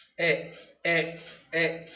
Eh, eh, eh.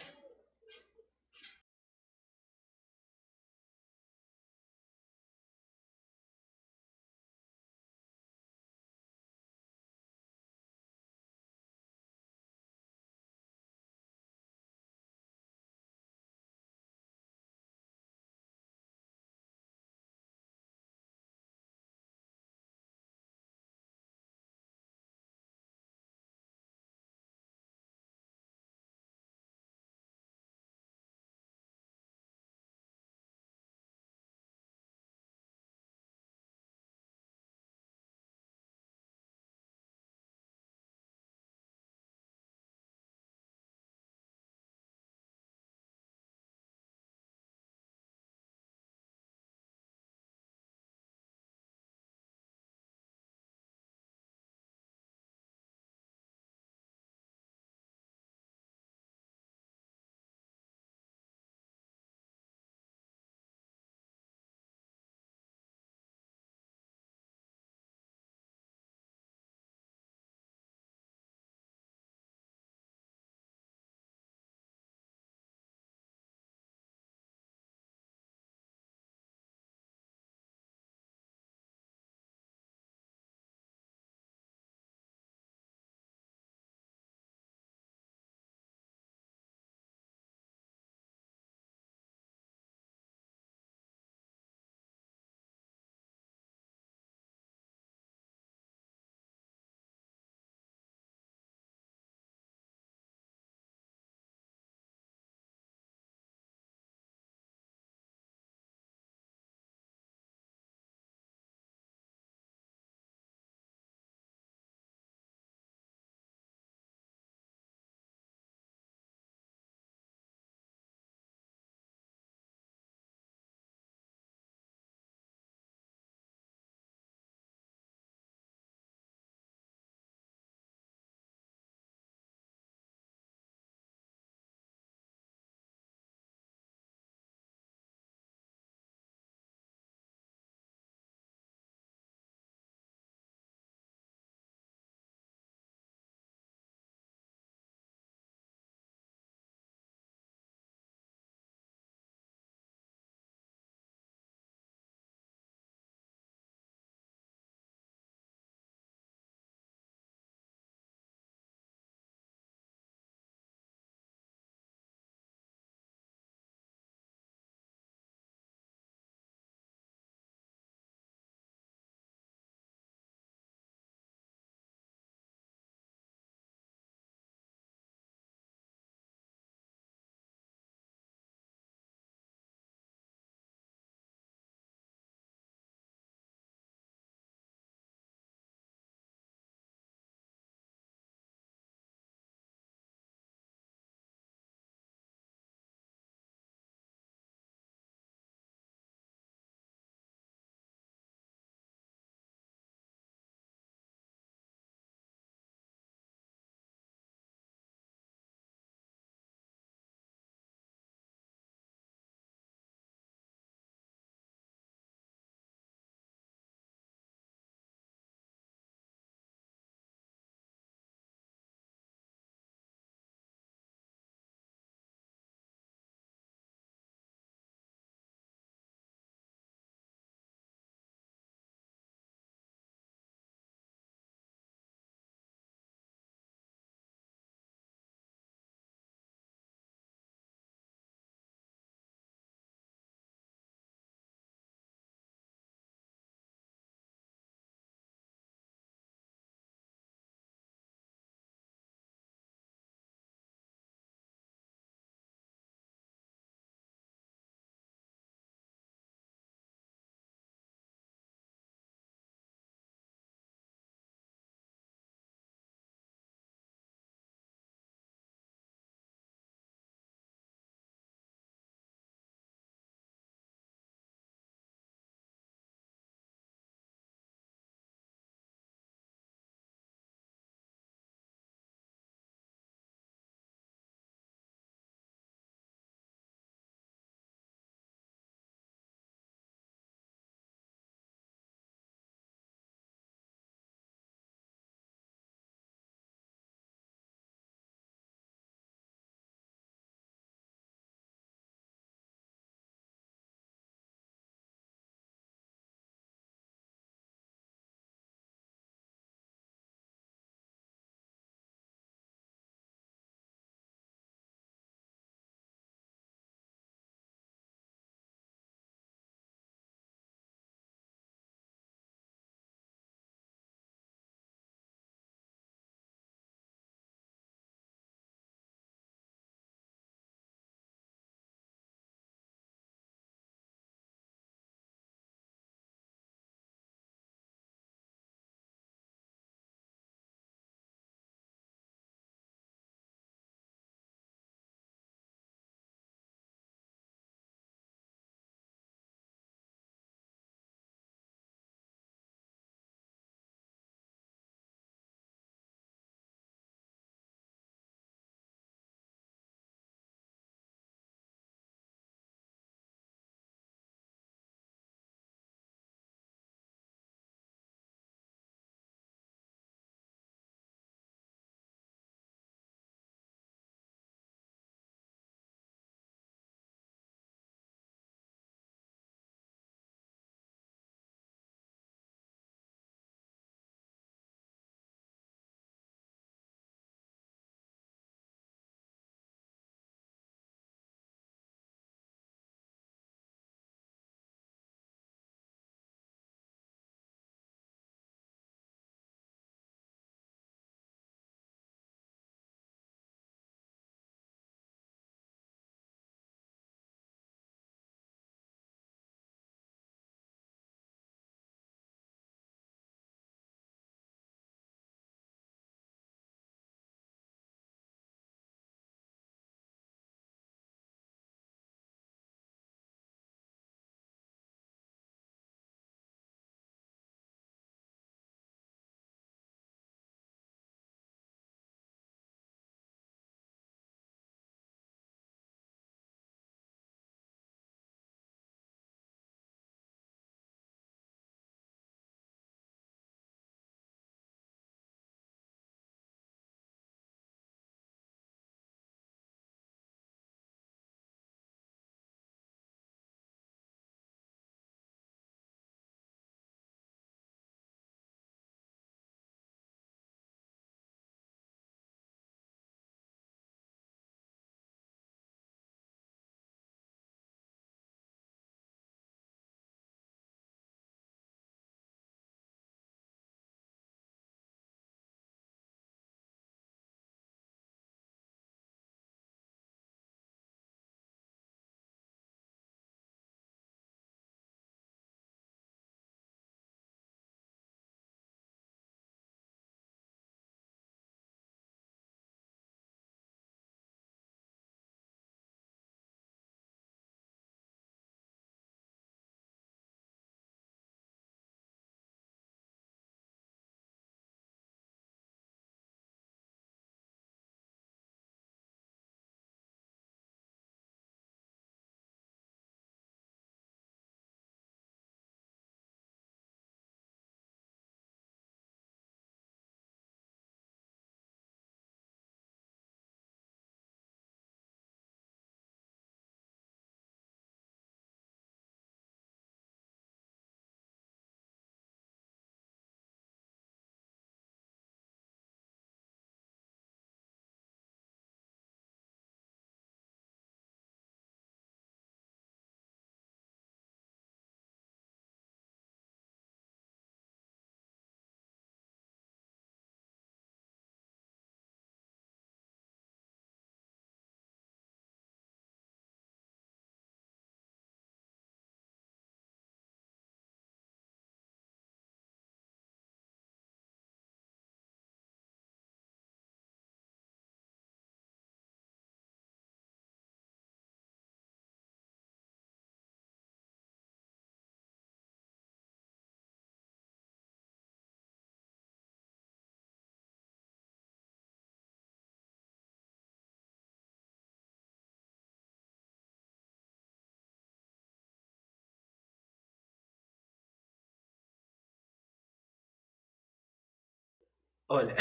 Hola.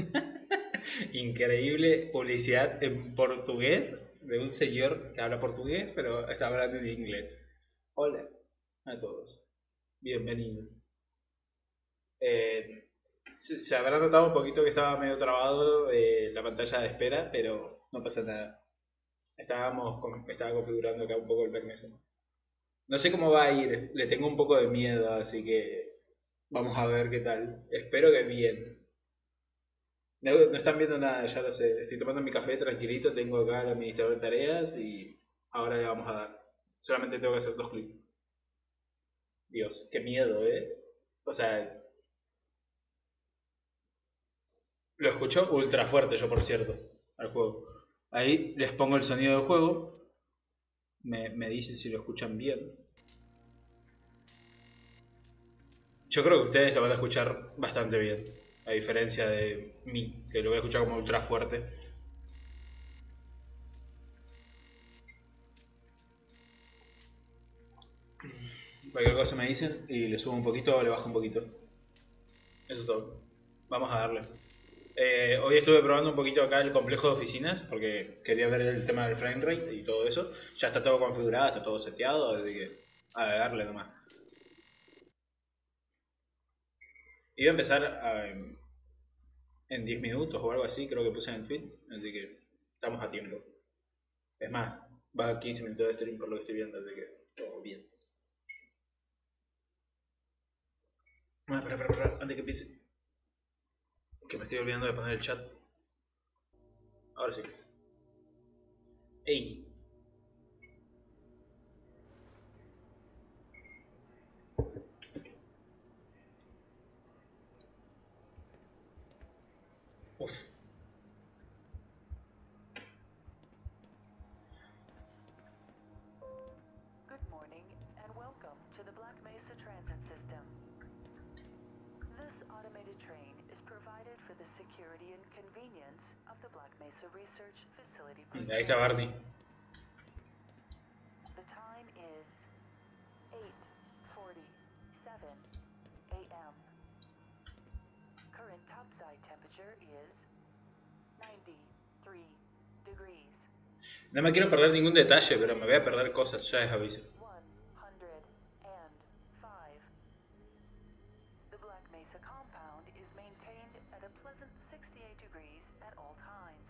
Increíble publicidad en portugués de un señor que habla portugués, pero está hablando en inglés. Hola a todos. Bienvenidos. Se habrá notado un poquito que estaba medio trabado la pantalla de espera, pero no pasa nada. Estaba configurando acá un poco el permiso. No sé cómo va a ir, le tengo un poco de miedo, así que vamos a ver qué tal. Espero que bien. No, no están viendo nada, ya lo sé. Estoy tomando mi café tranquilito, tengo acá el administrador de tareas y ahora le vamos a dar. Solamente tengo que hacer 2 clics. Dios, qué miedo, ¿eh? O sea, lo escucho ultra fuerte yo, por cierto, al juego. Ahí les pongo el sonido del juego. Me dicen si lo escuchan bien. Yo creo que ustedes lo van a escuchar bastante bien. A diferencia de mí, que lo voy a escuchar como ultra fuerte. Cualquier cosa me dicen y le subo un poquito o le bajo un poquito. Eso es todo. Vamos a darle. Hoy estuve probando un poquito acá el complejo de oficinas porque quería ver el tema del frame rate y todo eso. Ya está todo configurado, está todo seteado, así que a darle nomás. Iba a empezar en 10 minutos o algo así, creo que puse en el feed, así que estamos a tiempo. Es más, va a 15 minutos de stream por lo que estoy viendo, así que todo bien. Bueno, espera, antes que empiece, que me estoy olvidando de poner el chat. Ahora sí. Ey, uff. Good morning and welcome to the Black Mesa Transit System. This automated train is provided for the security and convenience of the Black Mesa Research Facility Ahí está personnel. Barney. The time is 8:47 a.m. Current topside temperature is 93 degrees. No me quiero perder ningún detalle, pero me voy a perder cosas, ya les aviso. 105. The Black Mesa compound is maintained at a pleasant 68 degrees at all times.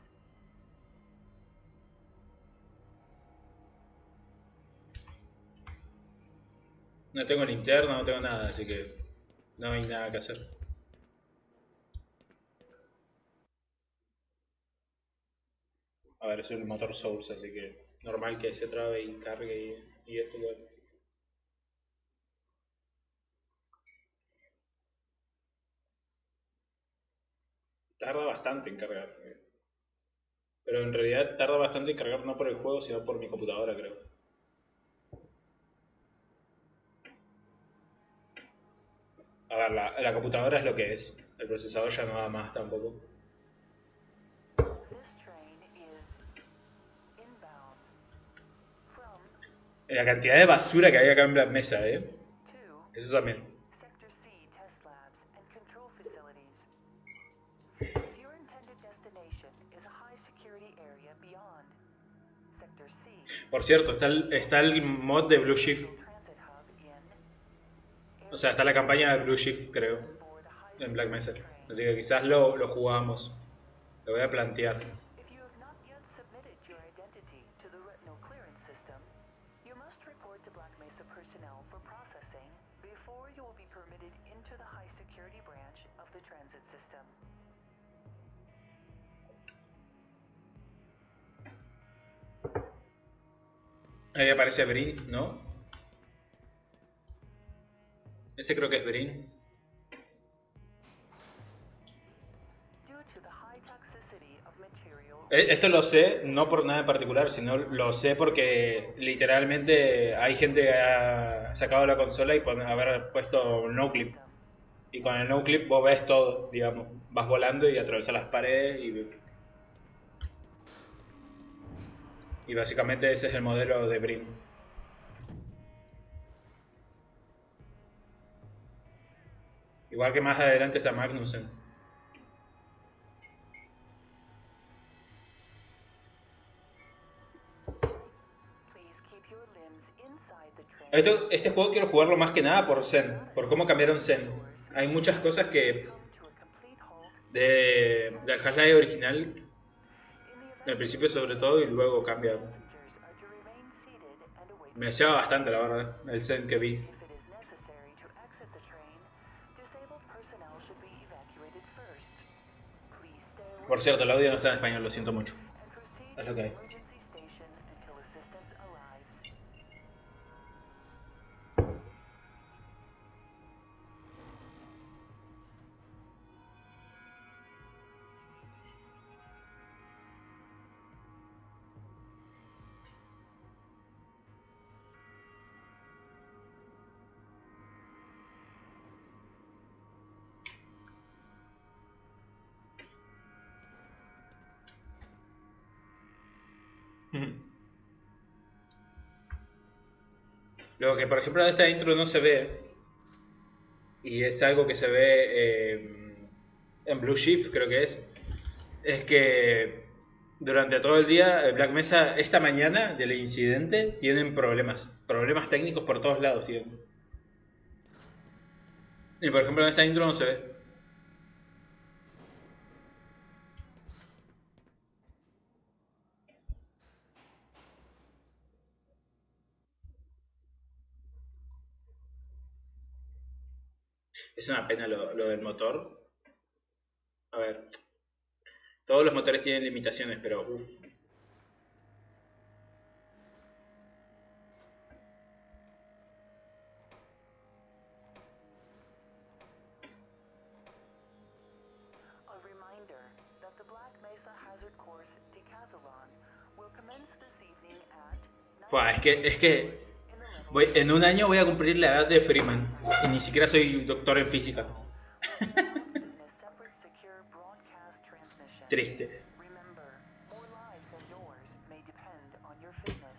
No tengo linterna, no tengo nada, así que no hay nada que hacer. A ver, es el motor Source, así que normal que se trabe y cargue y esto igual. Tarda bastante en cargar. Pero en realidad tarda bastante en cargar no por el juego, sino por mi computadora, creo. A ver, la computadora es lo que es. El procesador ya no da más tampoco. This train is inbound from La cantidad de basura que hay acá en la mesa, to Eso también. Sector C test labs and control facilities. If your intended destination is a high security area beyond Sector C, Por cierto, está el mod de Blue Shift. transit hub in O sea, está la campaña de Blue Shift, creo, board a high en Black Mesa. security train. Así que quizás lo jugamos. Lo voy a plantear. If you have not yet submitted your identity to the retinal clearance system, you must report to Black Mesa personnel for processing before you will be permitted into the high security branch of the transit system. Ahí aparece Brin, ¿no? Ese creo que es Brin. Due to the high toxicity of material Esto lo sé, no por nada en particular, sino lo sé porque literalmente hay gente que ha sacado la consola y puede haber puesto un no clip. Y con el no clip vos ves todo, digamos. Vas volando y atravesas las paredes y básicamente ese es el modelo de Brin. Igual que más adelante está Magnussen. inside the train, Este juego quiero jugarlo más que nada por Zen, por cómo cambiaron Zen. Hay muchas cosas que come to a complete halt. del Half-Life original, In the al event principio sobre todo, y luego cambia. passengers are to remain seated and await Me deseaba bastante, la verdad, el Zen que vi. if it is necessary to exit the train, disabled personnel should be evacuated first. Please stay away Por cierto, el audio no está en español, lo siento mucho. and proceed Es to lo que the hay. emergency station until assistance arrives. Lo que, por ejemplo, en esta intro no se ve, y es algo que se ve en Blue Shift, creo que es que durante todo el día Black Mesa, esta mañana del incidente, tienen problemas técnicos por todos lados tienen. Y por ejemplo en esta intro no se ve. Es una pena lo del motor. A ver, todos los motores tienen limitaciones, pero uff. A reminder that the Black Mesa Hazard Course Decathlon will commence this evening at Es que in the en un año voy a cumplir la edad de Freeman. Y ni siquiera soy doctor en física. announced in a separate secure broadcast transmission. Triste. Remember, more lives than yours may depend on your fitness.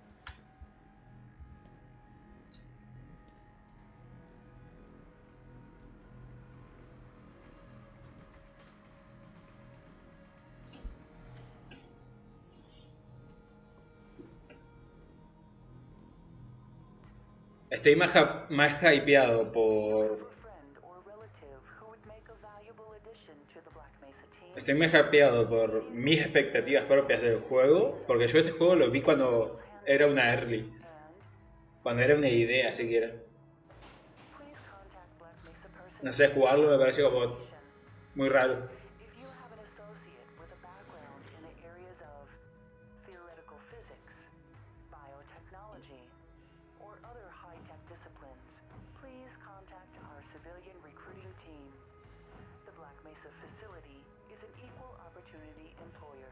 Estoy más hypeado por... A friend or relative who would make a valuable addition to the Black Mesa team. Estoy más hypeado por mis expectativas propias del juego. Porque yo este juego lo vi cuando era una early. And Cuando era una idea siquiera. please contact Black Mesa personnel. No sé, jugarlo me pareció como muy raro. If you have an associate with a background in the areas of theoretical physics, biotechnology, or other high-tech disciplines, please contact our civilian recruiting team. The Black Mesa facility is an equal opportunity employer.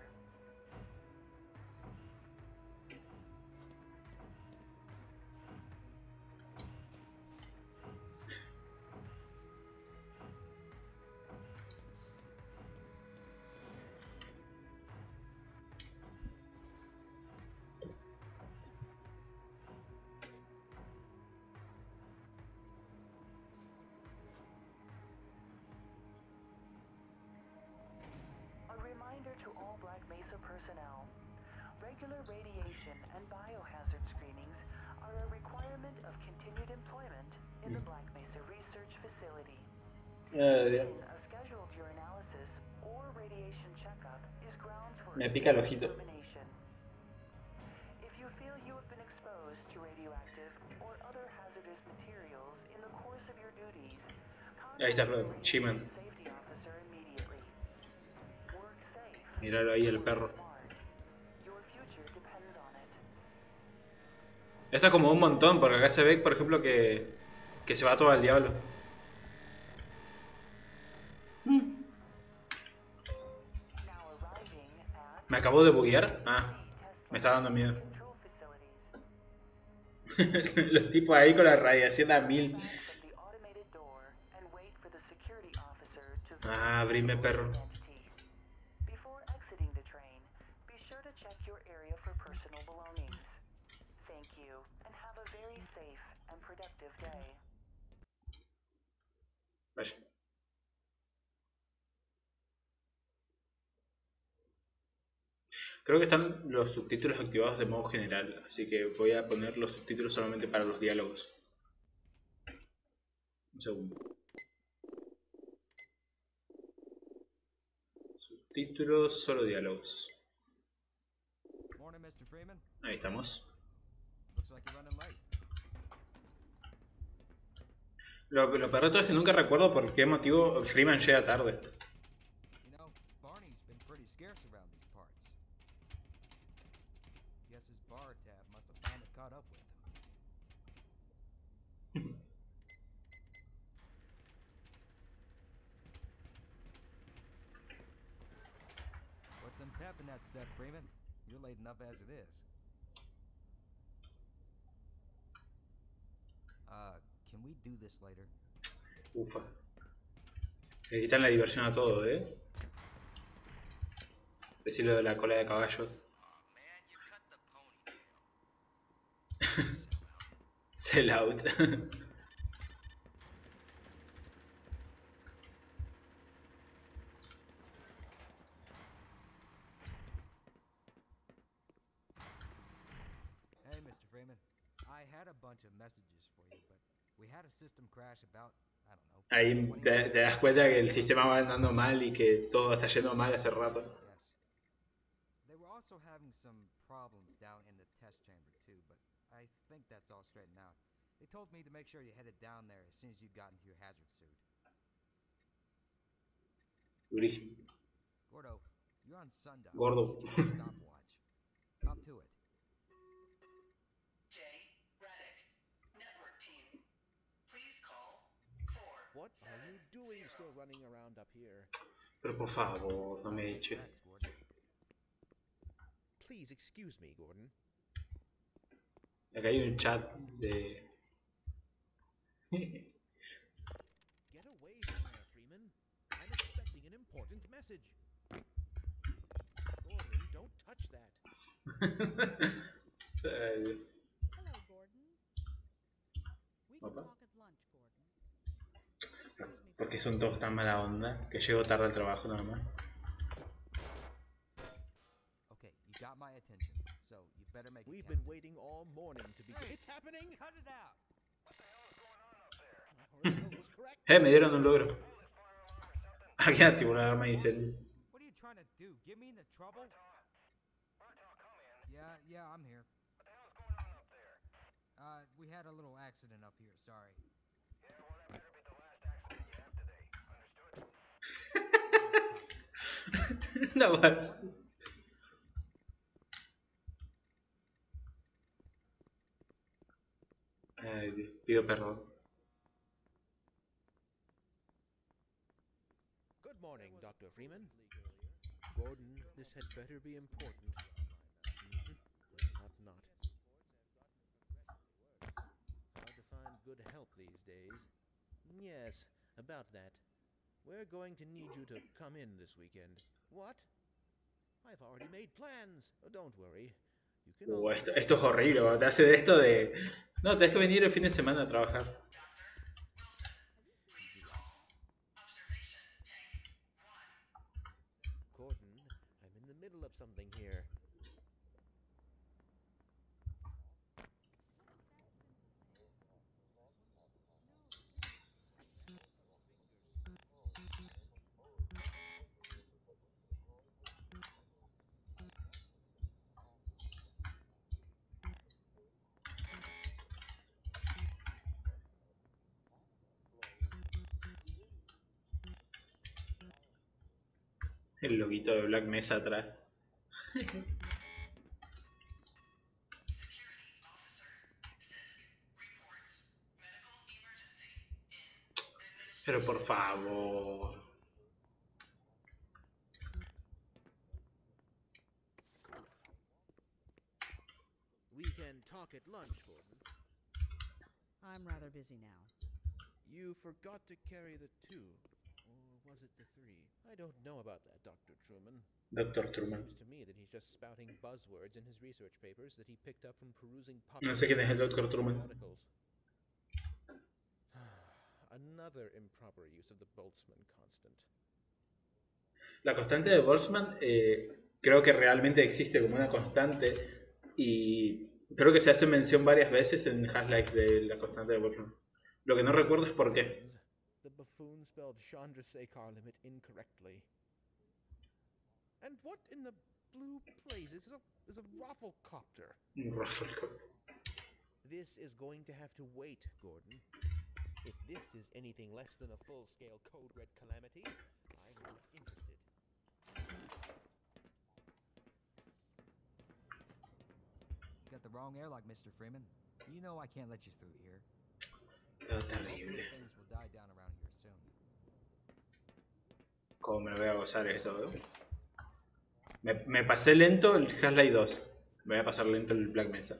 A reminder to all Black Mesa personnel. Regular radiation and biohazard screenings are a requirement of continued employment in the Black Mesa Research Facility. Dios. A scheduled urinalysis or radiation checkup is grounds for Me pica el ojito. termination. If you feel you have been exposed to radioactive or other hazardous materials in the course of your duties, Ahí está contact the Chiman. safety officer immediately. Work safe. Míralo ahí el perro. Smart. Your future depends on it. Esto es como un montón, porque acá se ve, por ejemplo, que se va todo al diablo. Now arriving at ¿Me acabo de buguear? Ah, test me está dando miedo. control facilities. Los tipos ahí con la radiación a 1000. From the automated door and wait for the security officer to Ah, abrime, perro. identity. Before exiting the train, be sure to check your area for personal belongings. Thank you, and have a very safe and productive day. Vaya. Creo que están los subtítulos activados de modo general, así que voy a poner los subtítulos solamente para los diálogos. Un segundo. Subtítulos, solo diálogos. Morning, Mr. Freeman. Ahí estamos. Looks like you're running late. Lo peor de todo es que nunca recuerdo por qué motivo Freeman llega tarde. You know, Barney's been pretty scarce around these parts. Guess his bar tab must have finally caught up with him. Put some pep in that step, Freeman. You're late enough as it is. Can we do this later? Ufa. Le quitan la diversión a todo, Decirlo de la cola de caballo. Sell out. Hey, Mr. Freeman. I had a bunch of messages for you, but we had a system crash about, I don't know. Ahí 20 te minutes das ago. cuenta que el sistema va andando mal y que todo está yendo mal hace rato. Yes. They were also having some problems down in the test chamber too, but I think that's all straightened out. They told me to make sure you headed down there as soon as you got into your hazard suit. Durísimo. Gordo, you're on sundown. Gordo. You should check the stopwatch. Up to it. Jay, Radek, network team. Please call 4. What are you doing still running around up here? Pero por favor, no me Make eche. tracks, Gordon. Please excuse me, Gordon. Acá hay un chat de... Get away from there, Freeman. I'm expecting an important message. Gordon, don't touch that. Eh, Hello, Gordon. We can Opa. talk at lunch, Gordon. Excuse me. Porque son todos tan mala onda que llego tarde al trabajo nada más. Okay, you got my attention, so you better make it We've count. been waiting all morning to begin. It's happening! Cut it out! My horoscope was correct. Me dieron un logro. Aquí activo una alarma de incendio. What are you trying to do? Get me into trouble? Yeah, I'm here. We had a little accident up here, sorry. Nada más. Ay, pido perdón. Good morning, Dr. Freeman. Gordon, this had better be important. I thought not. Hard to find good help these days. Yes, about that. We're going to need you to come in this weekend. What? I've already made plans. Oh, don't worry. You can always Esto es horrible, cuando te hace de esto de... No, tenés que venir el fin de semana a trabajar. Gordon, I'm in the middle of something here. El loguito de Black Mesa atrás. Pero por favor. We can talk at lunch, Gordon. I'm rather busy now. You forgot to carry the 2. Or was it the 3? I don't know about that, Dr. Truman. Doctor Truman. Seems to me that he's just spouting buzzwords in his research papers that he picked up from perusing No sé quién es el Dr. Truman. periodicals. Another improper use of the Boltzmann constant. La constante de Boltzmann creo que realmente existe como una constante y creo que se hace mención varias veces en Half-Life de la constante de Wolfram. Lo que no recuerdo es por qué. The buffoon spelled Chandrasekhar limit incorrectly. And what in the blue blazes is a Rafflecopter? This is going to have to wait, Gordon. If this is anything less than a full-scale code red calamity, I'm not interested. You got the wrong airlock, Mr. Freeman. You know I can't let you through here. Quedó Hopefully terrible. things will die down around here soon. Cómo me lo voy a gozar esto, ¿eh? Me pasé lento el Half-Life 2. Me voy a pasar lento el Black Mesa.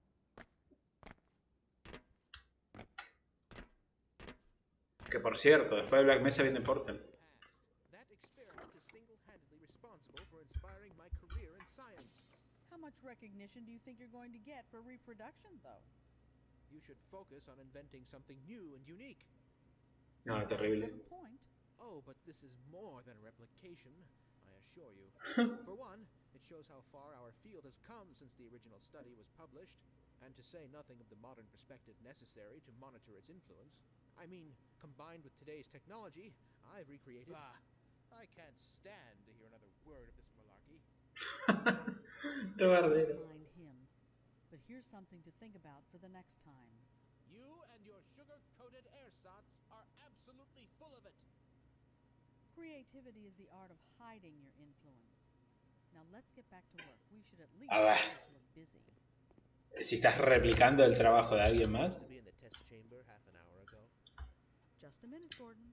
Que por cierto, después de Black Mesa viene Portal. That experiment is single-handedly responsible for inspiring my career in science. How much recognition do you think you're going to get for reproduction, though? You should focus on inventing something new and unique. No, You guys terrible. have a point. Oh, but this is more than replication, I assure you. For one, it shows how far our field has come since the original study was published, and to say nothing of the modern perspective necessary to monitor its influence. I mean, combined with today's technology, I've recreated... Ah, I can't stand to hear another word of this malarkey. Lo bardero. Mind him. But here's something to think about for the next time. You and your sugar-coated ersatz are absolutely full of it. Creativity is the art of hiding your influence. Now let's get back to work. We should at least A ver. try to look busy. Si estás replicando el trabajo de alguien más. Supposed to be in the test chamber half an hour ago. Just a minute, Gordon.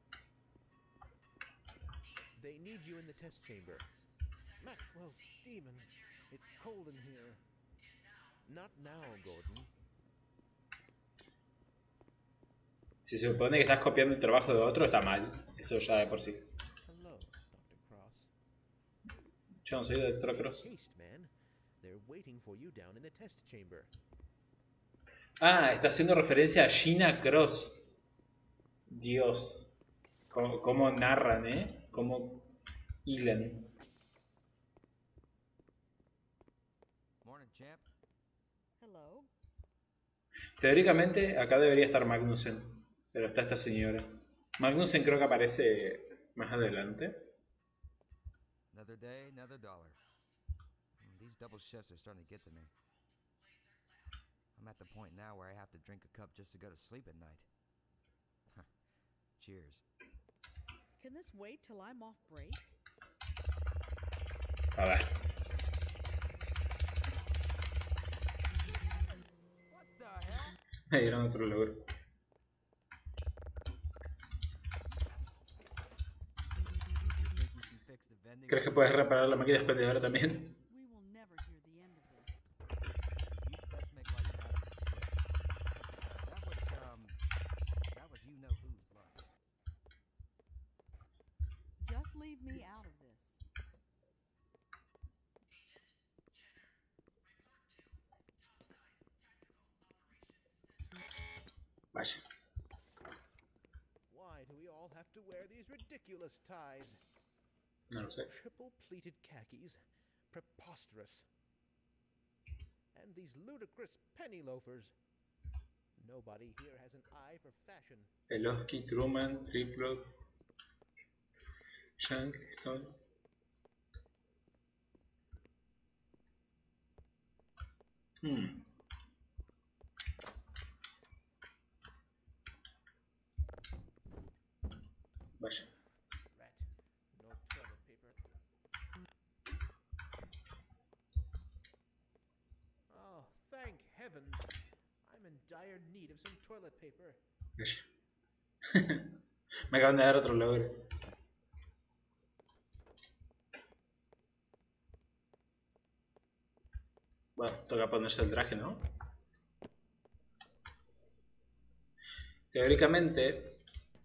They need you in the test chamber. Maxwell's demon. It's cold in here. Not now, Gordon. Si se supone que estás copiando el trabajo de otro, está mal. Eso ya de por sí. Hello, Dr. Cross. Yo no soy Dr. Cross. Haste, man. They're waiting for you down in the test chamber. Ah, está haciendo referencia a Gina Cross. Dios. Cómo narran, ¿eh? Cómo hilan. Morning, champ. Hello. Teóricamente, acá debería estar Magnussen. Pero está esta señora. Magnussen creo que aparece más adelante. Another day, another dollar. These double shifts are starting to get to me. I'm at the point now where I have to drink a cup just to go to sleep at night. Cheers. Can this wait till I'm off break? A ver. What the hell? Me dieron otro logro. You think you can fix the vending ¿Crees que machine? puedes reparar la máquina expendedora también? We will never hear the end of this. You'd best make like an adequate split. That was you know whose lunch. Just leave me out of this. Vaya. Why do we all have to wear these ridiculous ties? No lo sé. Triple pleated khakis. Preposterous. And these ludicrous penny loafers. Nobody here has an eye for fashion. Eloski, Truman, Triplo, Shank, Stone. Vaya. Rat. No toilet paper. Oh, thank heavens. I'm in dire need of some toilet paper. Vaya. Me acaban de dar otro logro. Bueno, toca ponerse el traje, ¿no? Teóricamente,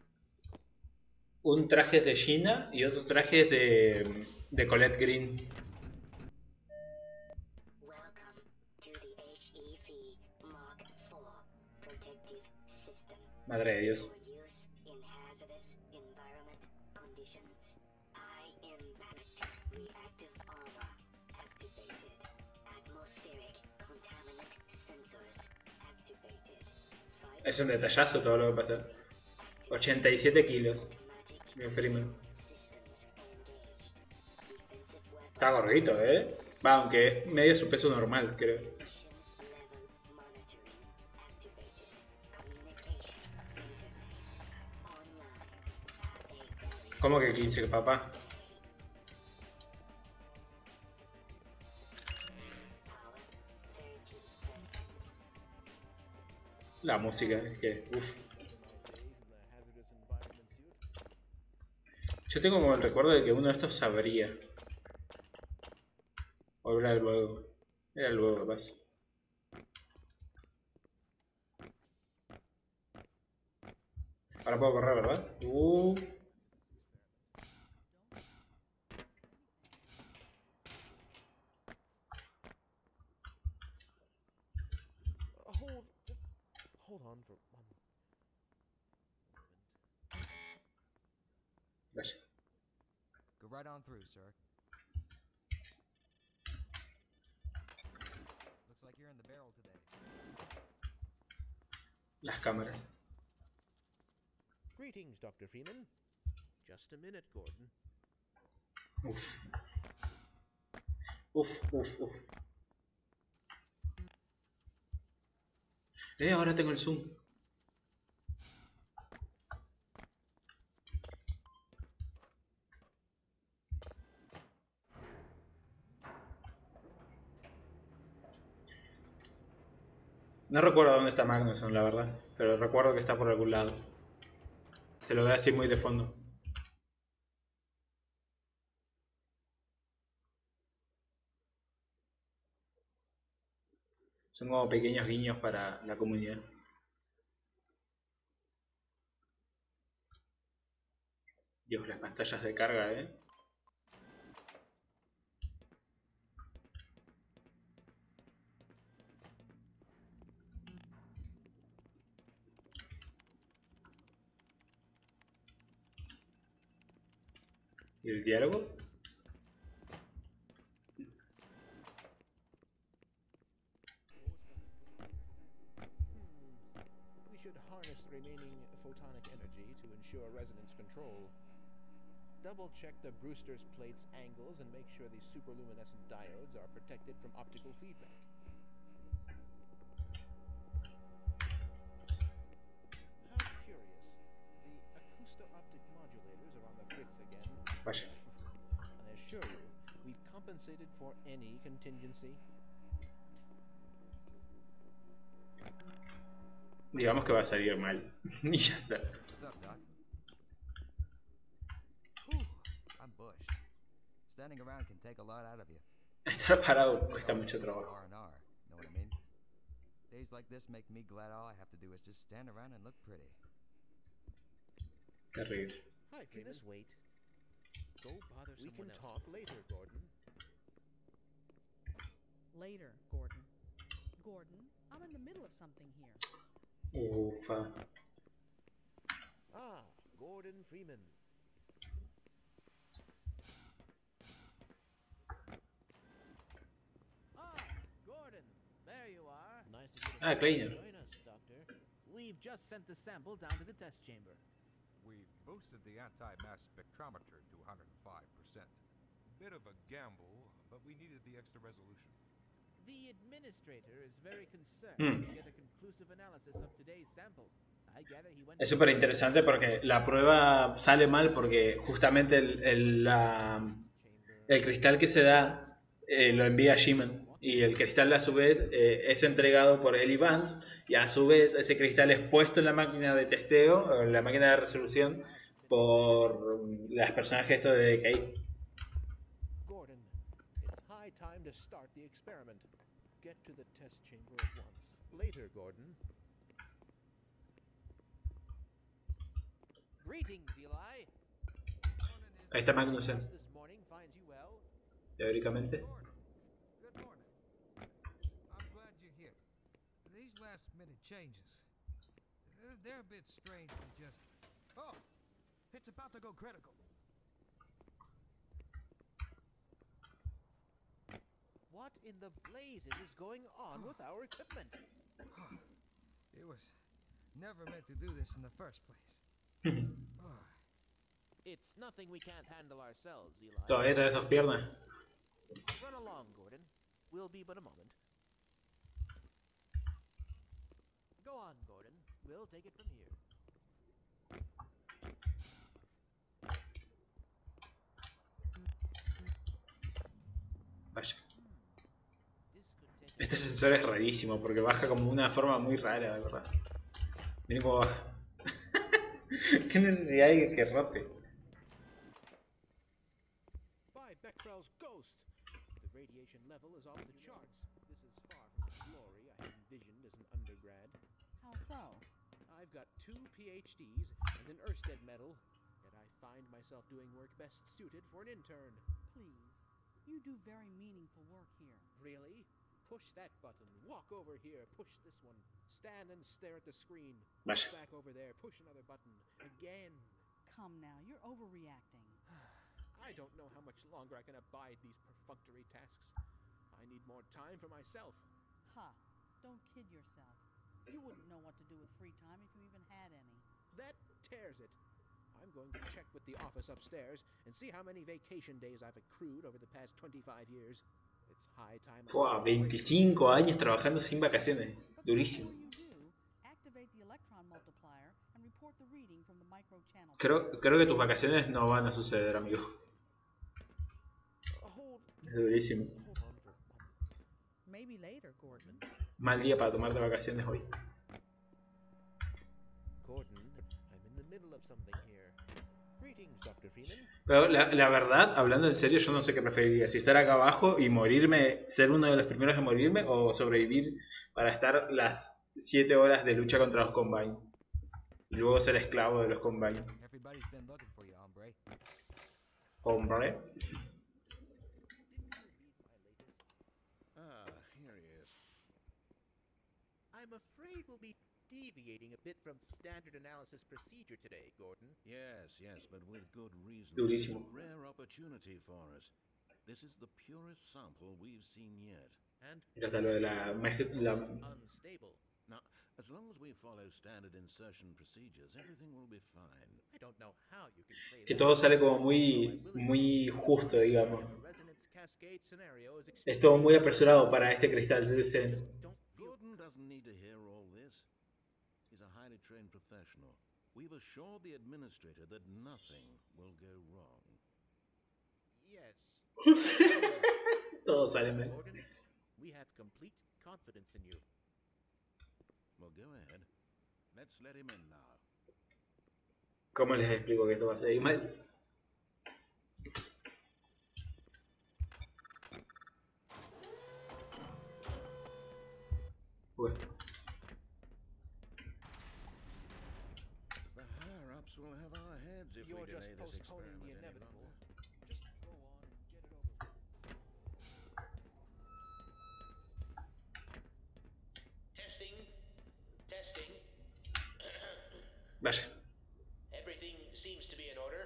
un traje es de Gina y otro traje es de Colette Green. Welcome to the HEV Mark IV protective system Madre de Dios. for use in hazardous environment conditions. High impact reactive armor Es un detallazo todo lo que pasa. 87 kilos. Mi primo. Está gordito, ¿eh? Va, aunque es medio su peso normal, creo. ¿Cómo que 15, papá? La música, es que, uff. Yo tengo como el recuerdo de que uno de estos sabría. O era luego. Era luego, capaz. Ahora puedo correr, ¿verdad? Hold on for one moment. Vaya. Go right on through, sir. Looks like you're in the barrel today. Las cámaras. Greetings, Dr. Freeman. Just a minute, Gordon. Uf. Uf, uf, uf. Ahora tengo el zoom. No recuerdo dónde está Magnusson, la verdad. Pero recuerdo que está por algún lado. Se lo ve así muy de fondo. Son como pequeños guiños para la comunidad. Dios, las pantallas de carga, ¿Y el diálogo? We should harness the remaining photonic energy to ensure resonance control. Double check the Brewster's plate's angles and make sure the superluminescent diodes are protected from optical feedback. How curious. The acousto-optic modulators are on the fritz again. Vaya. I assure you, we've compensated for any contingency. Digamos que va a salir mal. Y ya está. What's up, Doc? Whew, I'm bushed. Standing around can take a lot out of you. Estar parado cuesta mucho trabajo. R&R, know what I mean? Days like this make me glad all I have to do is just stand around and look pretty. Terrible. Hi, Freeman. Can this wait? Go bother someone else. We can talk later, Gordon. Later, Gordon. Gordon, I'm in the middle of something here. Ufa. Ah, Gordon Freeman. Ah, Gordon, there you are. Nice of you to Kleiner. join us, Doctor. We've just sent the sample down to the test chamber. We've boosted the anti-mass spectrometer to 105%. Bit of a gamble, but we needed the extra resolution. The administrator is very concerned to get a conclusive analysis of today's sample. I gather he went. Es súper interesante porque la prueba sale mal porque justamente el cristal que se da lo envía a Shimon y el cristal a su vez es entregado por Ellie Vance y a su vez ese cristal es puesto en la máquina de testeo, en la máquina de resolución por las personajes estos de Kate. Gordon, it's high time to start the experiment. Get to the test chamber at once. Later, Gordon. Greetings, Eli. Ahí está Magnussen, This morning finds you well. teóricamente. Gordon, good morning. I'm glad you're here. These last-minute changes, they're a bit strange to just... Oh, it's about to go critical. What in the blazes is going on with our equipment? It was Never meant to do this in the first place. It's nothing we can't handle ourselves, Eli. Todavía tenés dos piernas. Run along, Gordon. We'll be but a moment. Go on, Gordon. We'll take it from here. Vaya. This could take Este sensor es rarísimo porque baja como una forma muy rara, de verdad. Miren cómo baja. ¿Qué necesidad hay que rote? By Becquerel's ghost! The radiation level is off the charts. This is far from the glory I had envisioned as an undergrad. How so? I've got 2 PhDs and an Ørsted medal, yet I find myself doing work best suited for an intern. Please. You do very meaningful work here. Really? Push that button. Walk over here. Push this one. Stand and stare at the screen. Vaya. Back over there. Push another button. Again. Come now, you're overreacting. I don't know how much longer I can abide these perfunctory tasks. I need more time for myself. Ha! Don't kid yourself. You wouldn't know what to do with free time if you even had any. That tears it. I'm going to check with the office upstairs and see how many vacation days I've accrued over the past 25 years. It's high time. Fua, 25 años trabajando sin vacaciones. Durísimo. Before you do, activate the electron multiplier and report the reading from the microchannel. Creo que tus vacaciones no van a suceder, amigo. Es durísimo. Hold on for a moment. Maybe later, Gordon. Mal día para tomarte vacaciones hoy. Gordon, I'm in the middle of something here. Greetings, Dr. Freeman. Pero la verdad, hablando en serio, yo no sé qué preferiría. Si estar acá abajo y morirme, ser uno de los primeros en morirme, o sobrevivir para estar las 7 horas de lucha contra los Combine. Y luego ser esclavo de los Combine. Everybody's been looking for you, hombre. Hombre. Ah, here he is. I'm afraid we'll be deviating a bit from standard analysis procedure today, Gordon. Yes, but with good reason. Durísimo. This is a rare opportunity for us. This is the purest sample we've seen yet. And Mira acá lo de la unstable. Now, as long as we follow standard insertion procedures, everything will be fine. I don't know how you can say que that. todo sale como muy justo, digamos. The resonance cascade scenario is Es todo muy apresurado para este cristal Zen. Just don't feel Gordon doesn't need to hear all this. He's a highly trained professional. We've assured the administrator that nothing will go wrong. yes. Todo sale mal. Gordon, we have complete confidence in you. Well, go ahead. Let's let him in now. ¿Cómo les explico que esto va a salir mal? Uy. The higher-ups will have our heads if You're we just delay this postponing the experiment any inevitable. longer. Just go on and get it over with. Testing. Vaya. Everything seems to be in order.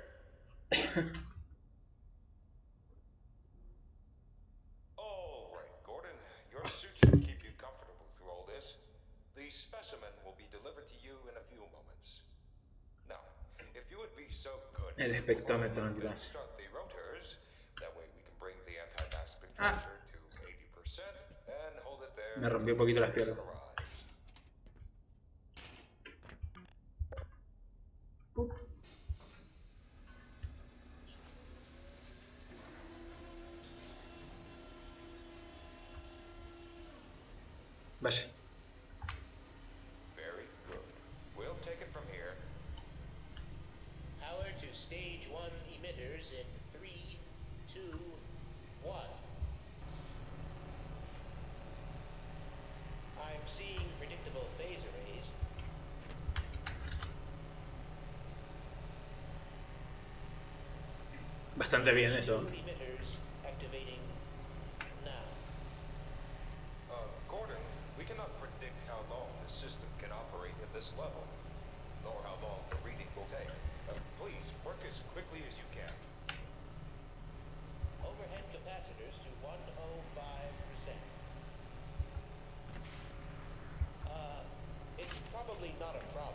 All right, Gordon. Your suit should keep you comfortable through all this. The specimen will be delivered to you in a few moments. Now, if you would be so good... El espectrómetro antimass. Start the rotors. That way we can bring the anti-mass spectrometer to 80% and hold it there... Me rompió un poquito las piernas. Vaya. Very good. We'll take it from here. Power to stage 1 emitters in 3, 2, 1. I'm seeing predictable phase arrays. Bastante bien eso. 2 emitters activating now. Gordon, we cannot predict how long the system can operate at this level, nor how long the reading will take. Please, work as quickly as you can. Overhead capacitors to 105%. It's probably not a problem.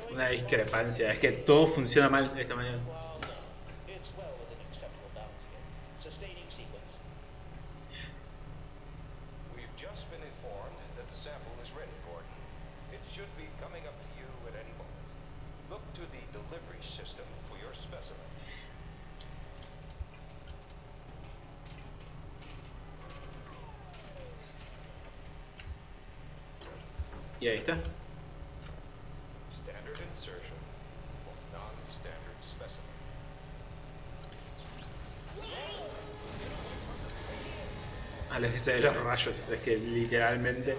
Una discrepancia, es que todo funciona mal esta mañana. Well, no. It's well within acceptable bounds here. Sustaining sequence. We've just been informed that the sample is ready, Gordon. It should be coming up to you at any moment. Look to the delivery system for your specimen. Y ahí está. Standard insertion of non-standard specimen. Aléjese de los rayos, es que literalmente.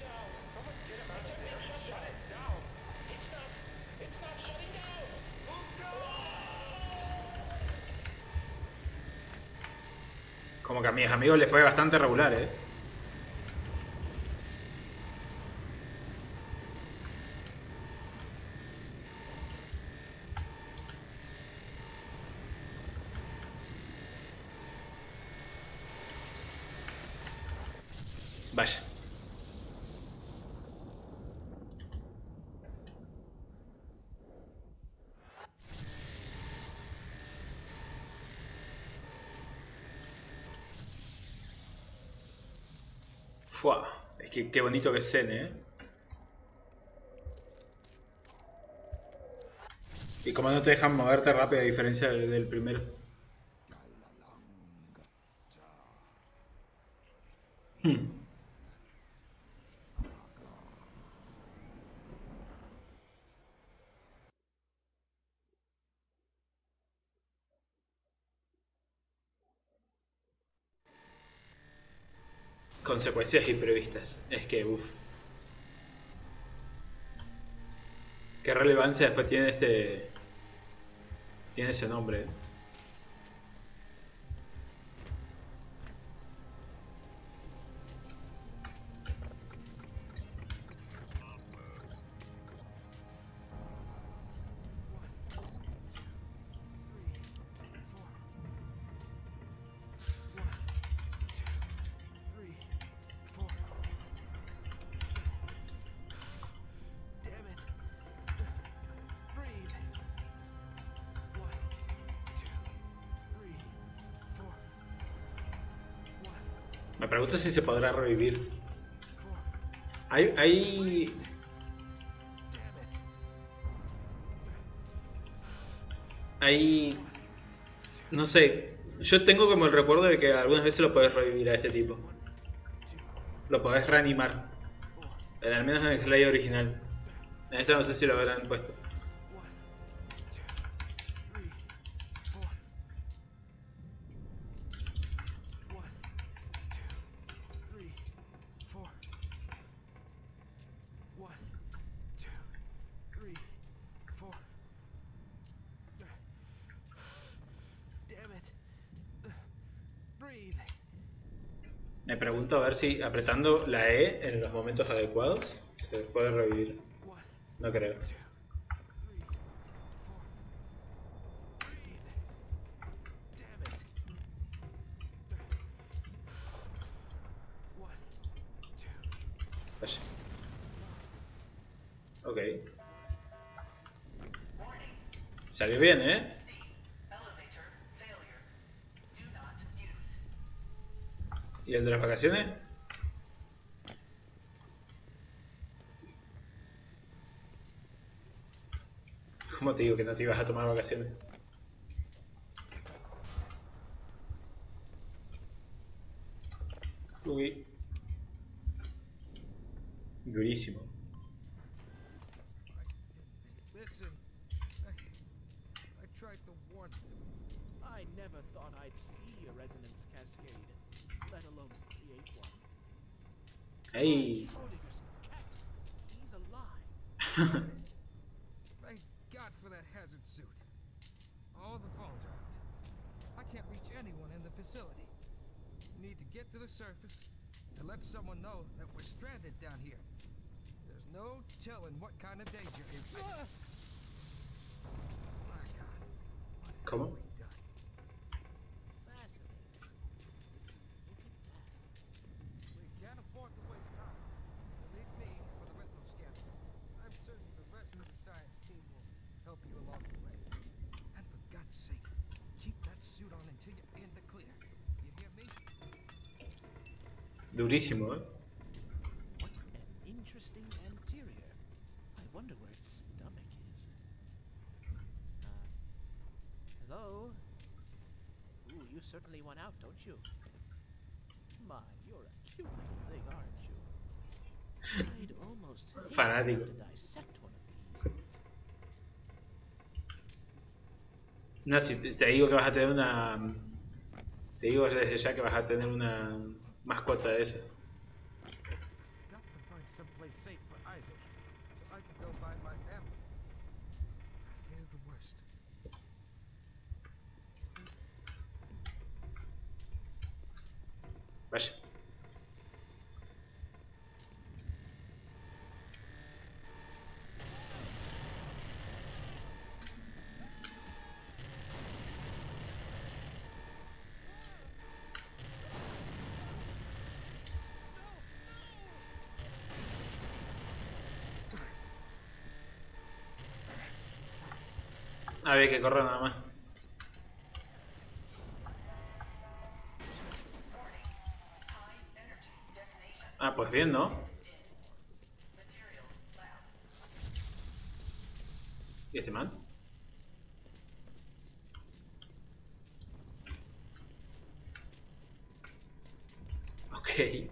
Como que a mis amigos les fue bastante regular, Vaya. Fua. Es que qué bonito que es Zen, Y como no te dejan moverte rápido a diferencia del primero. Consecuencias imprevistas. Es que, uff. ¿Qué relevancia después tiene tiene ese nombre, Me pregunto si se podrá revivir. Hay... No sé. Yo tengo como el recuerdo de que algunas veces lo podés revivir a este tipo. Lo podés reanimar. Al menos en el Slayer original. En esta no sé si lo habrán puesto. Me pregunto a ver si apretando la E en los momentos adecuados se puede revivir. No creo. Vaya. Ok. Salió bien, ¿eh? ¿Y el de las vacaciones? ¿Cómo te digo que no te ibas a tomar vacaciones? Uy. Durísimo. Listen, I tried to warn them. I never thought I'd see a resonance cascade, let alone create one. Hey. Schrodinger's cat. He's alive. Thank God for that hazard suit. All the phones are out. I can't reach anyone in the facility. We need to get to the surface and let someone know that we're stranded down here. There's no telling what kind of danger is. My God. ¿Cómo? Fascinating. We can't afford to waste time. Leave me for the retinal scanner. I'm certain the rest of the science team Durísimo, What an interesting anterior. I wonder where its stomach is. Hello? Ooh, you certainly want out, don't you? My, you're a cute little thing, aren't you? I'd almost hate to Fanático. have to dissect one of these. No, si te digo que vas a tener una... Te digo desde ya que vas a tener una mascota de esas. Got to find someplace safe for Isaac, so I can go find my family. I fear the worst. Vaya. A ver, que corra nada más. Ah, pues bien, ¿no? ¿Y este man? Ok.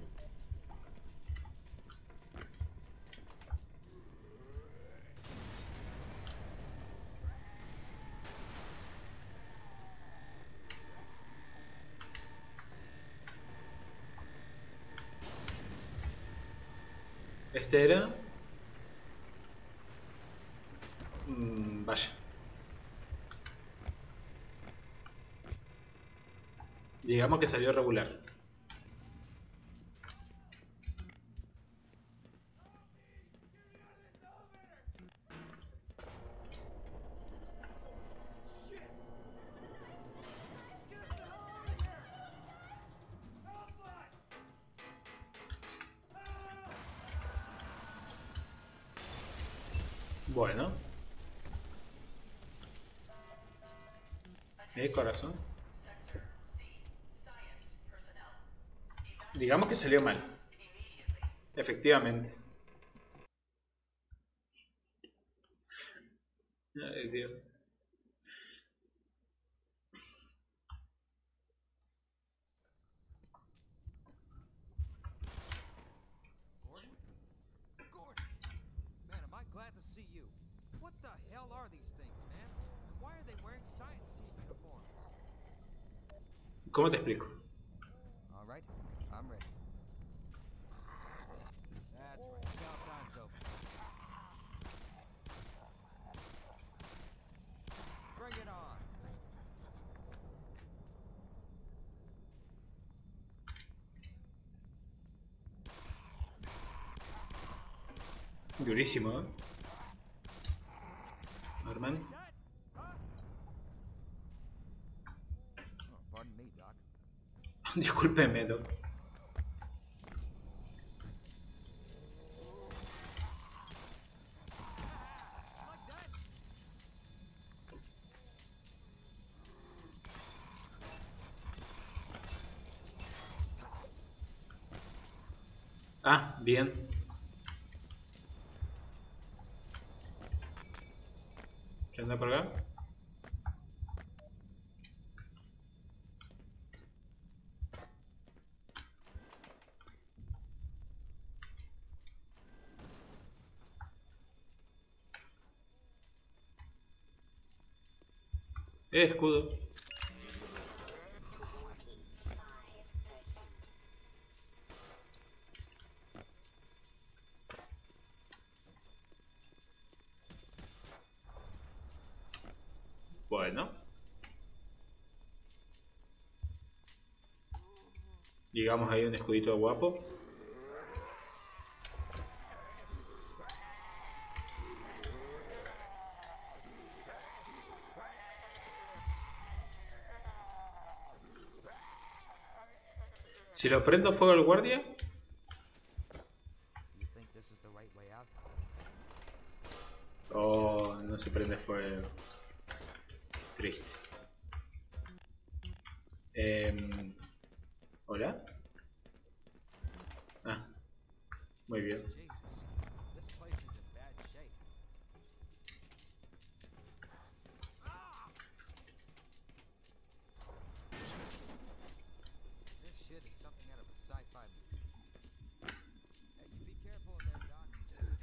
Este era... vaya. Digamos que salió regular. Bueno. Corazón. Digamos que salió mal. Efectivamente. Ay, Dios. Gordon? Gordon! Man, am I glad to see you. What the hell are these things, man? And why are they wearing science team uniforms? ¿Cómo te explico? All right, I'm ready. That's right, scout time's over. Bring it on. Durísimo, ¿eh? Normal. Oh, pardon me, Doc. Discúlpeme, Doc. Ah, bien. ¿Qué anda por acá? Escudo. Bueno. Digamos ahí un escudito guapo. Si lo prendo fuego al guardia. You think this is the right way out? Oh, no se prende fuego. Triste. ¿Hola? Muy bien. Jesus, this place is in bad shape. This shit is something out of a sci-fi movie. Hey, you be careful in there, Doc.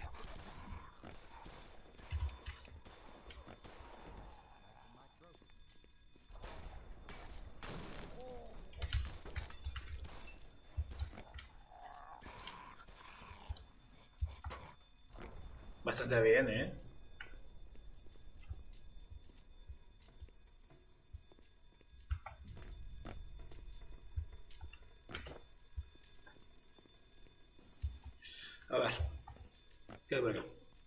Back to my trophy. Bastante bien, ¿eh? A ver. Qué bueno.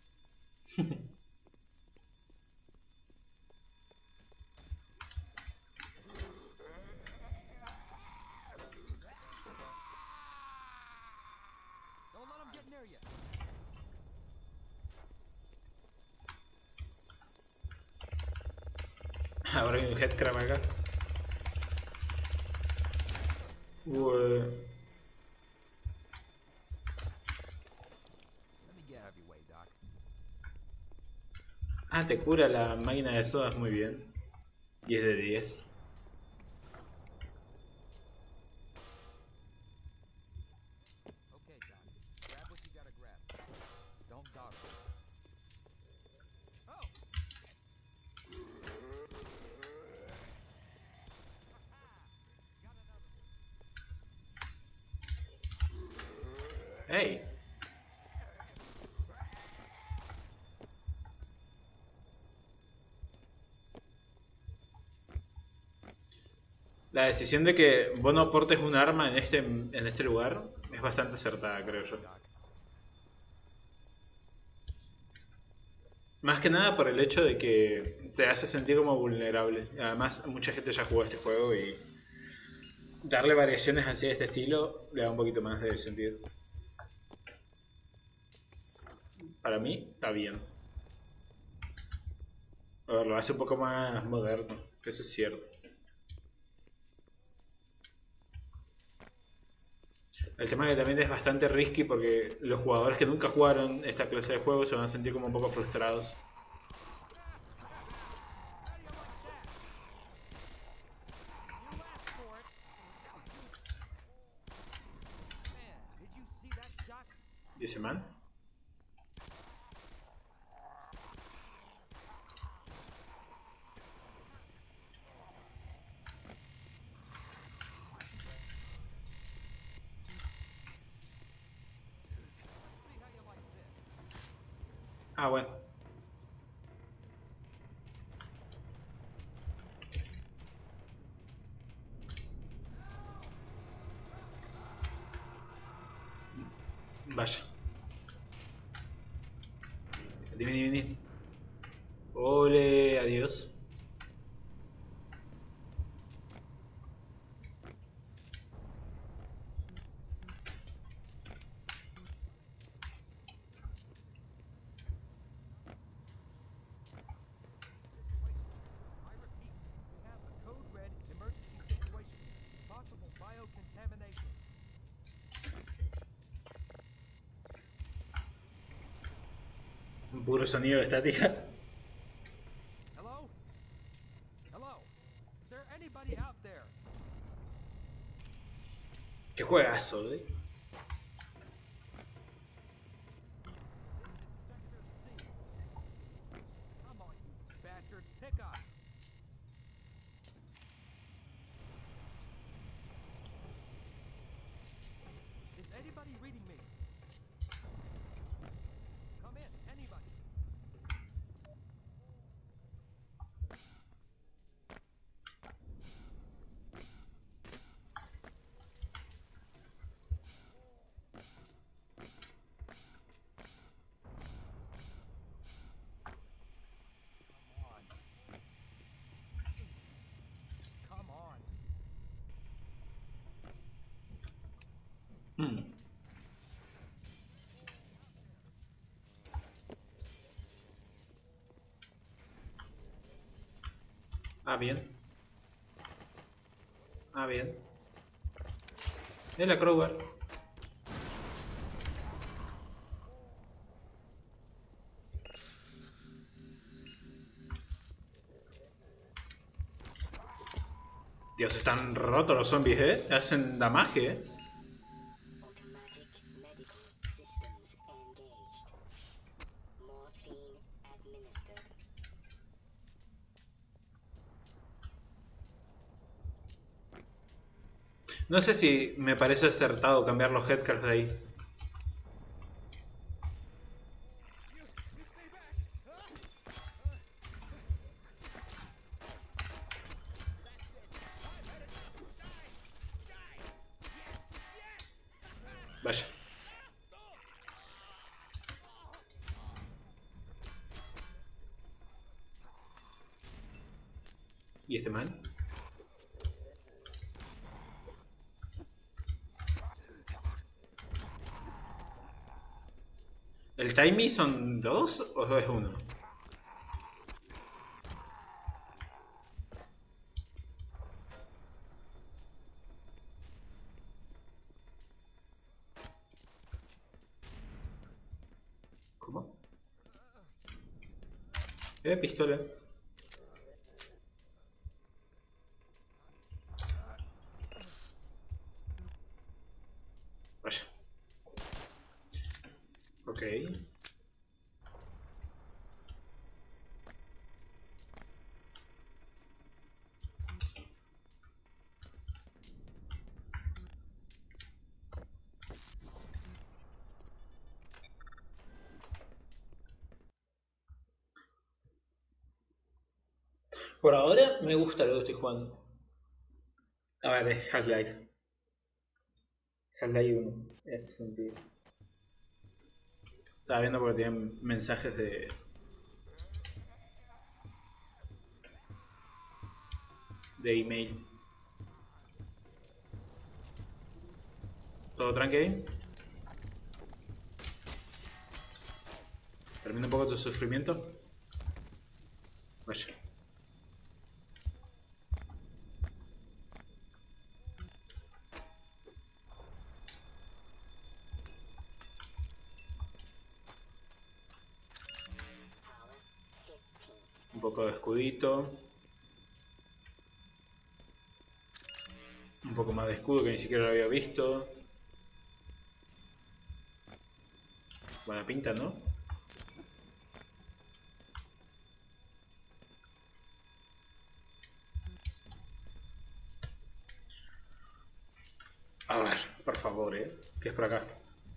Don't let him get near you. Ahora hay un headcrab acá. Let me get out of your way, Doc. Ah, te cura la máquina de sodas, muy bien. 10 de 10. Okay, Doc. Grab what you gotta grab. Don't dawdle. Oh! ¡Hey! La decisión de que vos no aportes un arma en este lugar es bastante acertada, creo yo. Más que nada por el hecho de que te hace sentir como vulnerable. Además, mucha gente ya jugó este juego y darle variaciones así de este estilo le da un poquito más de sentido. Para mí, está bien. A ver, lo hace un poco más moderno, que eso es cierto. El tema que también es bastante risky porque los jugadores que nunca jugaron esta clase de juegos se van a sentir como un poco frustrados. ¿Y ese man? Ah, bueno. Vaya. Vení. Ole, adiós. Un puro sonido de estática. Hello? Hello? Is there anybody out there? Qué juegazo, ¿eh? Come on, you bastards, pick up. Is anybody reading me? Come in, anybody. Come on. Jesus. Come on. Ah, bien. Ah, bien. Es la crowbar. Dios, están rotos los zombies, hacen damage, Automatic medical systems engaged. Morphine administered. No sé si me parece acertado cambiar los headcards de ahí. Vaya. ¿Y este man? ¿El timing son 2 o es 1? ¿Cómo? Pistola. Vaya. Ok. Por ahora me gusta lo que estoy jugando. A ver, es Half-Life. Half-Life 1. Sentido. Estaba viendo porque tienen mensajes de email. ¿Todo tranqui? Termina un poco tu sufrimiento. Vaya. Un poco de escudito. Un poco más de escudo que ni siquiera lo había visto. Buena pinta, ¿no? A ver, por favor, ¿qué es por acá?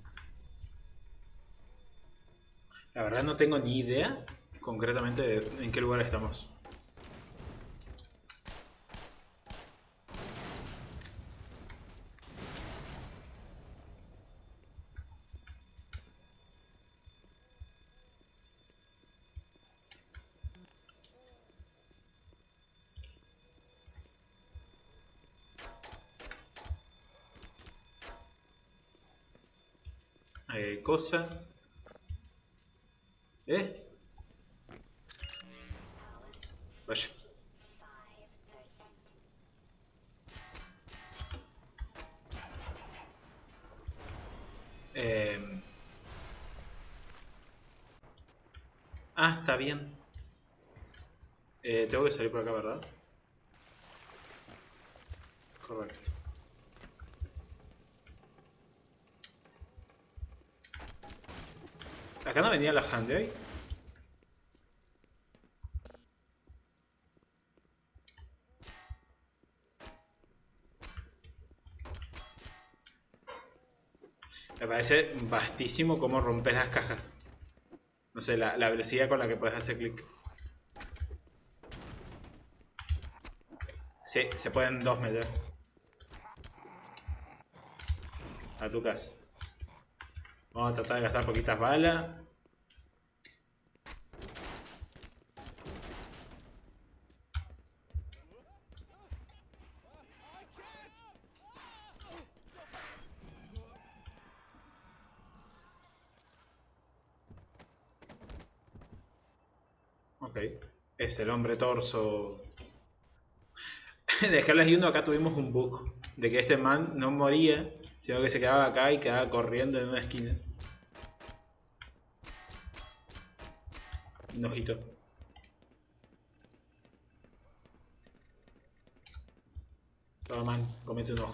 La verdad no tengo ni idea concretamente de en qué lugar estamos. Cosa. Vaya. Está bien. Tengo que salir por acá, ¿verdad? Correcto. ¿Acá no venía la Hyundai? Me parece vastísimo cómo rompes las cajas. No sé, la velocidad con la que puedes hacer clic. Sí, se pueden 2 meter. A tu casa. Vamos a tratar de gastar poquitas balas. Ok. Es el hombre torso. De Half-Life 1 acá tuvimos un bug. De que este man no moría, sino que se quedaba acá y quedaba corriendo en una esquina. Un ojito. Toma, man, comete un ojo.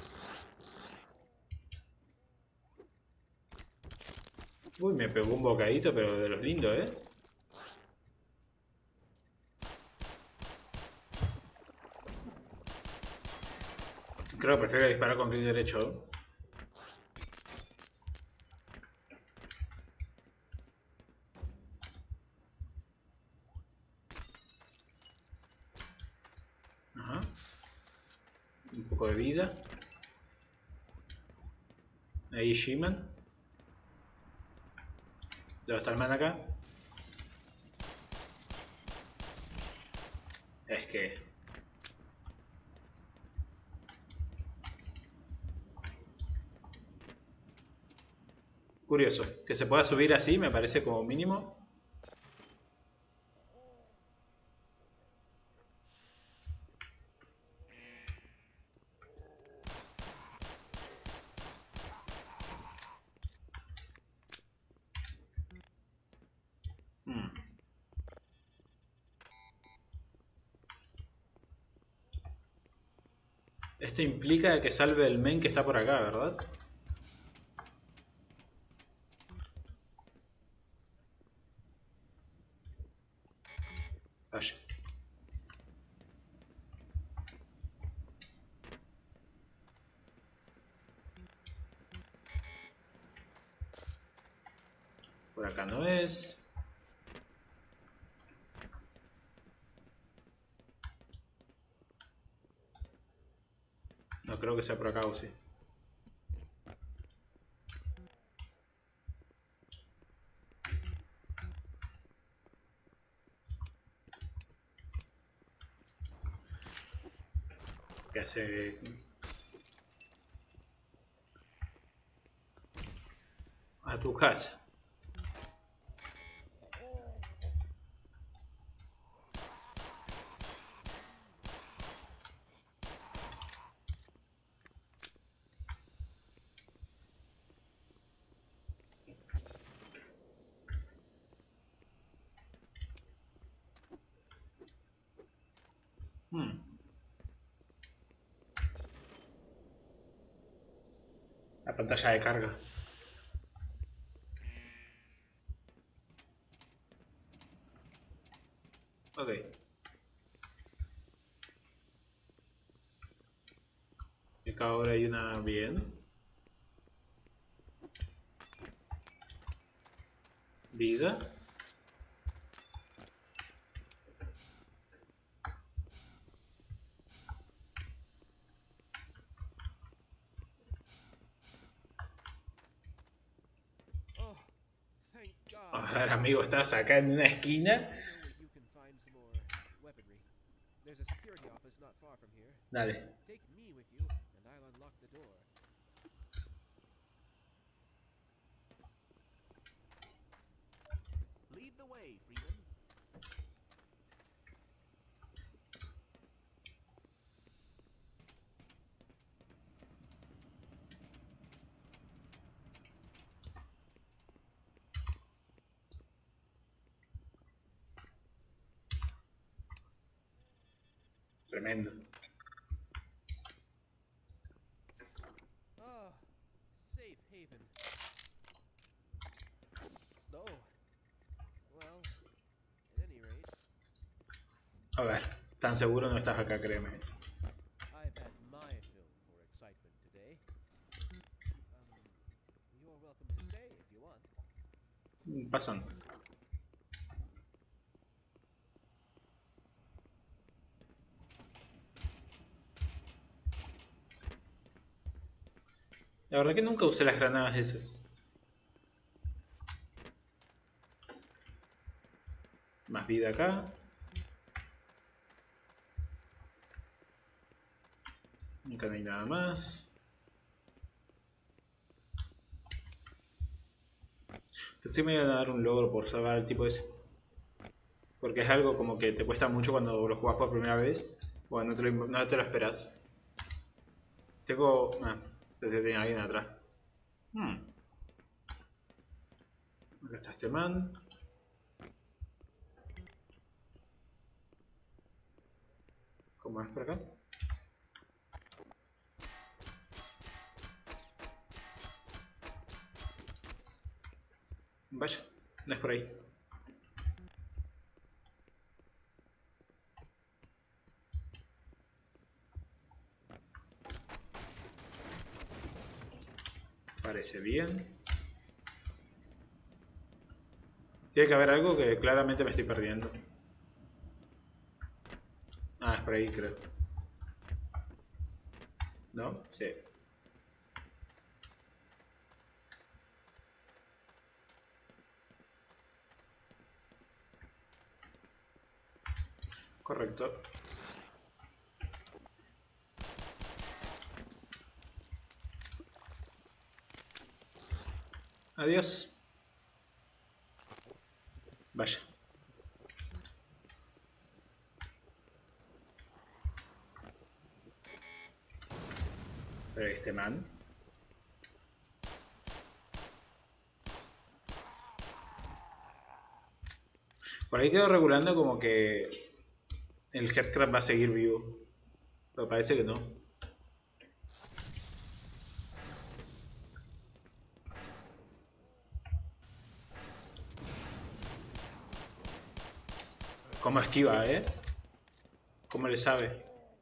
Uy, me pegó un bocadito, pero de los lindos, ¿eh? Creo que prefiero disparar con clic derecho. Ajá. Un poco de vida. Ahí She-Man. ¿Dónde está el man acá? Es que... curioso. Que se pueda subir así me parece como mínimo. Esto implica que salve el men que está por acá, ¿verdad? Vaya. Por acá no es. No creo que sea por acá o sí. ¿Qué hace? A tu casa. La pantalla de carga. Ok. Acá ahora hay una bien. Vida. Oh, thank God. A ver, amigo, estás acá en una esquina. I know where you can find some more weaponry. There's a security office not far from here. Dale. Take me with you, and I'll unlock the door. Lead the way, Freeman. Tremendo. Ah, safe haven. No. Well, at any rate, A ver, tan seguro no estás acá, créeme. I've had my fill for excitement today. You're welcome to stay if you want. Pasan. La verdad que nunca usé las granadas esas. Más vida acá. Nunca no hay nada más. Pensé que me iban a dar un logro por salvar al tipo ese. Porque es algo como que te cuesta mucho cuando lo jugás por primera vez. Bueno, no te lo esperas. Tengo... Ah, pensé que tenía alguien atrás. Acá está este man. ¿Cómo es por acá? Vaya, no es por ahí. Parece bien. Tiene que haber algo que claramente me estoy perdiendo. Ah, es por ahí, creo. ¿No? Sí. Correcto. Adiós. Vaya. Pero este man. Por ahí quedo regulando como que el Headcrab va a seguir vivo. Pero parece que no. ¿Cómo esquiva, ¿Cómo le sabe?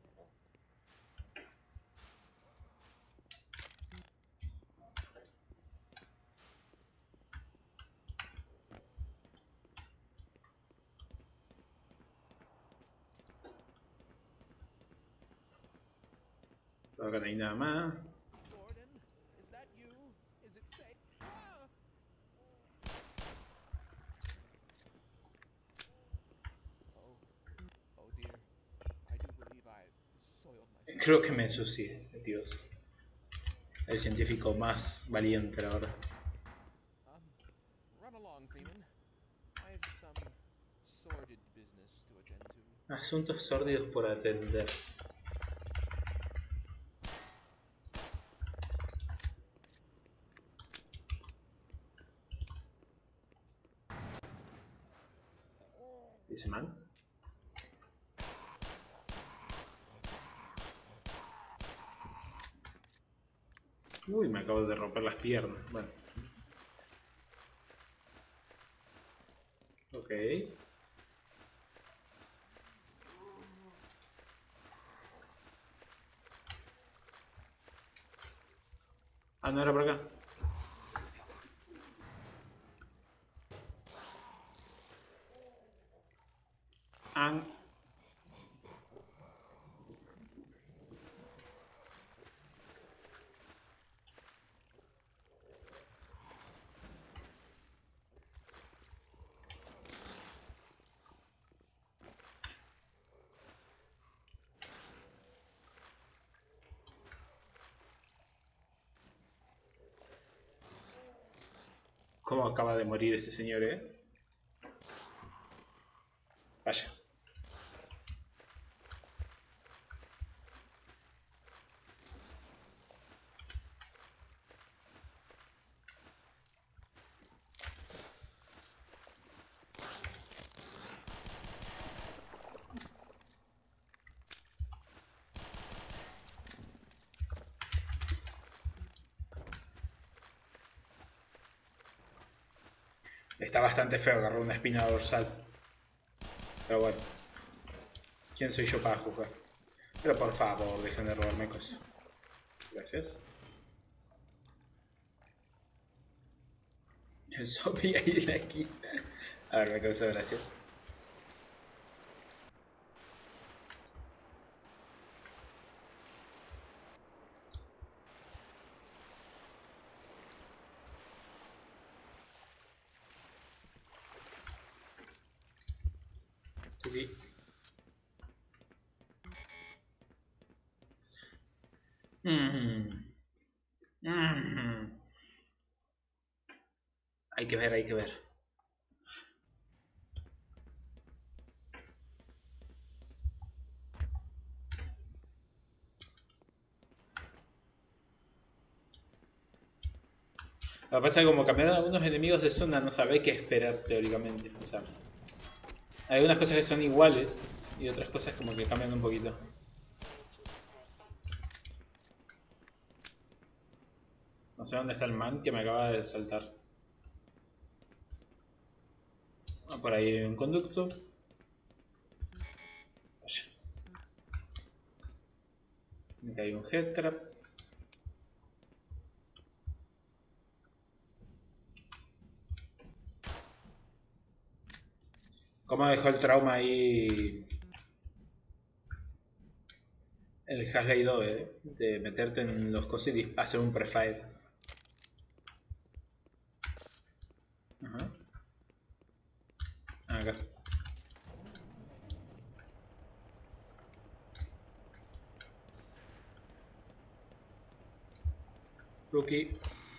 Acá no hay nada más. Gordon, is that you? Is it safe? Ah! Oh dear. I do believe I soiled myself. Creo que me ensucié, Dios. El científico más valiente, la verdad. Run along, Freeman. I have some sordid business to attend to. Asuntos sórdidos por atender. ¿Dice man? Uy, me acabo de romper las piernas. Bueno. Ok. Ah, no era por acá. ¿Cómo acaba de morir ese señor, Vaya. Está bastante feo agarrar una espina dorsal. Pero bueno. ¿Quién soy yo para juzgar? Pero por favor, dejen de robarme cosas. Gracias. El zombie ahí en la esquina. A ver, me causó gracia. Aquí. Hay que ver, hay que ver. Lo que pasa es que como cambiaron algunos enemigos de zona, no sabe qué esperar teóricamente. O sea, hay algunas cosas que son iguales y otras cosas como que cambian un poquito. No sé dónde está el man que me acaba de saltar. por ahí un conducto. Acá hay un headcrab. ¿Cómo dejó el trauma ahí el Hasley 2, de meterte en los cosas y hacer un prefire? Ajá. Acá. Rookie.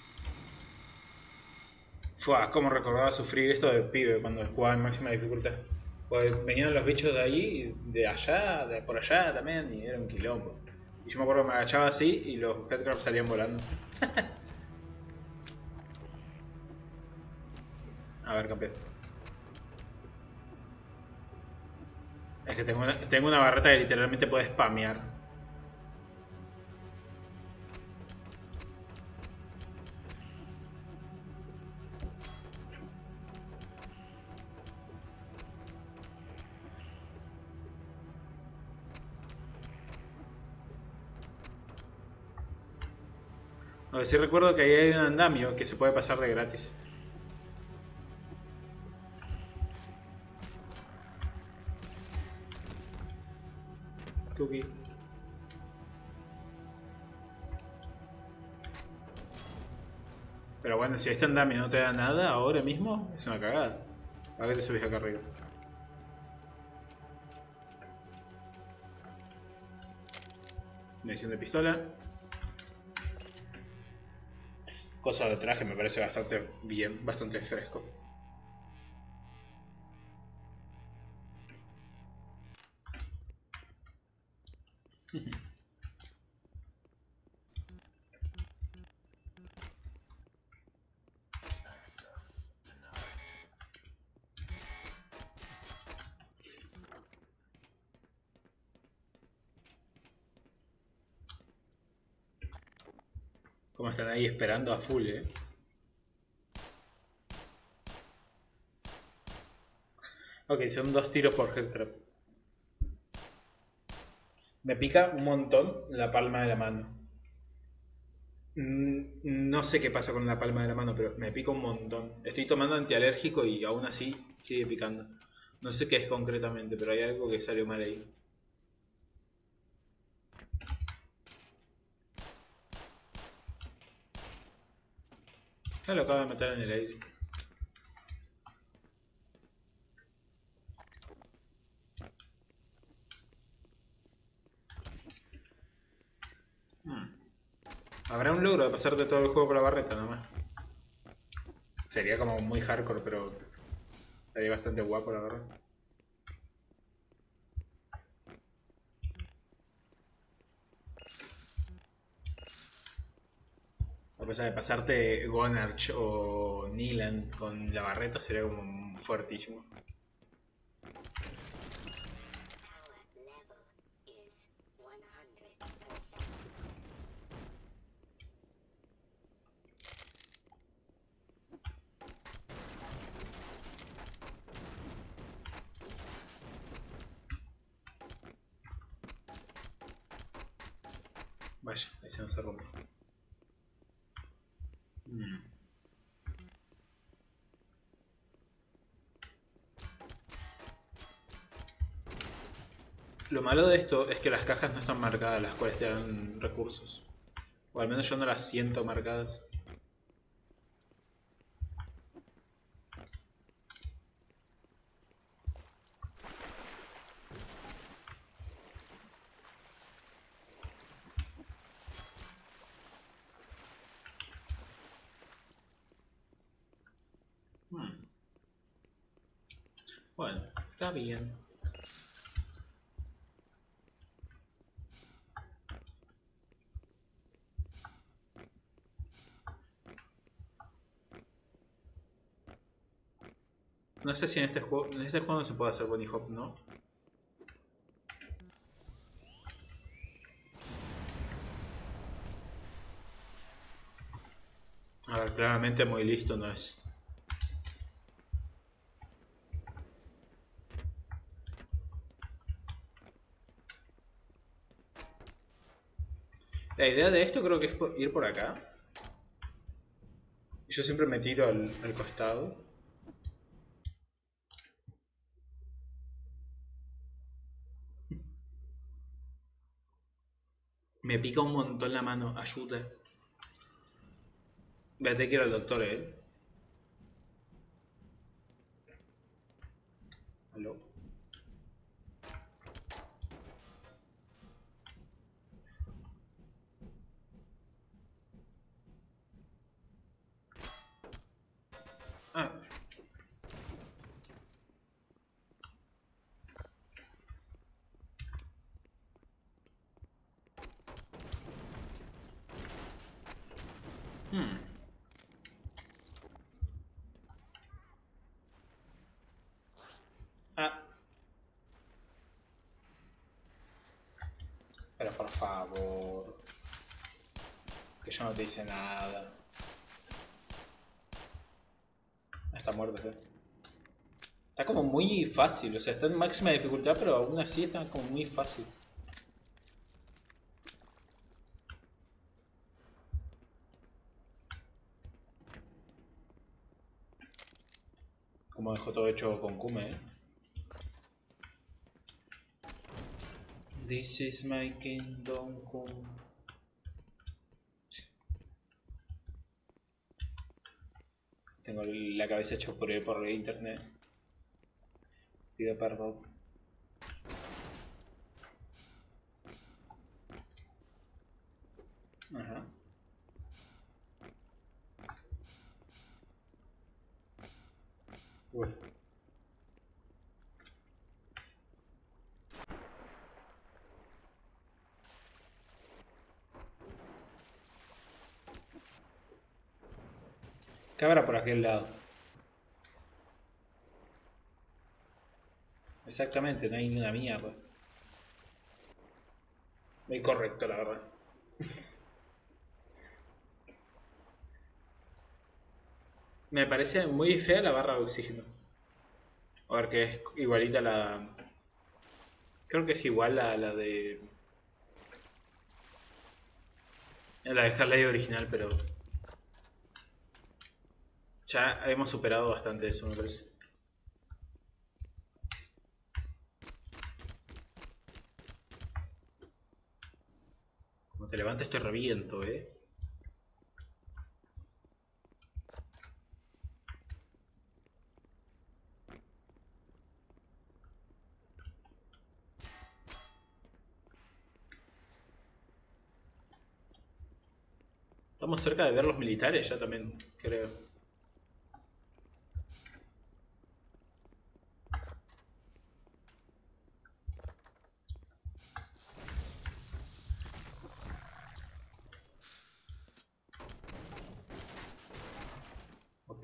Fua, cómo recordaba sufrir esto de pibe cuando jugaba en máxima dificultad. Pues venían los bichos de ahí, de allá, de por allá también, y era un quilombo. Y yo me acuerdo que me agachaba así y los headcrabs salían volando. A ver, campeón. Es que tengo una barreta que literalmente puede spamear. A ver, sí recuerdo que ahí hay un andamio que se puede pasar de gratis. Cookie. Pero bueno, si este andamio no te da nada ahora mismo, es una cagada. ¿Para qué te subís acá arriba? Munición de pistola. Cosa de traje me parece bastante bien, bastante fresco. Como están ahí esperando a full, Ok, son 2 tiros por headcrab. Me pica un montón la palma de la mano. No sé qué pasa con la palma de la mano, pero me pica un montón. Estoy tomando antialérgico y aún así sigue picando. No sé qué es concretamente, pero hay algo que salió mal ahí. Ya lo acabo de matar en el aire. Habrá un logro de pasarte todo el juego por la barreta nomás. Sería como muy hardcore, pero estaría bastante guapo la verdad. A pesar de pasarte Gonarch o Nilan con la barreta sería como fuertísimo. Vaya, ese no se rompe. Lo malo de esto es que las cajas no están marcadas, las cuales te dan recursos. O al menos yo no las siento marcadas. Bueno, está bien. No sé si en este juego no se puede hacer bunny hop, ¿no? A ver, claramente muy listo no es. La idea de esto creo que es ir por acá. Yo siempre me tiro al costado. Me pica un montón la mano, ayuda. Vete que ir al doctor, ¿Aló? Ah. Ah. Pero por favor. Que yo no te hice nada. Está muerto, Está como muy fácil, o sea, está en máxima dificultad, pero aún así está como muy fácil. Como dejó todo hecho con Kume, This is my kingdom come. Tengo la cabeza hecha por internet. Pido perdón. Ajá. Uy. ¿Qué habrá por aquel lado? Exactamente, no hay ni una mierda. Muy correcto, la verdad. Me parece muy fea la barra de oxígeno. A ver, que es igualita a la... Creo que es igual a la de... La de Harley original, pero... Ya hemos superado bastante eso, me parece. Como te levantes te reviento, Estamos cerca de ver los militares ya también, creo. Ok.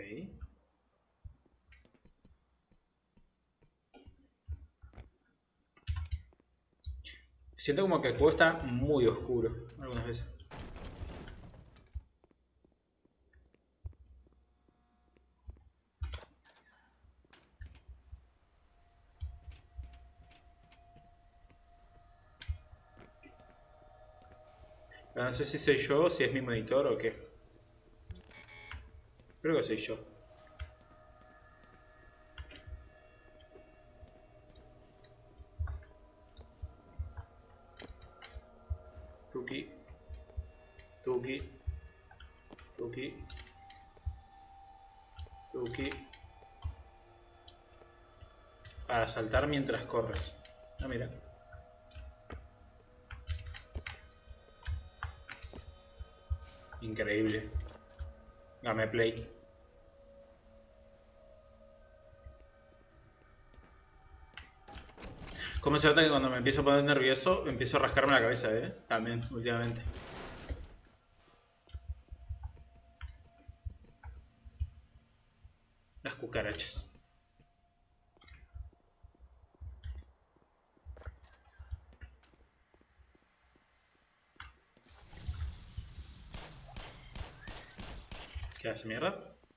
Siento como que el juego está muy oscuro algunas veces. Pero no sé si soy yo, si es mi monitor o qué. Creo que soy yo. Tuki. Tuki. Tuki. Tuki. Para saltar mientras corres. Ah, mira. Increíble. Gameplay. Como se nota que cuando me empiezo a poner nervioso, empiezo a rascarme la cabeza, también, últimamente. Las cucarachas. ¿Qué hace mierda?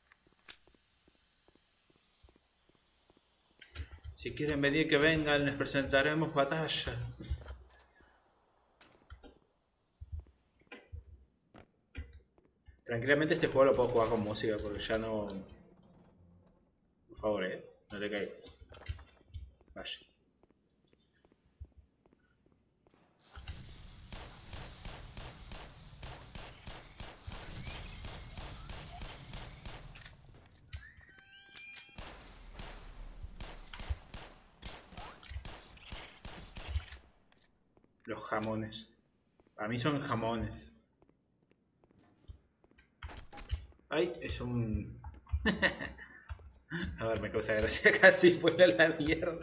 Si quieren venir que vengan, les presentaremos batalla. Tranquilamente este juego lo puedo jugar con música porque ya no... Por favor, no te caigas. Vaya. Los jamones. Para mí son jamones. Ay, es un... A ver, me causa gracia, casi fue a la mierda.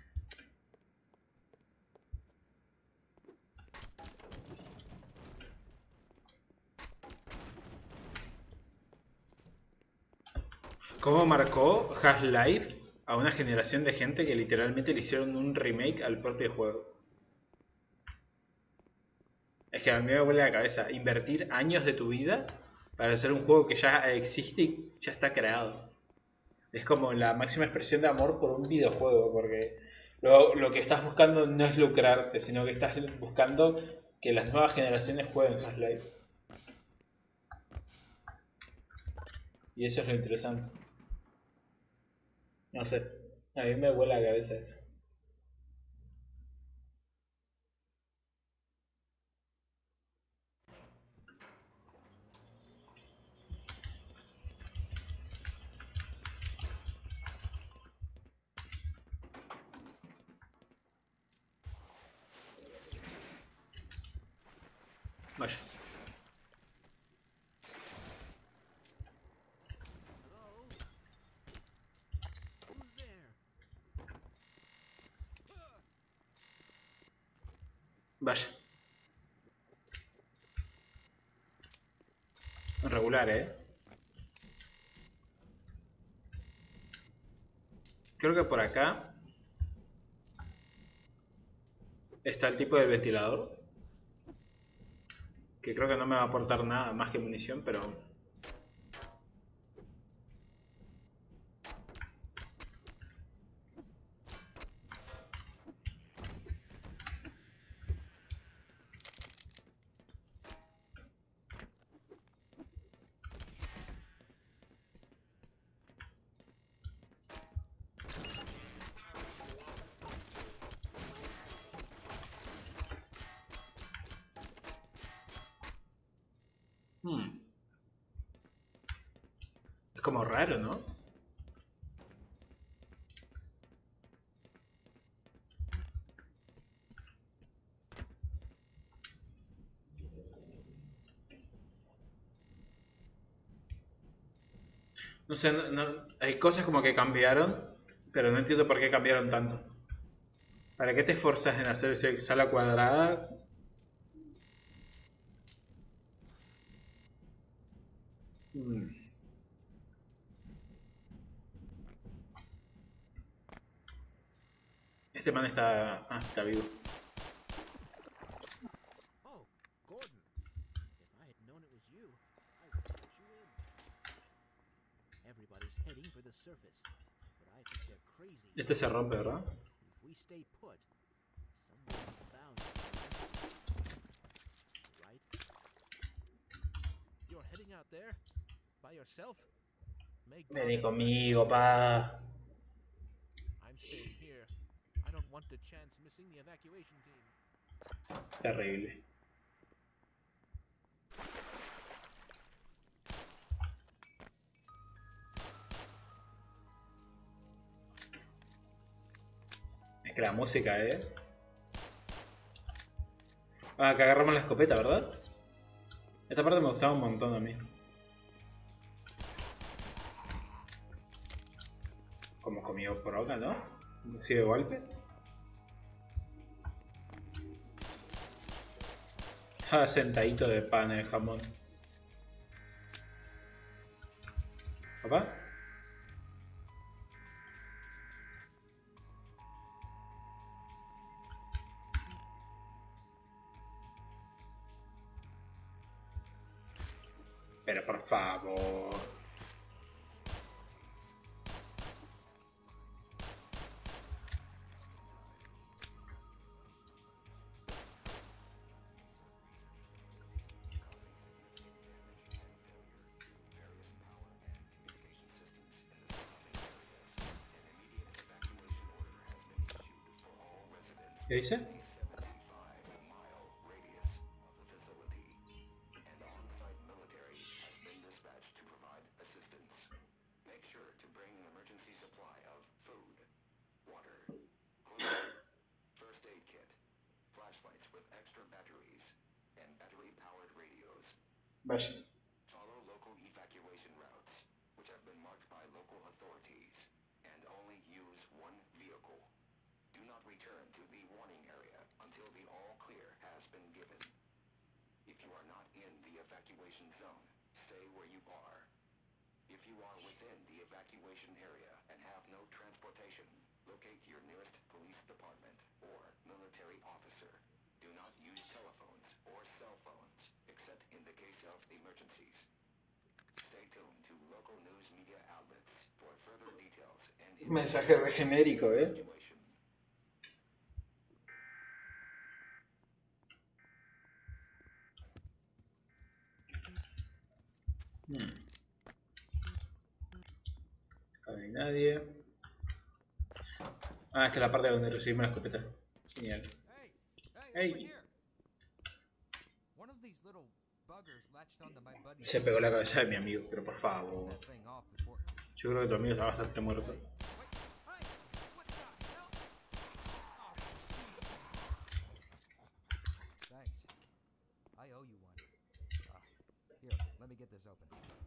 ¿Cómo marcó Half-Life a una generación de gente que literalmente le hicieron un remake al propio juego? Es que a mí me vuelve la cabeza invertir años de tu vida para hacer un juego que ya existe y ya está creado. Es como la máxima expresión de amor por un videojuego, porque lo que estás buscando no es lucrarte, sino que estás buscando que las nuevas generaciones jueguen Half-Life. Y eso es lo interesante. No sé, a mí me vuela la cabeza eso. Vaya. Hello? Who's there? Vaya. Regular, Creo que por acá está el tipo del ventilador. Que creo que no me va a aportar nada más que munición, pero... Es como raro, ¿no? No sé, hay cosas como que cambiaron, pero no entiendo por qué cambiaron tanto. ¿Para qué te esforzas en hacer esa sala cuadrada? Este man está... Ah, está vivo. Oh, Gordon. If I had known it was you, I would have let you in. Everybody's heading for the surface, but I think they're crazy. Este se rompe, ¿verdad? If we stay put, someone's bound to be right? You're heading out there? By yourself? May God Vení have conmigo, mercy. pa. I'm staying here. I don't want the chance missing the evacuation team. Terrible. Es que la música, Ah, que agarramos la escopeta, ¿verdad? Esta parte me gustaba un montón a mí. Como comido por acá, ¿no? ¿Así de golpe? Ah, sentadito de pan el jamón. ¿Papá? Pero por favor. ¿Qué dice? Vaya. Follow local evacuation routes, which have been marked by local authorities, and only use one vehicle. Do not return to the warning area until the all clear has been given. If you are not in the evacuation zone, stay where you are. If you are within the evacuation area and have no transportation, locate your nearest police department or military officer. Do not use telephones or cell phones, except in the case of emergencies. Stay tuned to local news media outlets for further details and Mensaje re genérico, situation. Acá no hay nadie. Ah, esta es la parte donde recibimos la escopeta. Genial. Hey, Hey. over here. One of these little buggers latched onto my buddy's Se pegó la cabeza de mi amigo, pero por favor. that thing off before. Yo creo que tu amigo está bastante muerto. Hey, what the hell? Oh, thanks. I owe you one. Here, let me get this open.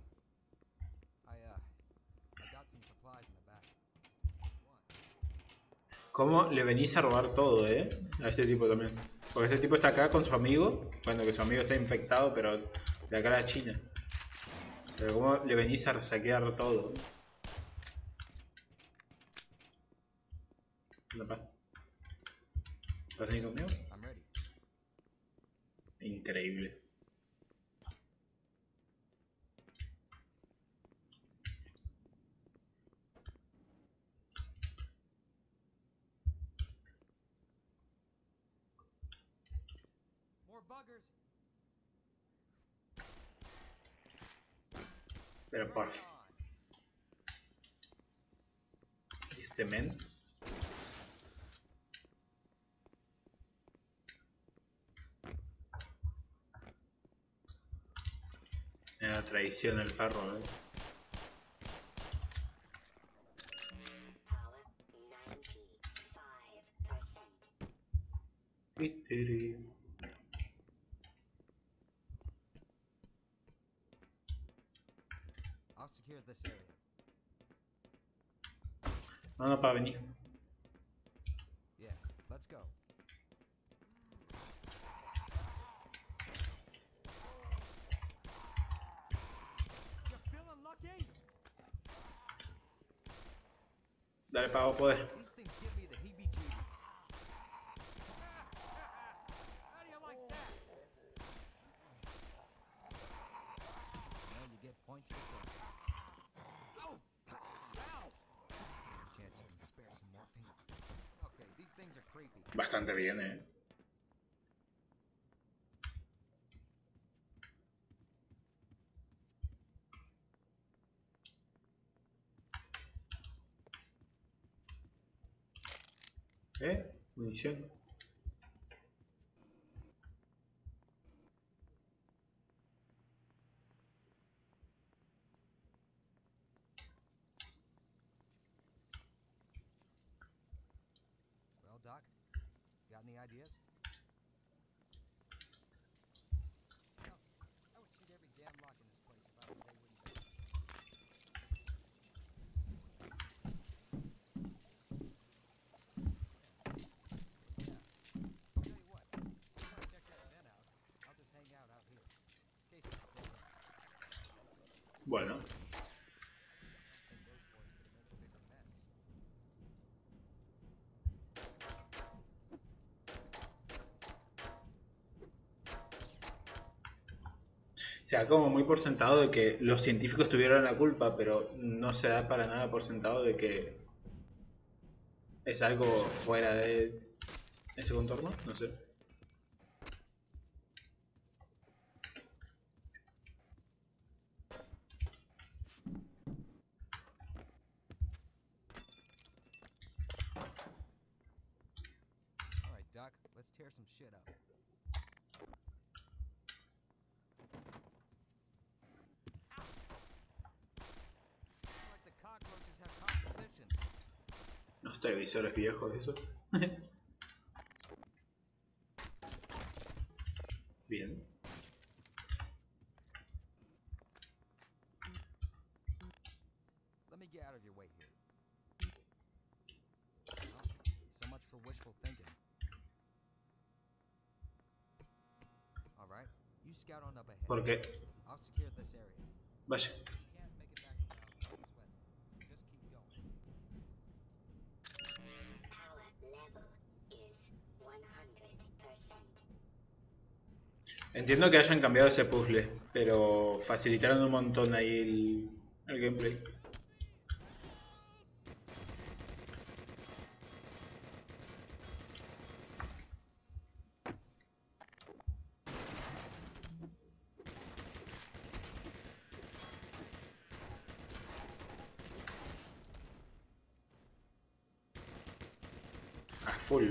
I got some supplies in the back. ¿Cómo le venís a robar todo, a este tipo también? Porque este tipo está acá con su amigo. Bueno, que su amigo está infectado, pero de acá a la China. Pero ¿cómo le venís a saquear todo? ¿Dónde va? ¿Vas a venir conmigo? I'm ready. Increíble. More buggers. Pero por este men. Me da traición el perro, Power 95%. I'll secure this area. No, para venir. Yeah, let's go. You feeling lucky? Dale, pago poder. These things give me the heebie-jeebies. How do you like that? Well, you get points for killing. Ow! Ow! Chance you can spare some morphine. Okay, these things are creepy. Bastante bien, Munición. Well, Doc, got any ideas? Hell, I would shoot every damn lock in this place if I were they wouldn't be. Yeah. Tell you what, if you want to check that vent out, I'll just hang out here. In case it's broken. Bueno. I think those boys could have made a bigger mess. Se da como muy por sentado de que los científicos tuvieron la culpa, pero no se da para nada por sentado de que es algo fuera de ese contorno, no sé. All right, Doc. tear some shit up. Like the cockroaches have competition. Los televisores viejos, eso. Bien. Let me get out of your way here. Well, so much for wishful thinking. All right, you scout on up ahead. ¿Por qué? I'll secure this area. Vaya. If you can't make it back around, don't sweat it. Just keep going. Power level is 100%. Entiendo que hayan cambiado ese puzzle, pero facilitaron un montón ahí el gameplay. A full,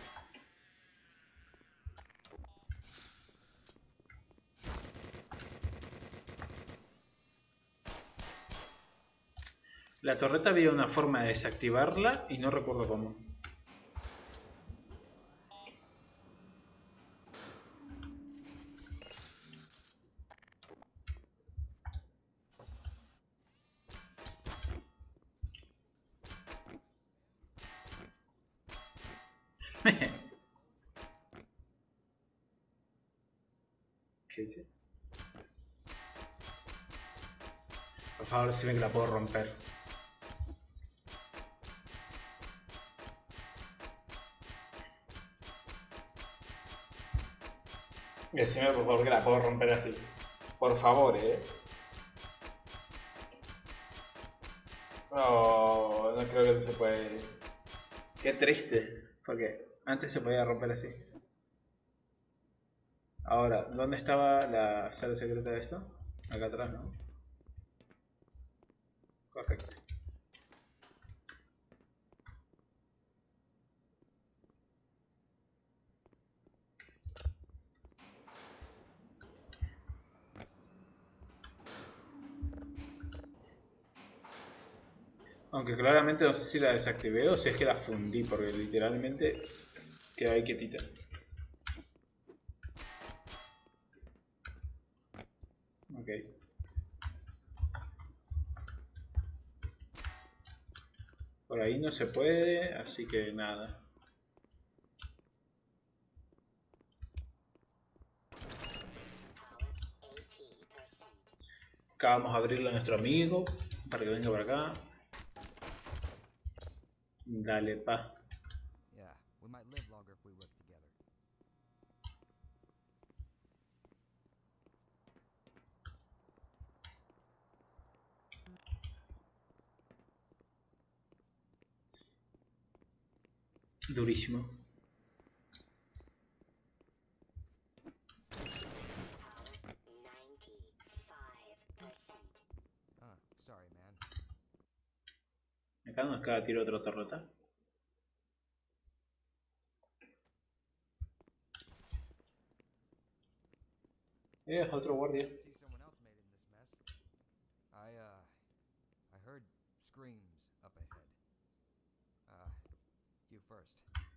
La torreta había una forma de desactivarla y no recuerdo cómo. ¿Qué dice? Por favor, decime que la puedo romper. Decime por favor que la puedo romper así. Por favor, No, no creo que se puede. Qué triste. Porque antes se podía romper así. Ahora, ¿dónde estaba la sala secreta de esto? Acá atrás, ¿no? Correcto. Aunque claramente no sé si la desactivé o si es que la fundí, porque literalmente quedó ahí quietita. Ok. Por ahí no se puede, así que nada. Acá vamos a abrirle a nuestro amigo para que venga por acá. Dale, pa. Yeah, we might live longer if we work together. Durísimo. Sorry, man. Acá nos acaba de tirar otra torreta. Otro guardia. See someone else made it in this mess. I heard screams up ahead. You first.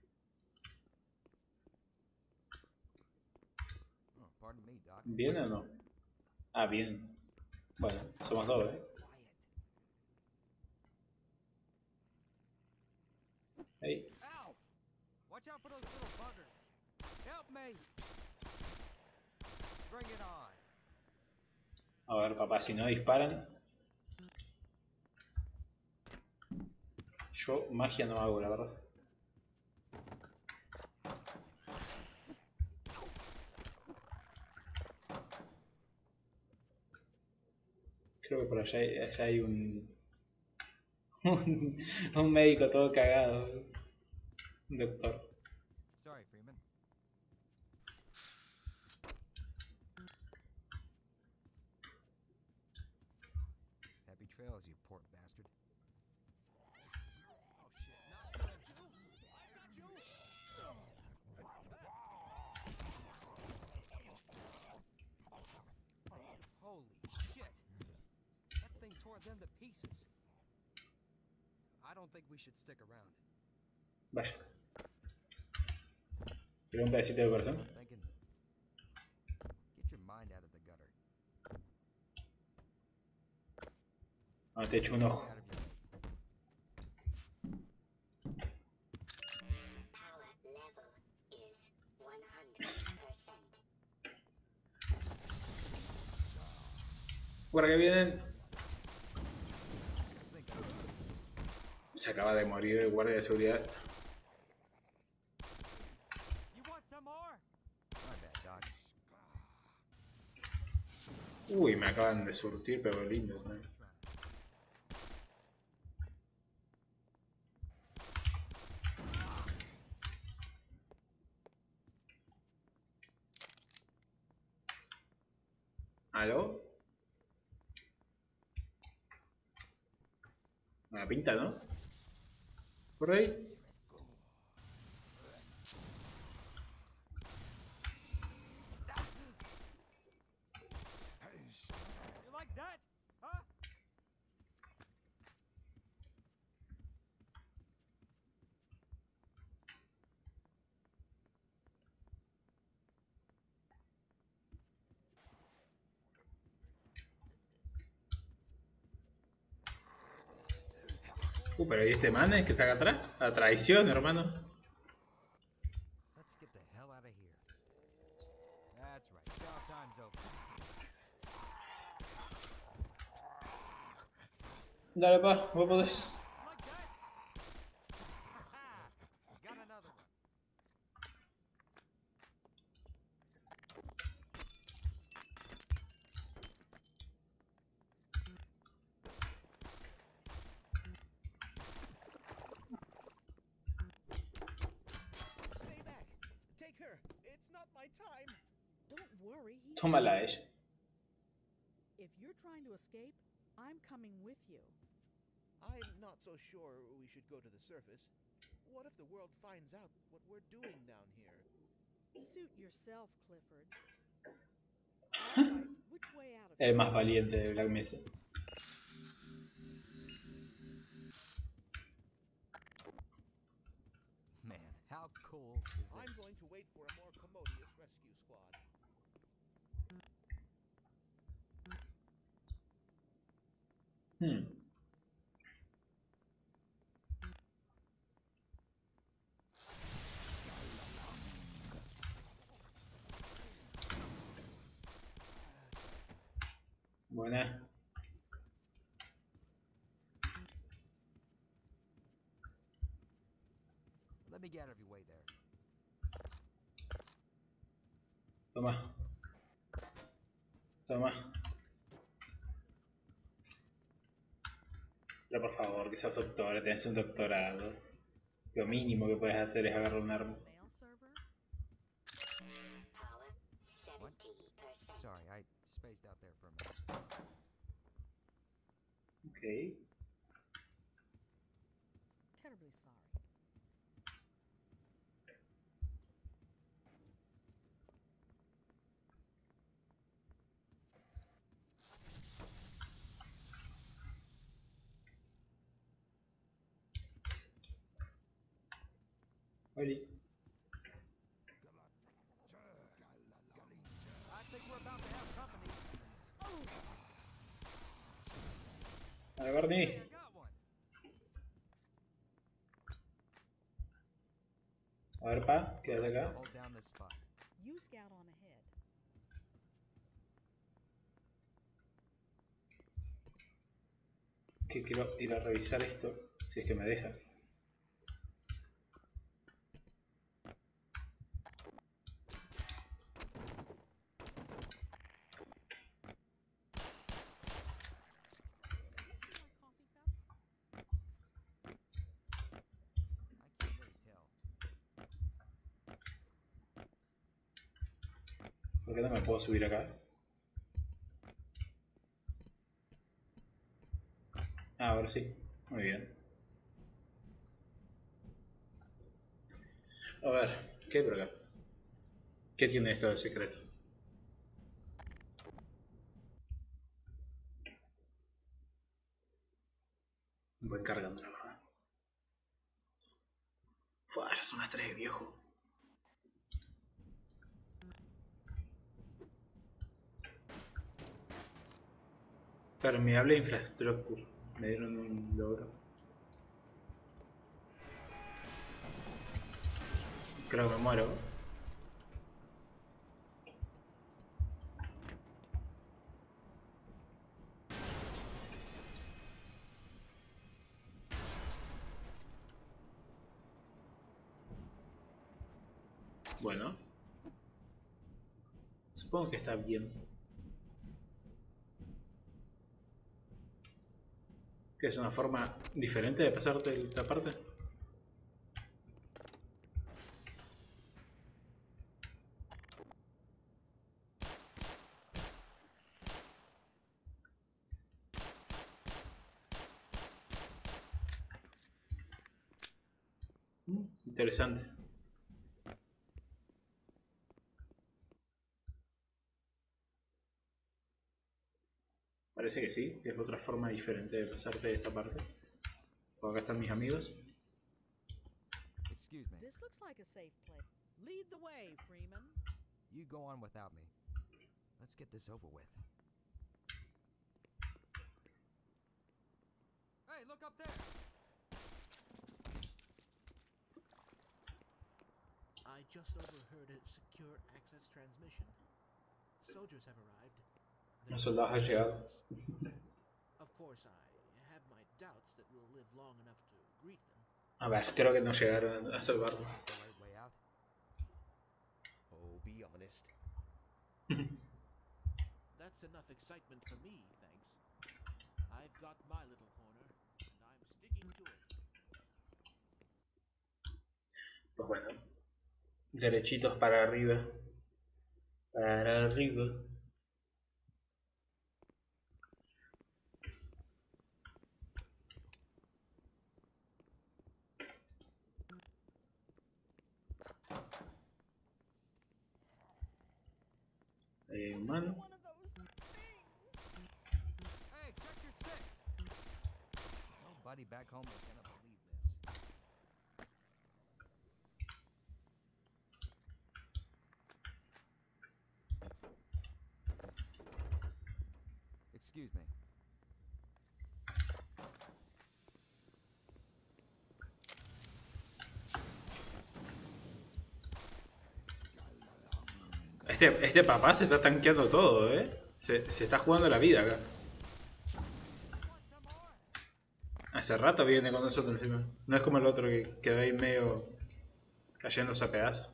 Oh, pardon me, Doc. ¿Bien o no? Ah, bien. Bueno, somos dos, Hey. Ow! Watch out for those little buggers. Help me. Bring it on. A ver, papá, si no disparan. Yo magia no hago, la verdad. Creo que por allá hay un médico todo cagado. Un doctor. Sorry, Freeman. Happy trails, you pork bastard. Oh shit! Not you! I got you! more than the pieces. I don't think we should stick around. Vaya. ¿Quiero un pedacito de corazón? I'm thinking, get your mind out of the gutter. Ah, te echo un ojo. Out of your Power level is 100%. Por acá vienen. Se acaba de morir el guardia de seguridad. You want some more? My bad, Doc. Uy, me acaban de surtir, pero lindo también. ¿Aló? Una pinta, ¿no? Por ahí. You like that? Huh? Pero ¿y este man es que está acá atrás? La traición, hermano. Let's get the hell out of here. That's right. Job time's over. Dale, pa, vos podés. Like that? Got another one. Stay back. Take her. It's not my time. Don't worry, he's Tómala a ella. If you're trying to escape, I'm coming with you. I'm not so sure we should go to the surface. What if the world finds out what we're doing down here? Suit yourself, Clifford. All right, which way out of El here? más valiente de Black Mesa. Man, how cool is I'm this? going to wait for a more commodious rescue squad. Buena. Let me get out of your way there. Toma. Toma. Pero por favor, que sos doctora, tenés un doctorado. Lo mínimo que puedes hacer es agarrar un arma. Mail server? Power What? 70%. Sorry, I spaced out there for a minute. Ok. Terribly sorry. Oli. I think we're about to have company. A ver, Barney. Hey, I got one. A ver, pa, quédate acá. Hold down this spot. You scout on ahead. Que quiero ir a revisar esto, si es que me deja. This is my coffee cup. I can't really tell. ¿Por qué no me puedo subir acá? Ah, ahora sí. Muy bien. A ver, ¿qué hay por acá? ¿Qué tiene esto de secreto? Voy cargando la verdad. Fua, ya son las 3, viejo. Permeable infraestructura. Me dieron un logro. Creo que me muero. Bueno. Supongo que está bien. ¿Qué es una forma diferente de pasarte esta parte? Interesante. Parece que sí, que es otra forma diferente de pasarte esta parte. O acá están mis amigos. Excuse me. This looks like a safe place. Lead the way, Freeman. You go on without me. Let's get this over with. Hey, look up there! I just overheard a secure access transmission. Soldiers have arrived. Los soldados han llegado. Of course, I have my doubts that we'll live long enough to greet them. A ver, creo que no llegaron a salvarnos. The right way out. Oh, be honest. That's enough excitement for me, thanks. I've got my little corner, and I'm sticking to it. Pues bueno. Derechitos para arriba. Para arriba. Man. Hey, check your six! Nobody back home is gonna believe this. Excuse me. Este papá se está tanqueando todo, Se está jugando la vida acá. Hace rato viene con nosotros encima. No es como el otro que quedó ahí medio cayéndose a pedazos.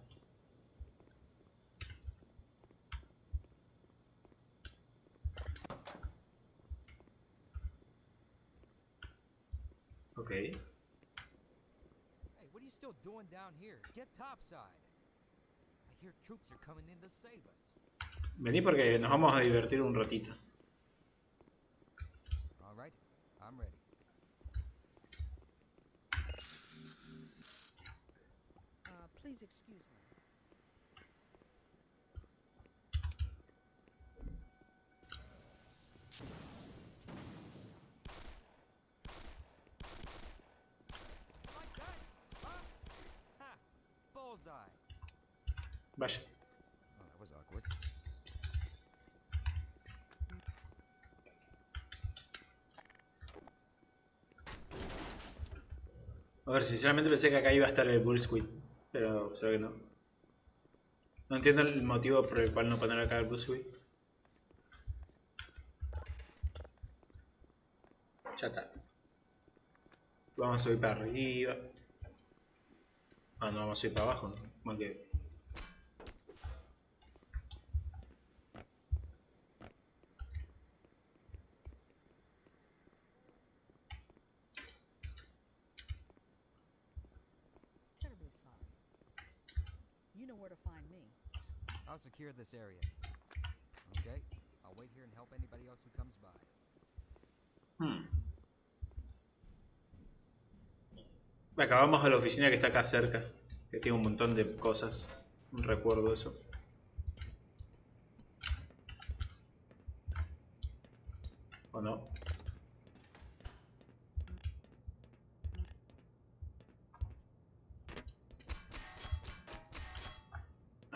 Ok. Hey, what are you still doing down here? Get topside. I hear troops are coming in to save us. Vení porque nos vamos a divertir un ratito. All right, I'm ready. Please excuse me. Like that? Huh? Ha! Bullseye. Vaya. Oh, that was awkward. A ver, sinceramente pensé que acá iba a estar el Bull Squid, pero se ve que no. No entiendo el motivo por el cual no poner acá el Bull Squid. Ya está. Vamos a subir para arriba. Ah, no, vamos a subir para abajo, ¿no? Bueno, que... Terribly sorry. You know where to find me. I'll secure this area. Okay? I'll wait here and help anybody else who comes by. Acá vamos a la oficina que está acá cerca, que tiene un montón de cosas. No recuerdo eso. ¿O no?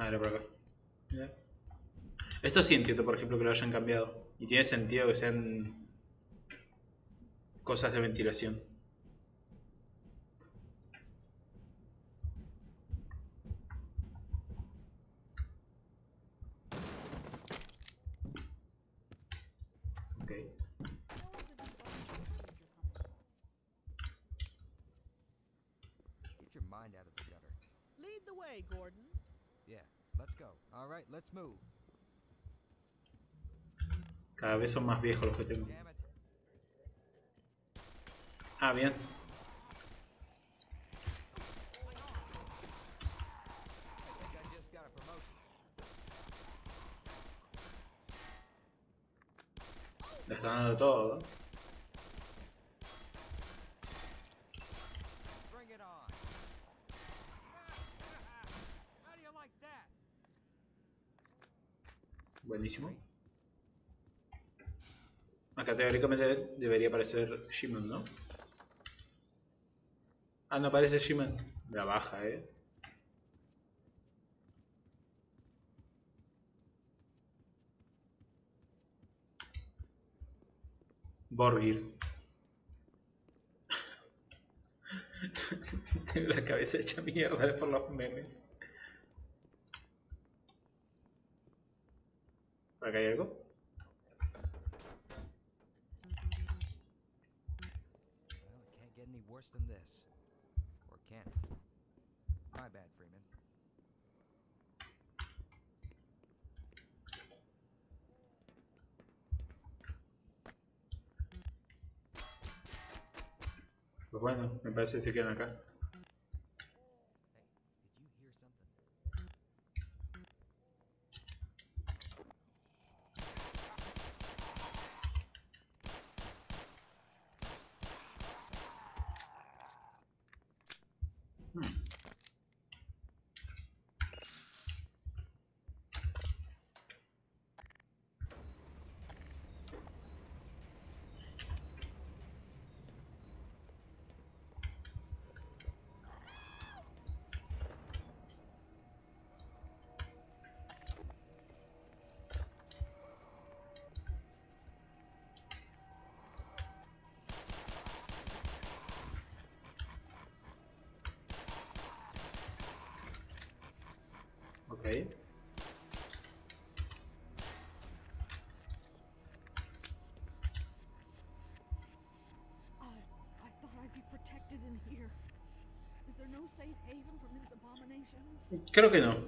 Ah, era por acá. Mira. Esto sí entiendo, por ejemplo, que lo hayan cambiado. Y tiene sentido que sean cosas de ventilación. Ok. Get your mind out of the gutter. Lead the way, Gordon. Yeah, let's go. All right, let's move. Cada vez son más viejos los que tengo. Damn it. Ah, bien. I think I just got a promotion. Le están dando todo, ¿no? Bring it on. How do you like that? Buenísimo. Acá teóricamente debería aparecer Shimon, ¿no? Ah, no aparece Shimon. La baja, Borgir. Tengo la cabeza hecha mierda por los memes. ¿Por acá hay algo? Well, it can't get any worse than this. Or can it? My bad, Freeman. Pues bueno, me parece que se quedan acá. Hey, did you hear something? Ok. I thought I'd be protected in here. Is there no safe haven from these abominations? Creo que no.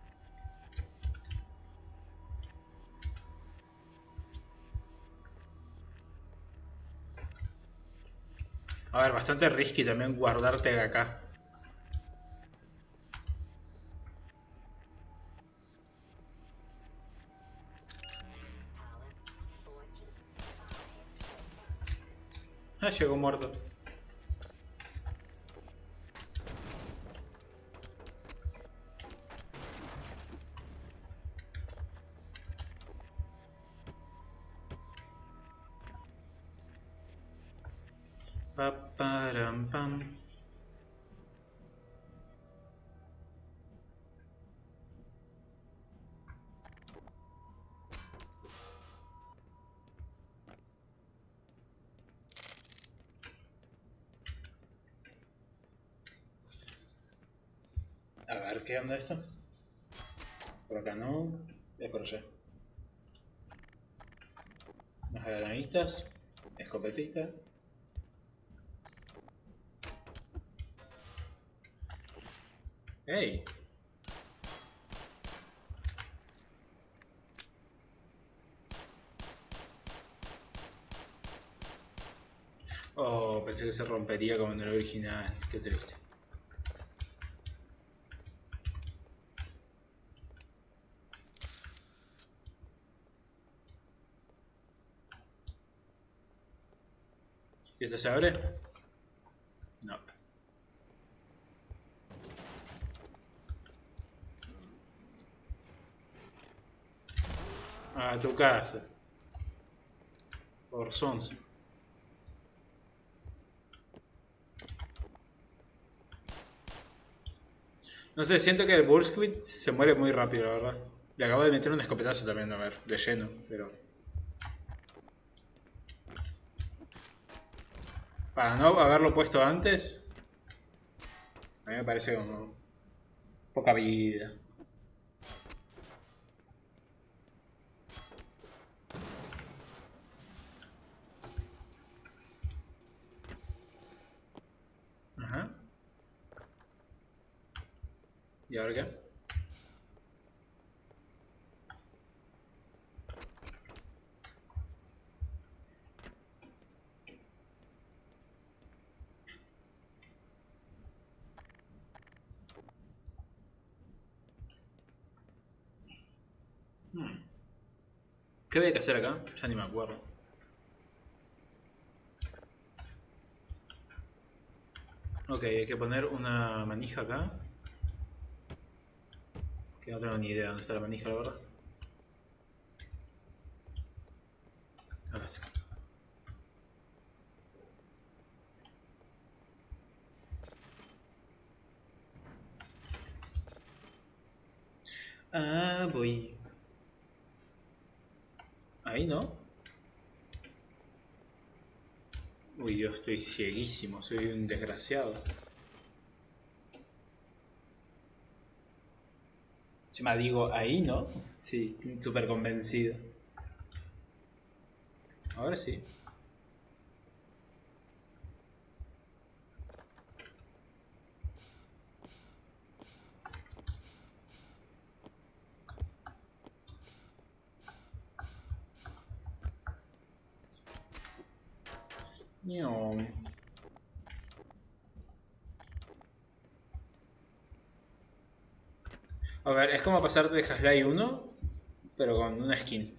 A ver, bastante risky también guardarte acá. Ah, llegó muerto. Pa, param, pam. A ver, ¿qué onda esto? Por acá no. Es por allá. Unas granaditas. Escopetita. ¡Ey! Oh, pensé que se rompería como en el original. Qué triste. ¿Y esta se abre? No. A tu casa. Por Sonso. No sé, siento que el Bullsquid se muere muy rápido, la verdad. Le acabo de meter un escopetazo también, a ver, de lleno, pero... Para no haberlo puesto antes, a mí me parece como... poca vida. Ajá. ¿Y ahora qué? ¿Qué había que hacer acá? Ya ni me acuerdo. Ok, hay que poner una manija acá. Que no tengo ni idea dónde está la manija, la verdad. Acá está. Ah, voy. Ahí no. Uy, yo estoy cieguísimo, soy un desgraciado. Encima digo, ahí no. Sí, súper convencido. Ahora sí. Ño. A ver, es como pasarte de Half-Life 1, pero con una skin.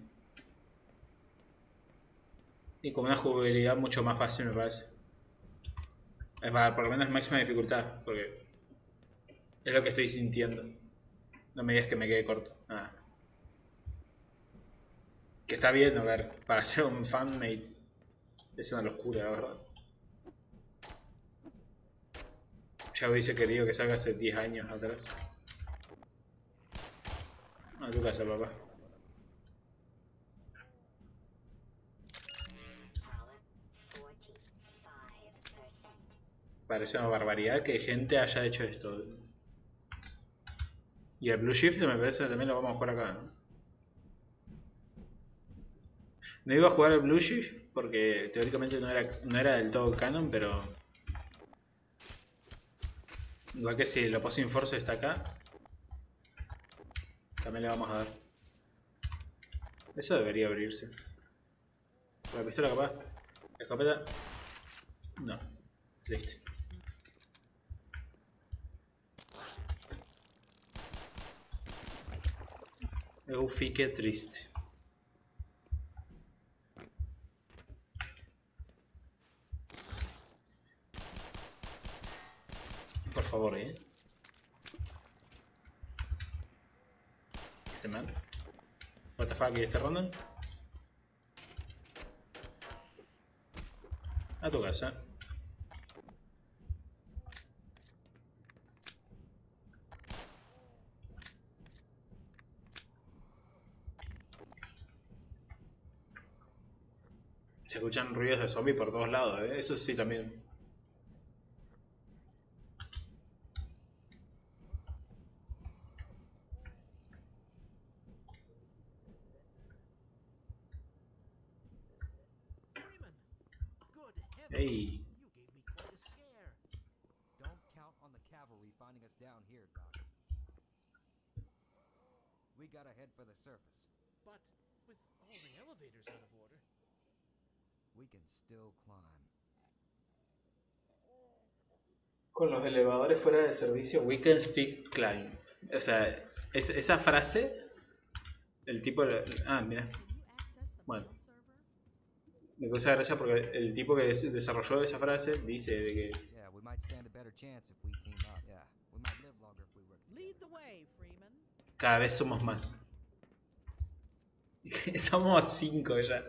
Y con una jugabilidad mucho más fácil, me parece. Es más, por lo menos máxima dificultad, porque es lo que estoy sintiendo. No me digas que me quede corto. Nada. Que está bien, a ver, para ser un fanmate es una locura, la verdad. Ya hubiese querido que salga hace 10 años atrás. A tu casa, papá. Parece una barbaridad que gente haya hecho esto. Y el Blue Shift me parece que también lo vamos a jugar acá, ¿no? No iba a jugar el Blue Shift porque teóricamente no era del todo canon, pero... Igual que si el Opposing Force está acá, también le vamos a dar. Eso debería abrirse. La pistola capaz. La escopeta... No. Listo. Ufi, qué triste. Por favor, Este man. What the fuck, ¿y este random? A tu casa. Se escuchan ruidos de zombie por todos lados, Eso sí también. Hey. You gave me quite a scare. Don't count on the cavalry finding us down here, Doc. We gotta head for the surface. But with all the elevators out of order, We can still climb. Con los elevadores fuera de servicio, we can still climb. O sea, esa frase, el tipo... Ah, mira. Bueno. Me causa gracia porque el tipo que desarrolló esa frase dice de que... Yeah, we might stand a better chance if we team up. Yeah, we might live longer if we work together. Lead the way, Freeman. Cada vez somos más. Somos 5 ya.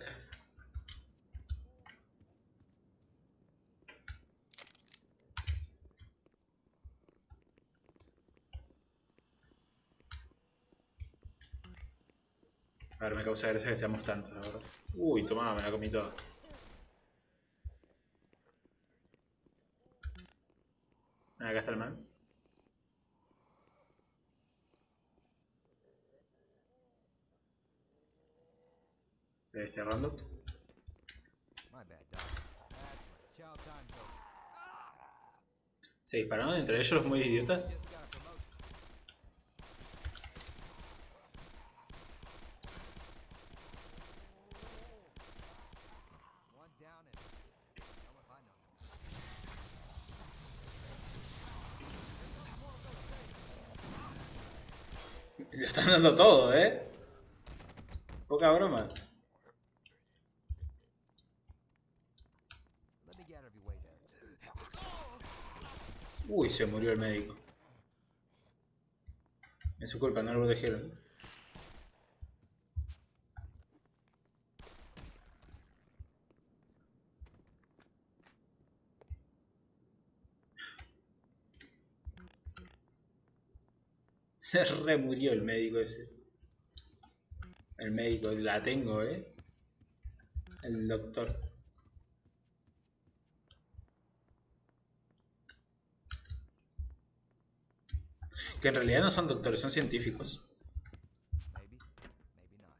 A ver, me causa gracia que seamos tantos, la verdad. Uy, tomá, me la comí toda. Acá está el man. Este random. My bad, Doc. That's right. Chow time, folks. Se dispararon entre ellos los muy idiotas. Just got a promotion. One down and how if I know that. Le están dando todo, Poca broma. Let me get out of your way there. Uy, se murió el médico. Es su culpa, no lo protegieron. Se remurió el médico ese. El médico, la tengo, El doctor. Que en realidad no son doctores, son científicos. Maybe, maybe not.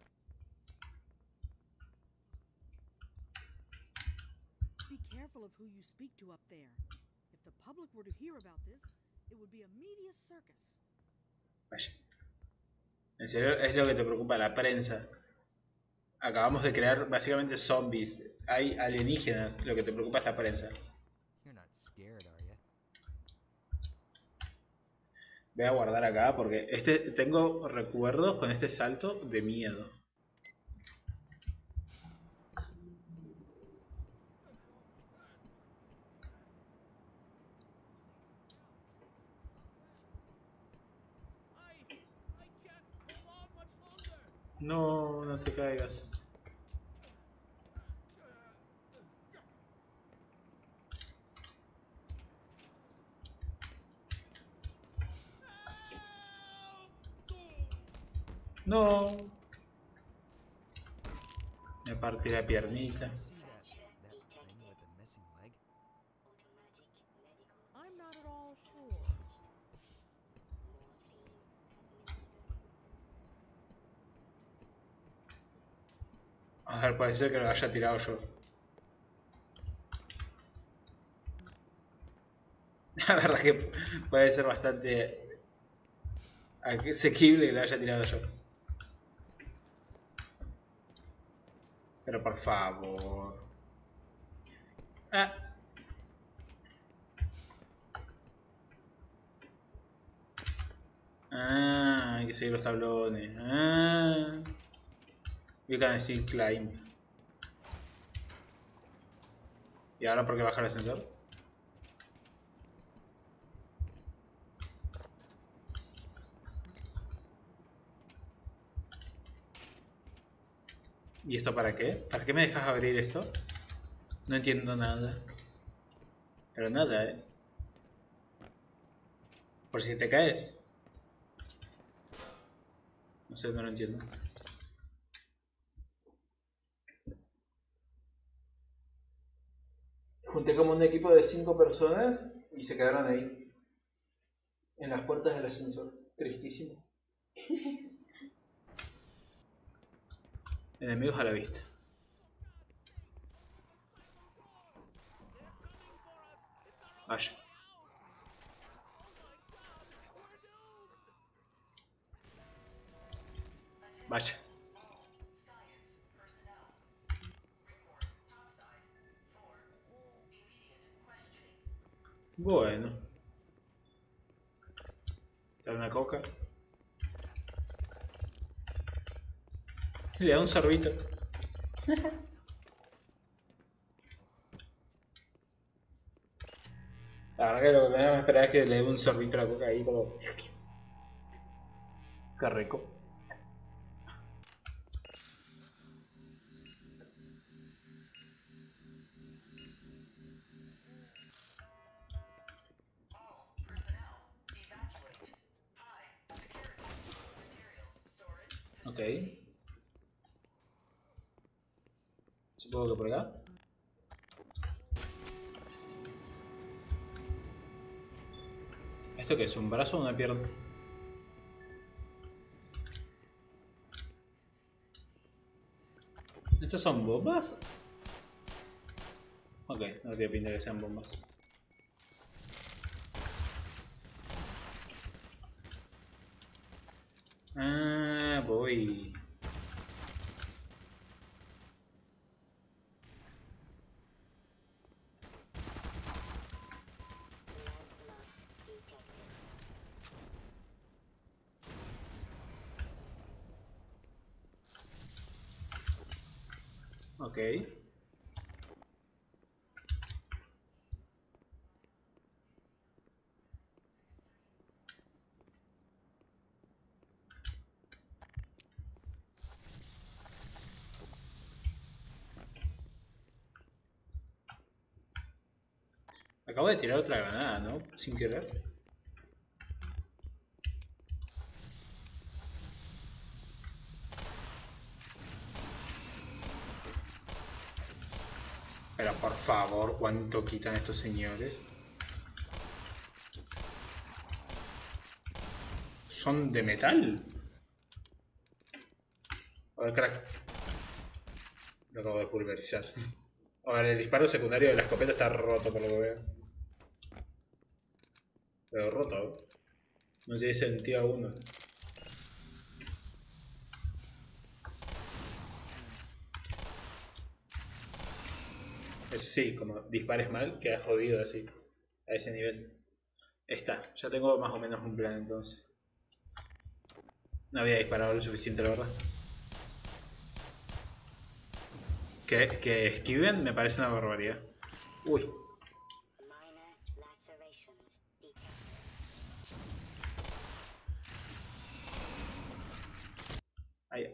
Be careful of who you speak to up there. If the public were to hear about this, it would be a media circus. Vaya. En serio, es lo que te preocupa, la prensa. Acabamos de crear básicamente zombies. Hay alienígenas, lo que te preocupa es la prensa. You're not scared, are you? Voy a guardar acá porque tengo recuerdos con este salto de miedo. No, no te caigas. No. Me partí la piernita. See that thing with the missing leg? I'm not at all sure. A ver, puede ser que lo haya tirado yo. La verdad que puede ser bastante asequible que lo haya tirado yo. Pero por favor. Ah. Ah, hay que seguir los tablones. Ah. You can still climb. ¿Y ahora por qué bajar el ascensor? ¿Y esto para qué? ¿Para qué me dejas abrir esto? No entiendo nada. Pero nada, Por si te caes. No sé, no lo entiendo. Junté como un equipo de 5 personas y se quedaron ahí. En las puertas del ascensor. Tristísimo. Enemigos a la vista. Vaya. Vaya. Bueno. Dale una coca. Le da un sorbito. La verdad que lo que me esperaba es que le dé un sorbito a la coca ahí como... Qué rico. Ok. Supongo que por acá. ¿Esto qué es? ¿Un brazo o una pierna? ¿Estos son bombas? Ok, no tiene pinta que sean bombas. Ah, voy. Ok. Acabo de tirar otra granada, ¿no? Sin querer. Pero por favor, ¿cuánto quitan estos señores? ¿Son de metal? A ver, crack. Lo acabo de pulverizar. A ver, el disparo secundario de la escopeta está roto por lo que veo. Pero roto, ¿eh? No tiene sentido alguno. Eso sí, como dispares mal, queda jodido así. A ese nivel. Está, ya tengo más o menos un plan entonces. No había disparado lo suficiente, la verdad. Que esquiven me parece una barbaridad. Uy. Ahí.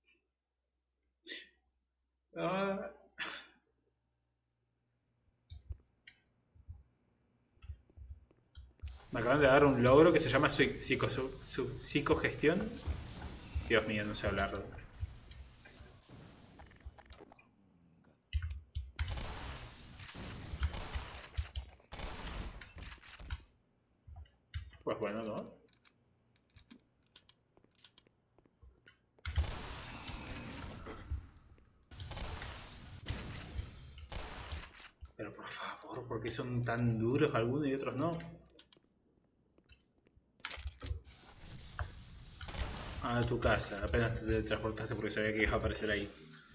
Ah. Me acaban de dar un logro que se llama psicogestión. Dios mío, no sé hablarlo. Pues bueno, ¿no? Pero por favor, ¿por qué son tan duros algunos y otros no? A tu casa, apenas te teletransportaste porque sabía que iba a aparecer ahí.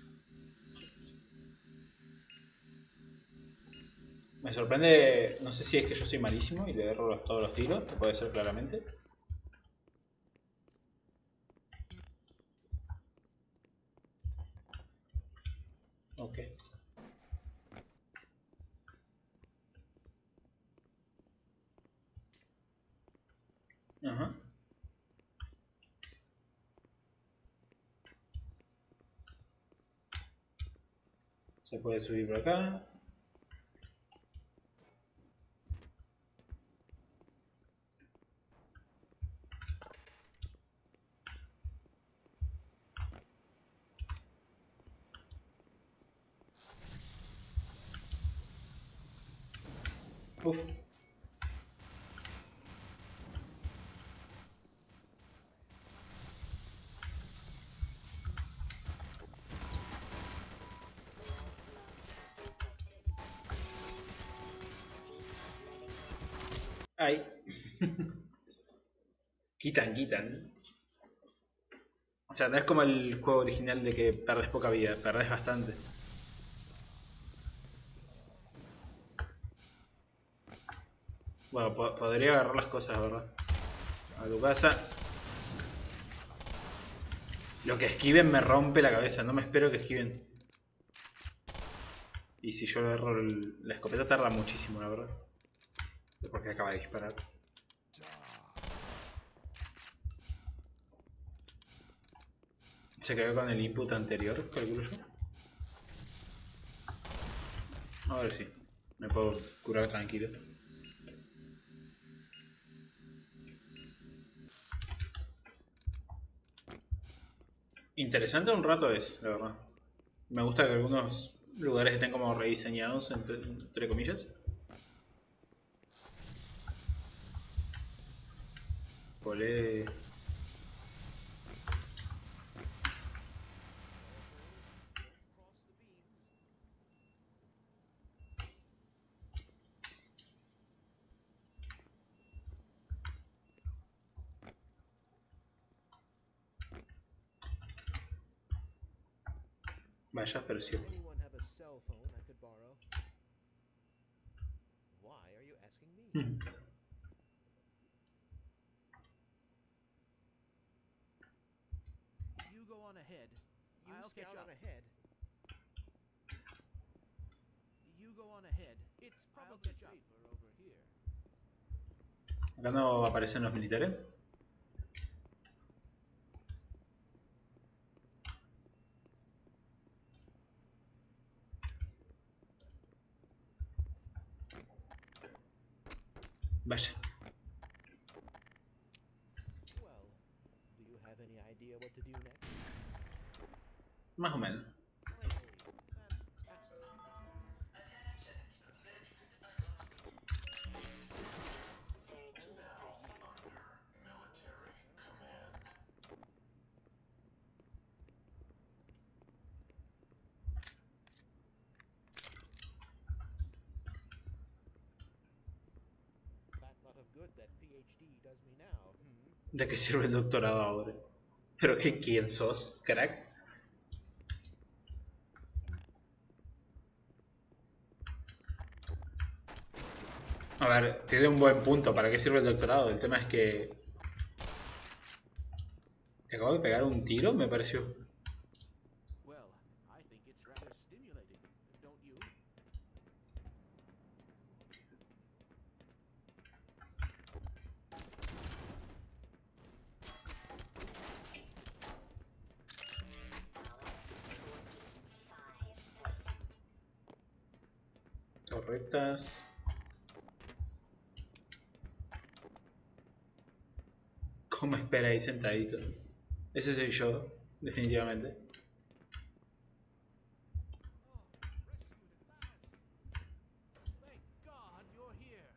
Me sorprende, no sé si es que yo soy malísimo y le erro todos los tiros, que puede ser claramente. Ok. Ajá. Se puede subir por acá. Uf. Ahí. Quitan. O sea, no es como el juego original de que perdes poca vida, perdes bastante. Bueno, podría agarrar las cosas, ¿verdad? A tu casa. Lo que esquiven me rompe la cabeza, no me espero que esquiven. Y si yo le erro la escopeta tarda muchísimo, la verdad. Porque acaba de disparar. Se quedó con el input anterior, calculo yo. A ver si me puedo curar tranquilo. Interesante un rato es, la verdad. Me gusta que algunos lugares estén como rediseñados, entre comillas. Olé. Vaya, pero sí. Anyone have a cell phone I could borrow? Why are you asking me? You go on ahead. I'll I'll catch scout up. on ahead. You go on ahead. It's probably safer over here. Acá no aparecen los militares. Vaya. Well, do you have any idea what to do next? Más o menos. Finally, fat lot of good that PhD does me now. ¿De qué sirve el doctorado ahora? ¿Pero qué quién sos, crack? A ver, tiene un buen punto. ¿Para qué sirve el doctorado? El tema es que... ¿Te acabo de pegar un tiro? Me pareció. Well, I think it's rather stimulating, don't you? Torretas. ¿Cómo espera ahí sentadito? Ese soy yo, definitivamente. Thank God you're here.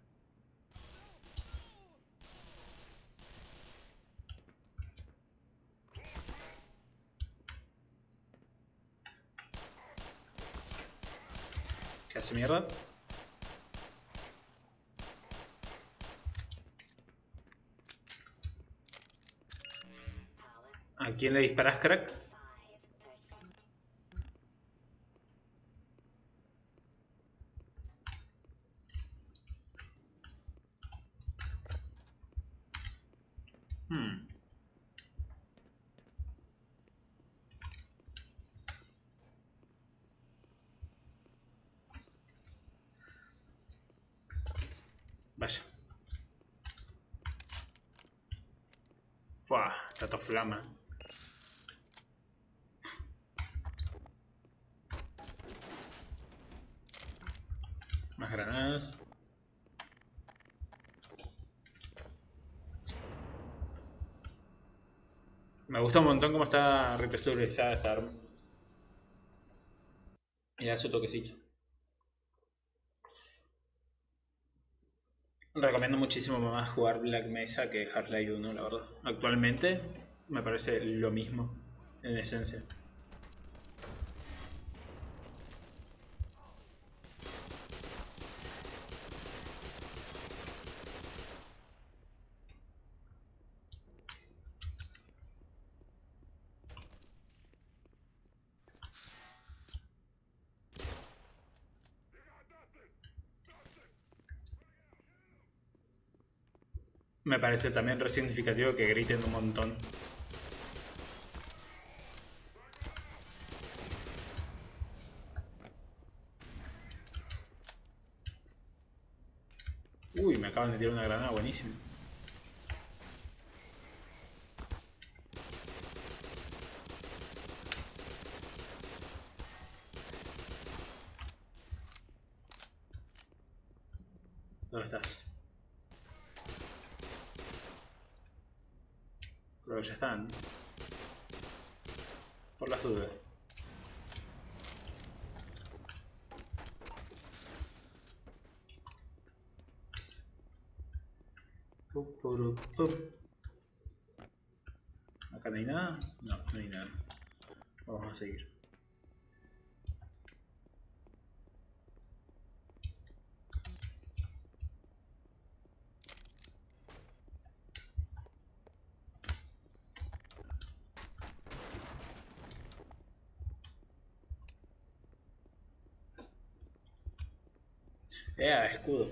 ¿Qué hace mierda? ¿A quién le disparas, crack? Vaya. Buah, está todo flama. Más granadas. Me gusta un montón cómo está retexturizada esta arma. Y da su toquecito. Recomiendo muchísimo más jugar Black Mesa que Half-Life 1, la verdad. Actualmente me parece lo mismo, en esencia. Me parece también re significativo que griten un montón. Uy, me acaban de tirar una granada buenísima. ¿Dónde estás? Creo que ya están. Por las dudas. Acá no hay nada. No, no hay nada. Vamos a seguir. Escudo.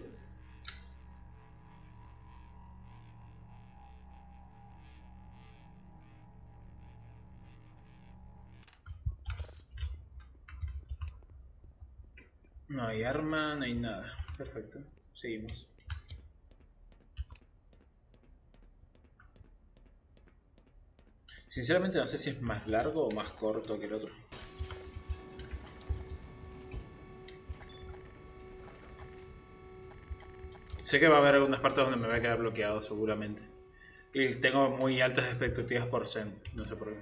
No hay arma, no hay nada. Perfecto. Seguimos. Sinceramente no sé si es más largo o más corto que el otro. Sé que va a haber algunas partes donde me va a quedar bloqueado seguramente. Y tengo muy altas expectativas por Zen, no sé por qué.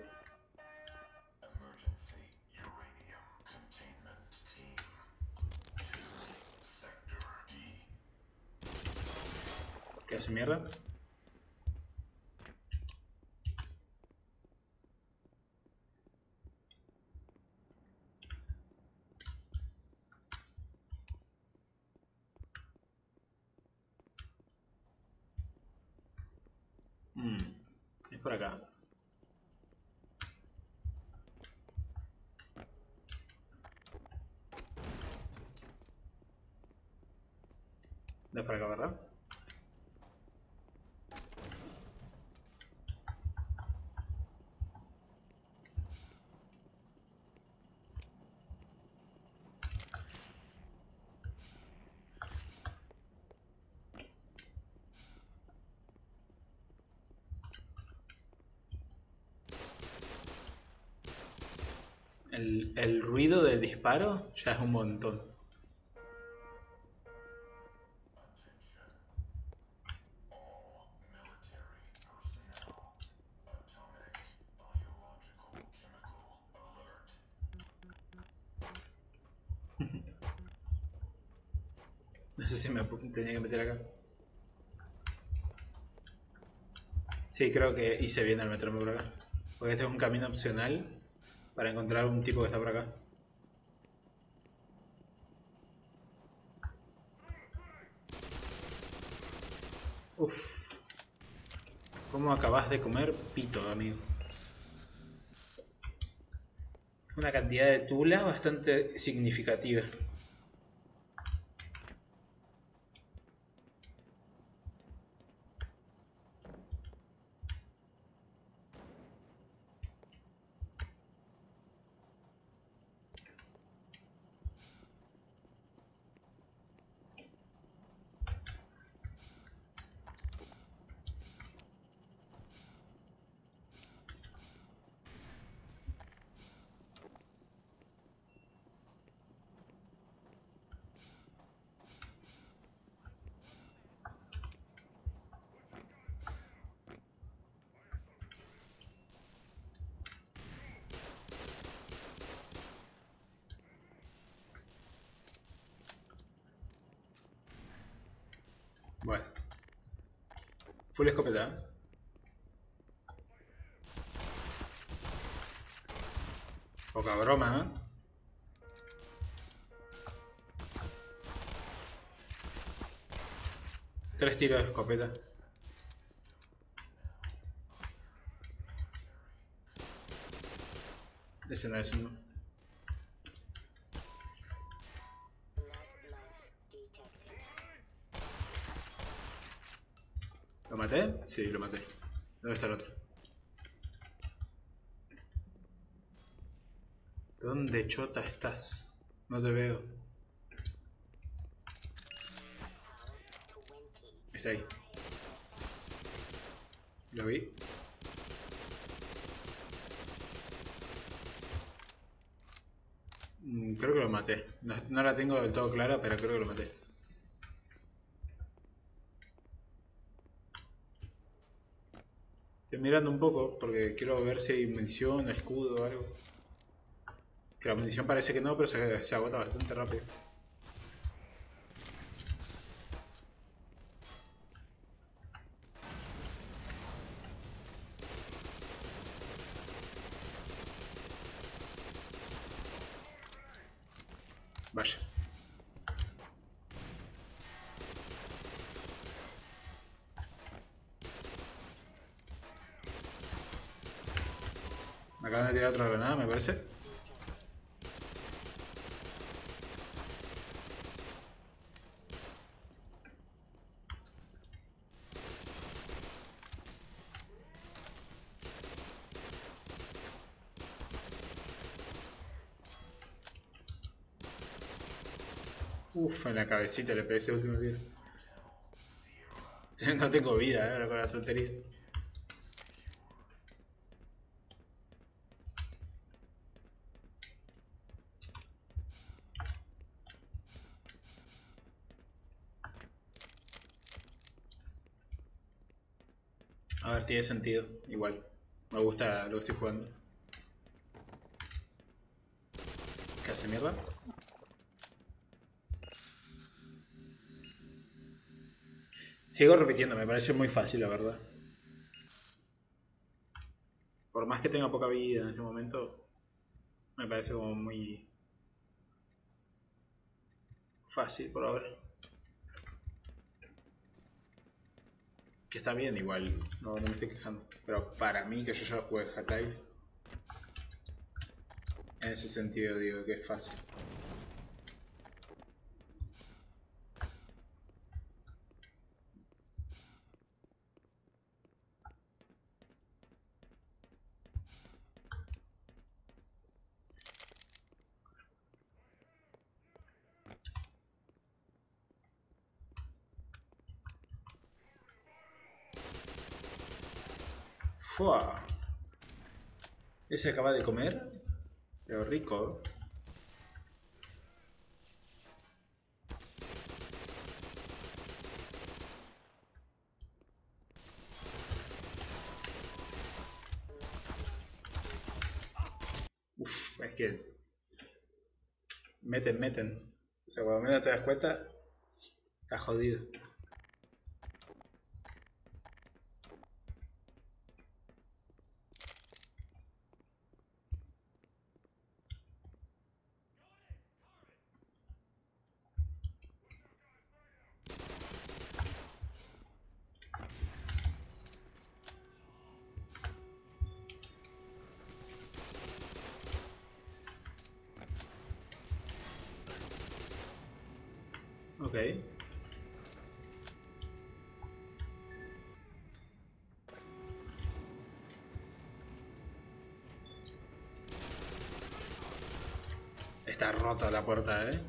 ¿Qué hace mierda? Es por acá. No es por acá, ¿verdad? El ruido del disparo ya es un montón. No sé si me tenía que meter acá. Sí, creo que hice bien al meterme por acá. Porque este es un camino opcional para encontrar un tipo que está por acá. Uff. ¿Cómo acabas de comer pito, amigo? Una cantidad de tula bastante significativa. Bueno. Full escopeta. Poca broma, ¿eh? Tres tiros de escopeta. Ese no es uno. ¿Lo maté? Sí, lo maté. ¿Dónde está el otro? ¿Dónde chota estás? No te veo. Está ahí. Lo vi. Creo que lo maté. No la tengo del todo clara, pero creo que lo maté. Estoy mirando un poco porque quiero ver si hay munición, escudo o algo. Que la munición parece que no, pero se agota bastante rápido. Acaban de tirar otra granada, me parece. Uf, en la cabecita le pegué ese último tiro. No tengo vida, ahora con la tontería. A ver, tiene sentido, igual. Me gusta lo que estoy jugando. ¿Qué hace mierda? Sigo repitiendo, me parece muy fácil, la verdad. Por más que tenga poca vida en este momento, me parece como muy fácil por ahora. Que está bien igual, no me estoy quejando. Pero para mí, que yo ya jugué Half-Life, en ese sentido digo que es fácil. ¡Fua! Ese acaba de comer, pero rico. Uf, es que meten. O sea, cuando menos te das cuenta, está jodido. Ok. Está rota la puerta, ¿eh?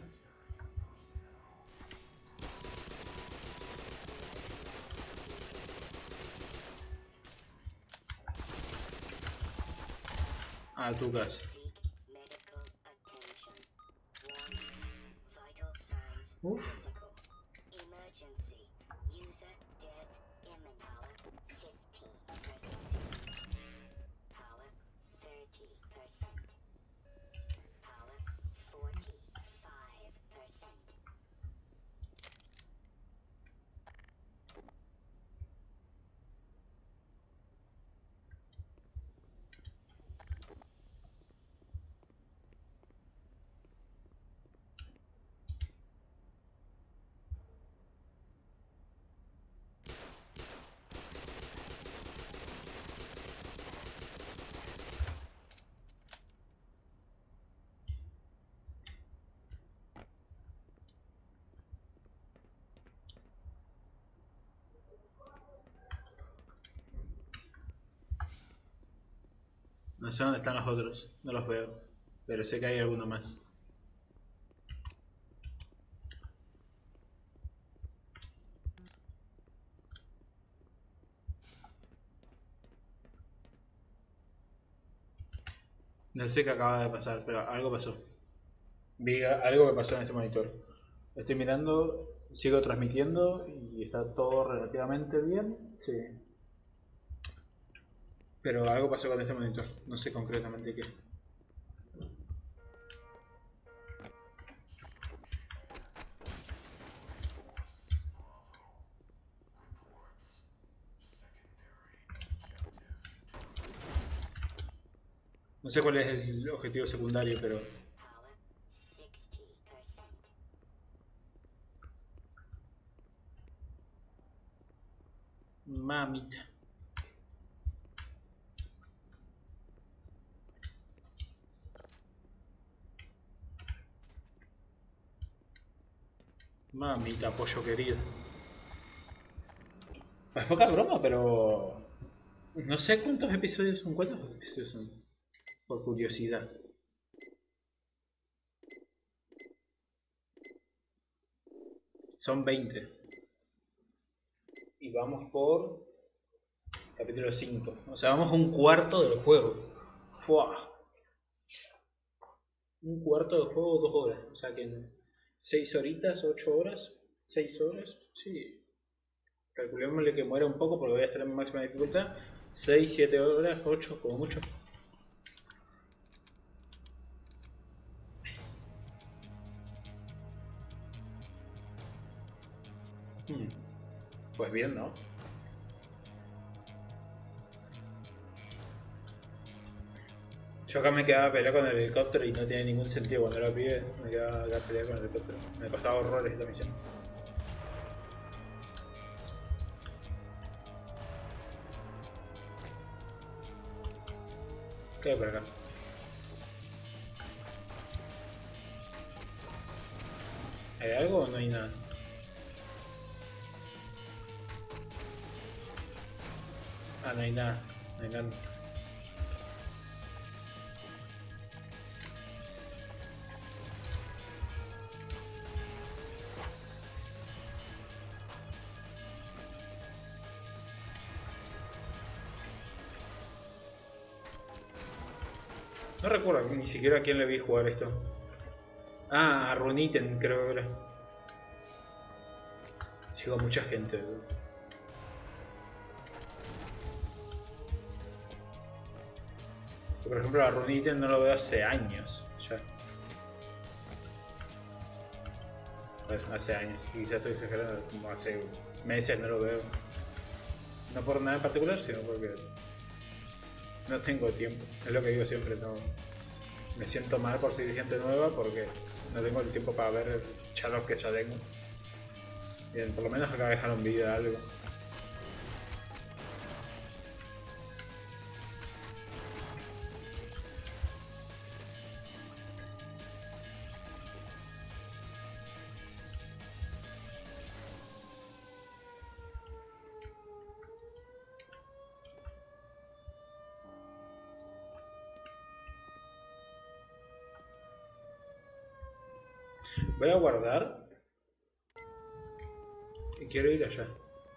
Ah, tu casa. Seek medical attention. Warning. Vital signs Uf. critical. Emergency. User death imminent. Power 15%. Power 30%. Power 45%. No sé dónde están los otros, no los veo. Pero sé que hay alguno más. No sé qué acaba de pasar, pero algo pasó. Vi algo que pasó en este monitor. Estoy mirando, sigo transmitiendo y está todo relativamente bien. Sí. Pero algo pasó con este monitor, no sé concretamente qué. No sé cuál es el objetivo secundario, pero Power 60%. mamita. Mamita, pollo querido. Es poca broma, pero... No sé cuántos episodios son. ¿Cuántos episodios son? Por curiosidad. Son 20. Y vamos por... capítulo 5. O sea, vamos a un cuarto del juego. ¡Fua! Un cuarto del juego, 2 horas. O sea que en 6 horitas, 8 horas, 6 horas, sí. Calculémosle que muera un poco porque voy a estar en máxima dificultad. 6, 7 horas, 8 como mucho. Pues bien, ¿no? Yo acá me quedaba a pelear con el helicóptero y no tiene ningún sentido. Cuando era pibe me quedaba acá a pelear con el helicóptero. Me costaba horrores esta misión. ¿Qué hay por acá? ¿Hay algo o no hay nada? Ah, no hay nada. No hay nada. No recuerdo ni siquiera a quién le vi jugar esto. Ah, a Runiten creo que era. Sigo a mucha gente. Por ejemplo, a Runiten no lo veo hace años ya. Bueno, hace años, quizás estoy exagerando, como hace meses no lo veo. No por nada en particular, sino porque no tengo tiempo. Es lo que digo siempre, no. Me siento mal por seguir gente nueva porque no tengo el tiempo para ver ya los que ya tengo. Bien, por lo menos acá dejar un vídeo de algo. Voy a guardar y quiero ir allá.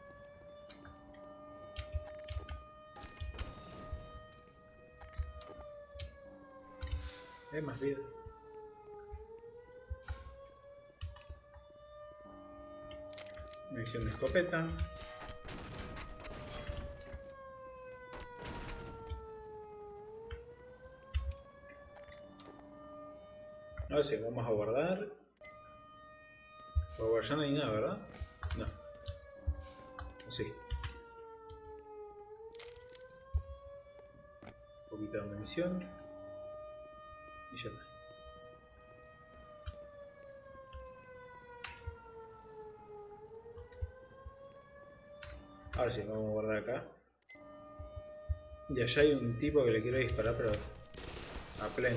Hay más vida. Munición de escopeta. Ahora sí, vamos a guardar. Por ya no hay nada, ¿verdad? No. Sí. Un poquito de munición. Y ya está. Ahora sí, vamos a guardar acá. Y allá hay un tipo que le quiero disparar, pero a pleno.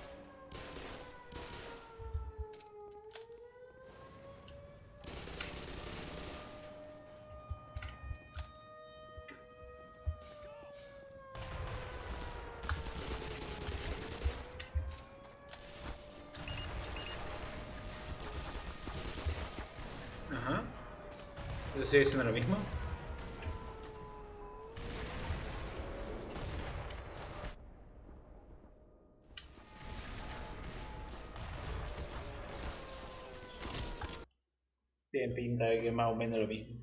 Ajá. ¿Eso sigue siendo lo mismo? Tiene pinta de que es más o menos lo mismo.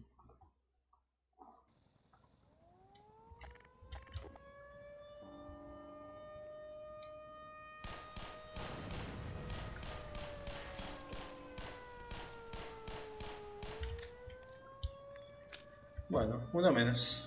Bueno, uno menos.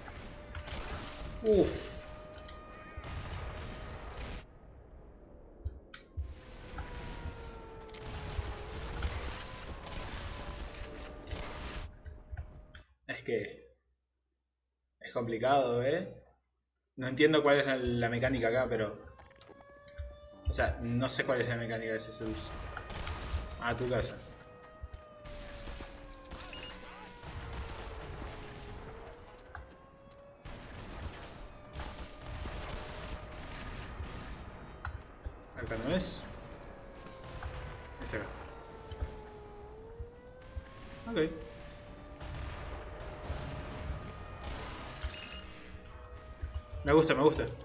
Uff. complicado, ¿eh? No entiendo cuál es la mecánica acá, pero... O sea, no sé cuál es la mecánica de ese seduce. A tu casa. Acá no es. Es acá. Ok. Me gusta, me gusta.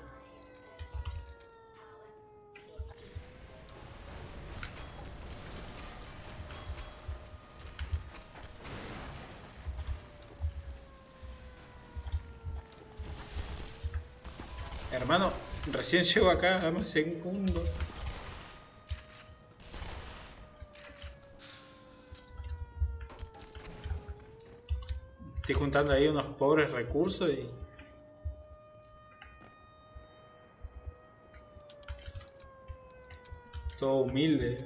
Hermano, recién llego acá, dame un segundo. Estoy juntando ahí unos pobres recursos y... Todo humilde.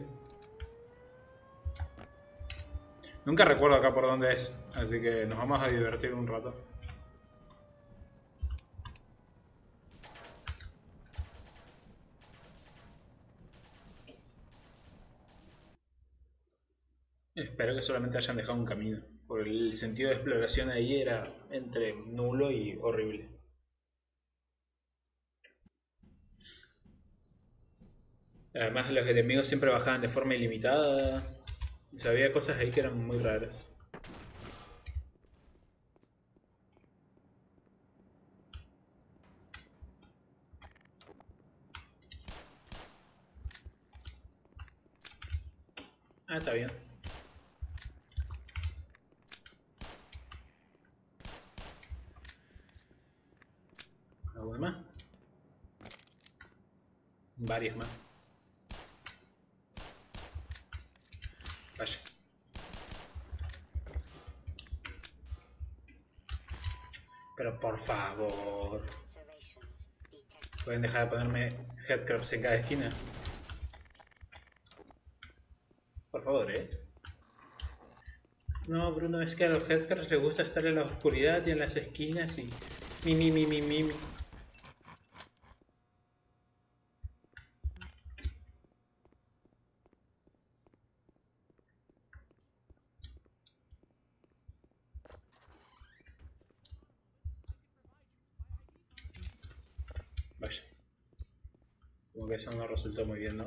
Nunca recuerdo acá por dónde es, así que nos vamos a divertir un rato. Espero que solamente hayan dejado un camino, porque el sentido de exploración ahí era entre nulo y horrible. Además los enemigos siempre bajaban de forma ilimitada. O sea, había cosas ahí que eran muy raras. Ah, está bien. ¿Algo más? Varios más. Vaya. Pero por favor. ¿Pueden dejar de ponerme headcrabs en cada esquina? Por favor, No, Bruno, es que a los headcrabs les gusta estar en la oscuridad y en las esquinas y... Mi. Vaya. Como que eso no resultó muy bien, ¿no?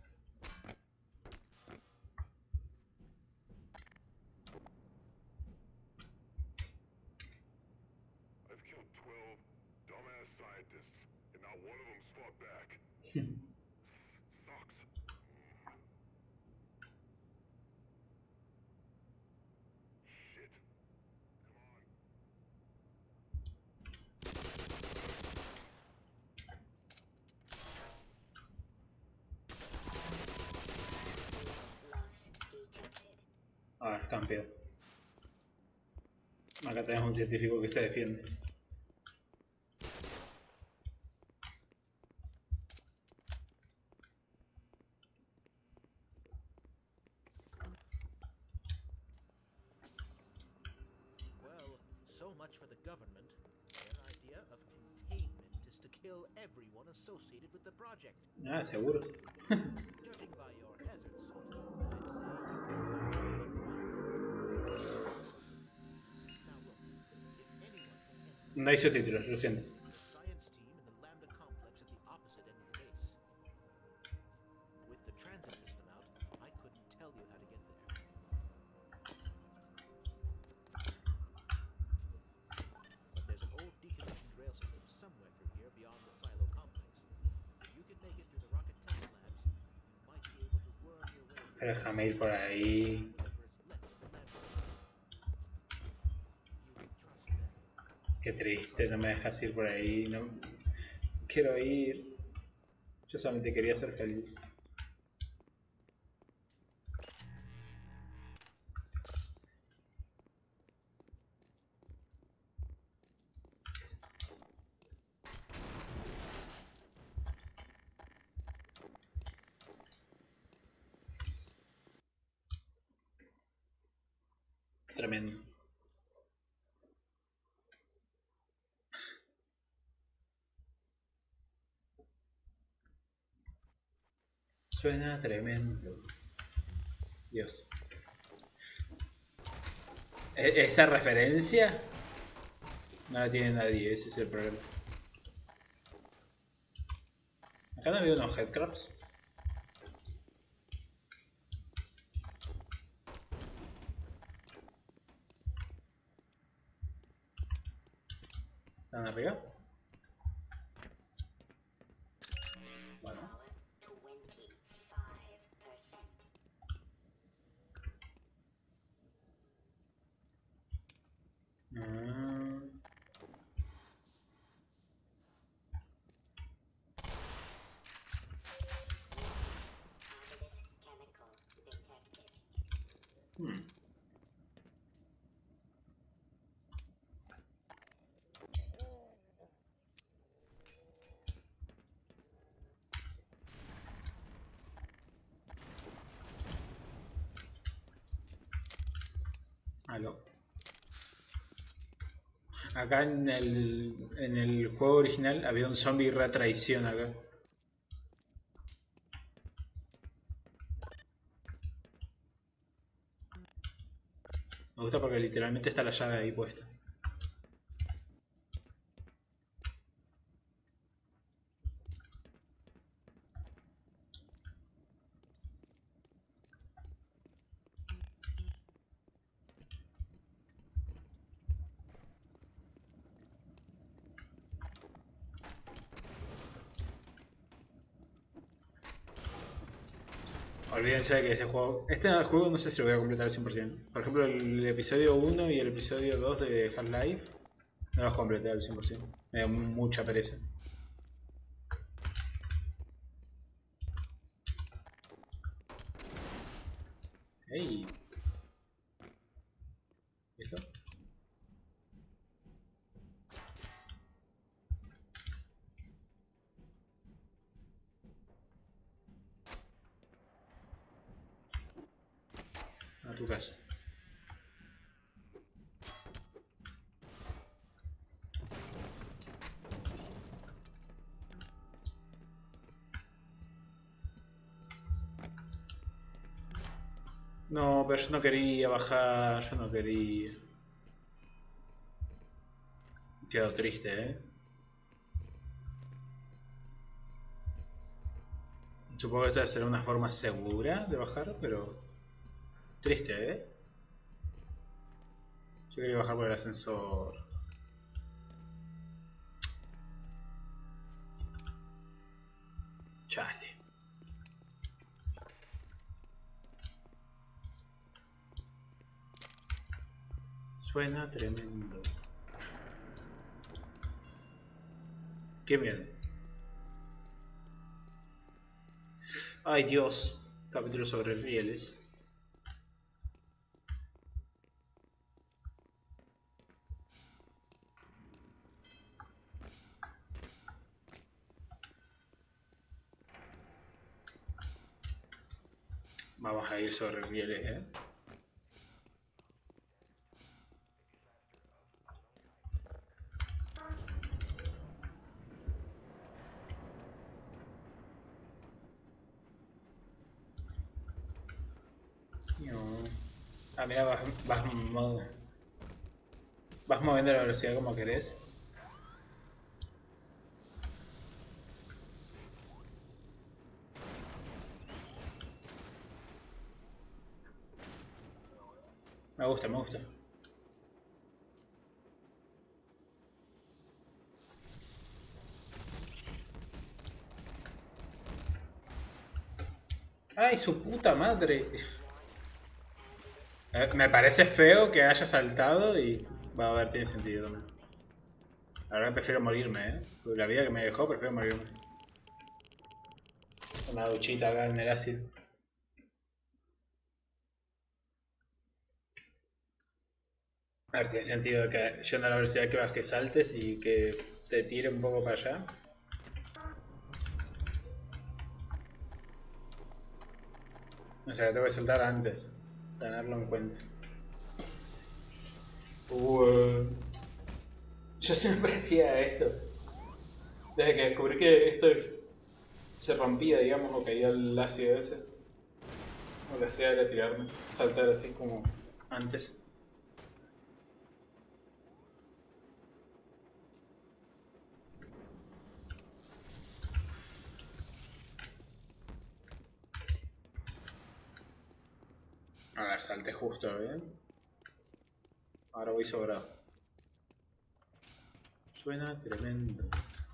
Ah, campeón. Acá tenemos un científico que se defiende. Well, so much for the government. Their idea of containment is to kill everyone associated with the project. Ah, seguro. Judging by your hazard suit, I'd say you were part of the problem. Now look, if anyone can enter No hay subtítulos, lo siento. the science team in the Lambda complex at the opposite end of the base. With the transit system out, I couldn't tell you how to get there. But there's an old decommissioned rail system somewhere through here beyond the silo complex. If you could make it through the rocket test labs, you might be able to worm your way through Déjame ir por ahí. whatever is left of the Lambda. You can trust them. Qué triste, no me dejas ir por ahí. No quiero ir. Yo solamente quería ser feliz. Tremendo. Suena tremendo. Dios. ¿Esa referencia? No la tiene nadie, ese es el problema. Acá no había unos headcrabs. ¿Están arriba? Bueno. Aló. Acá en el juego original había un zombie re traición acá. Me gusta porque literalmente está la llave ahí puesta. Olvídense de que este juego no sé si lo voy a completar al 100%. Por ejemplo, el episodio 1 y el episodio 2 de Half-Life no los completé al 100%. Me da mucha pereza. Hey. ¿Listo? A tu casa. No, pero yo no quería bajar, yo no quería. Quedo triste, Supongo que esta será una forma segura de bajar, pero triste, Yo quería bajar por el ascensor. Chale. Suena tremendo. Qué miedo. Ay Dios. Capítulo sobre rieles. Vamos a ir sobre rieles, Ah, mira, vas moviendo la velocidad como querés. Me gusta, me gusta. ¡Ay, su puta madre! Me parece feo que haya saltado y... Va a ver, tiene sentido también. Ahora prefiero morirme, Por la vida que me dejó, prefiero morirme. Una duchita acá en el ácido. A ver, tiene sentido que yendo a la velocidad que vas que saltes y que te tire un poco para allá. O sea, tengo que saltar antes. Tenerlo en cuenta. Yo siempre hacía esto. Desde que descubrí que esto se rompía, digamos, o caía el ácido ese. O la hacía era tirarme, saltar así como antes. A ver, salté justo, ¿bien? Ahora voy sobrado. Suena tremendo.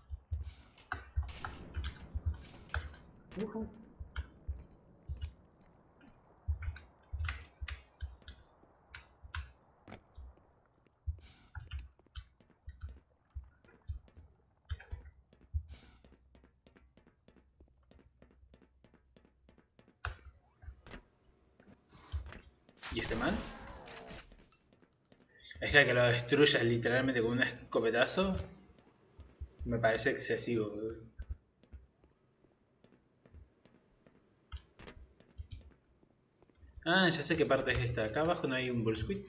¿Y este man? Es que lo destruyas literalmente con un escopetazo me parece excesivo, boludo. Ah, ya sé qué parte es esta. Acá abajo no hay un bullsquid.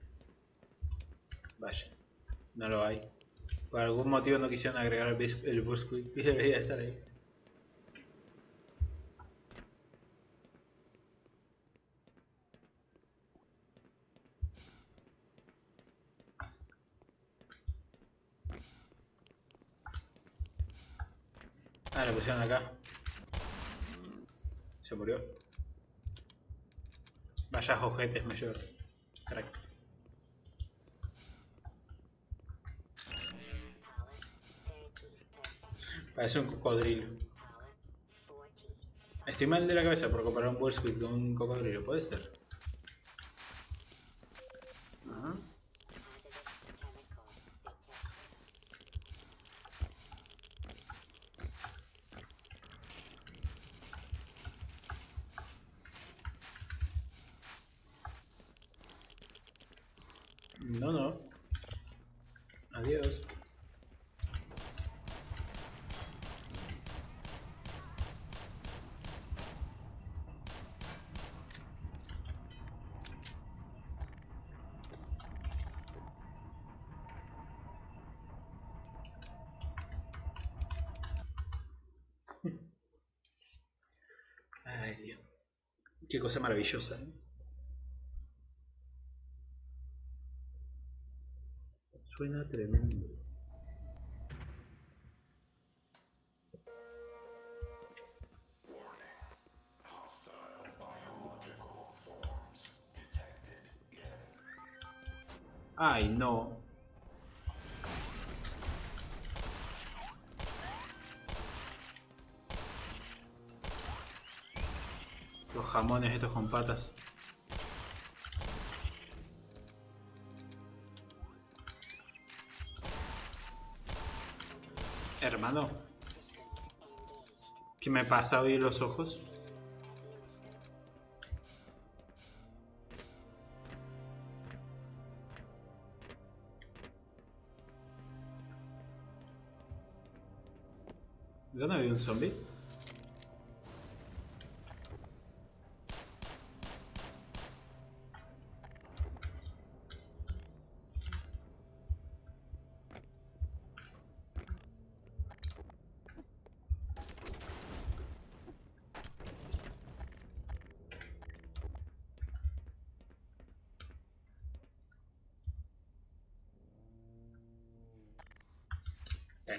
Vaya, no lo hay. Por algún motivo no quisieron agregar el bullsquid y debería estar ahí. Ah, lo pusieron acá. Se murió. Vaya ojetes me llevas. Crack. Parece un cocodrilo. Estoy mal de la cabeza por comparar un bullsquid con un cocodrilo, puede ser. Ajá. No, no. Adiós. Ay, Dios. Qué cosa maravillosa, ¿eh? Suena tremendo. Ay, no. Los jamones estos con patas. Hermano, ¿qué me pasa hoy en los ojos? ¿Dónde había un zombie? Pero...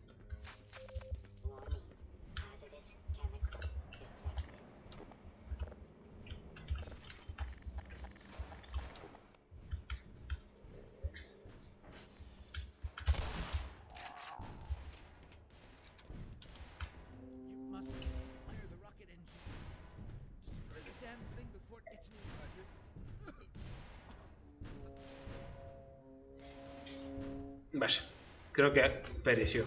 You must fire the rocket engine. Destroy the damn thing before it gets any larger. Vaya, creo que pereció.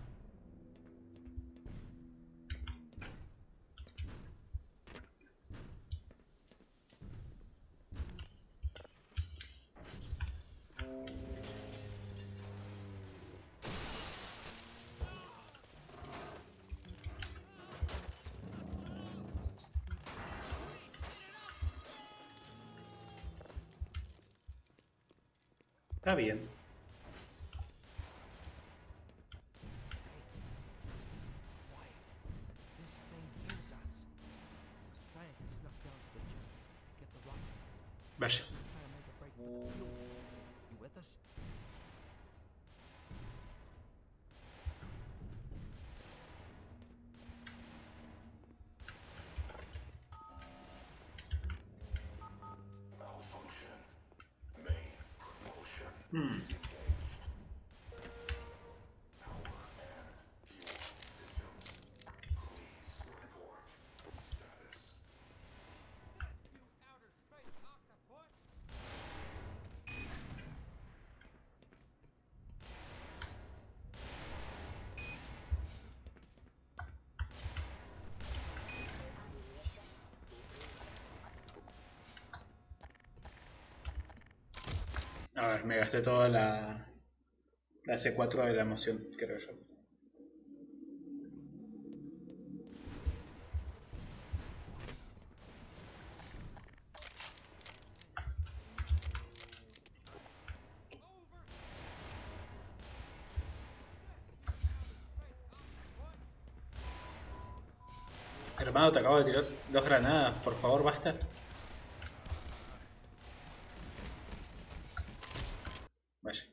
Está bien. Quiet. This Vaya. Try to make a break for the fuel tanks. You with us? Malfunction. Main propulsion. Hmm. Power and fuel systems. Please report status. This, you outer space octopus! Ammunition depleted. A ver, me gasté toda la C4 de la emoción, creo yo. Hermano, te acabo de tirar 2 granadas, por favor, basta. Vaya.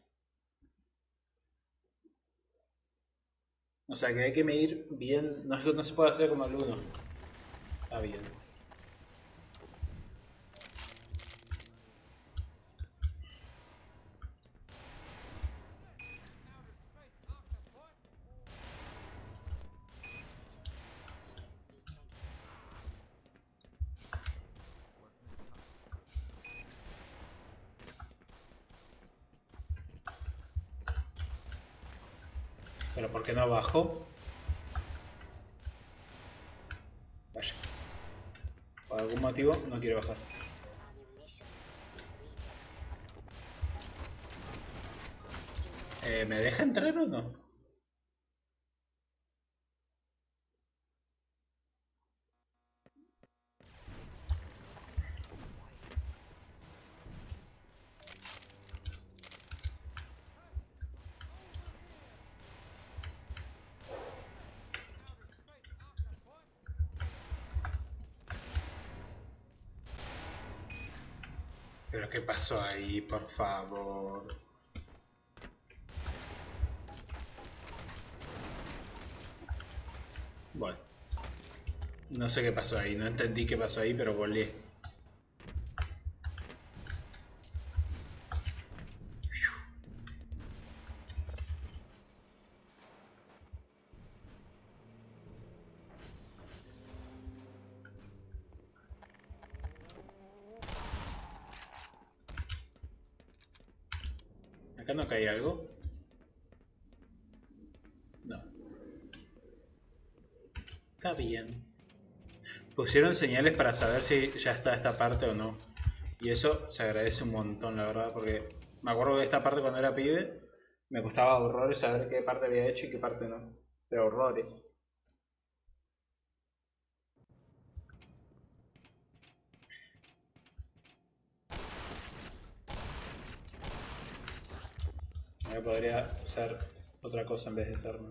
O sea que hay que medir bien, no se puede hacer como el 1. Está bien. Pero ¿por qué no bajo? Vaya. Por algún motivo no quiero bajar. Ammunition ¿Me deja entrar o no? ¿Pero qué pasó ahí, por favor? Bueno. No sé qué pasó ahí, no entendí qué pasó ahí, pero volé. ¿Acá no cae algo? No. Está bien. Pusieron señales para saber si ya está esta parte o no. Y eso se agradece un montón, la verdad, porque me acuerdo que esta parte cuando era pibe me costaba horrores saber qué parte había hecho y qué parte no. Pero horrores. Ahora podría usar otra cosa en vez de esa arma.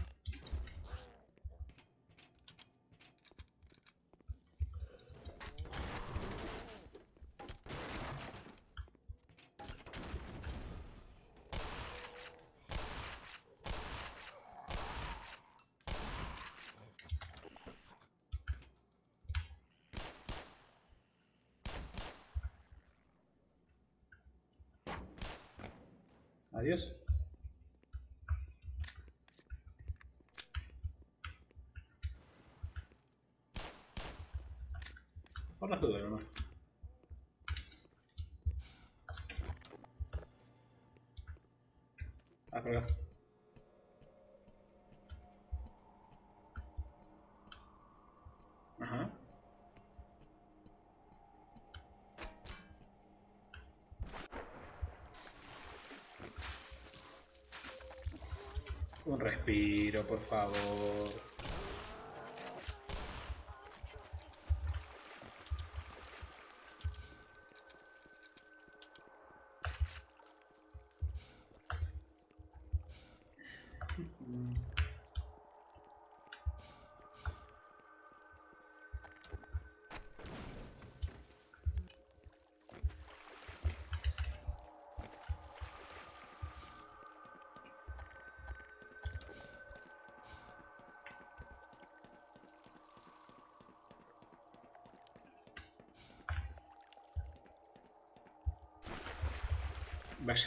Adiós. Por las dudas nomás. Ah, por acá. Ajá. Un respiro, por favor. Vaya.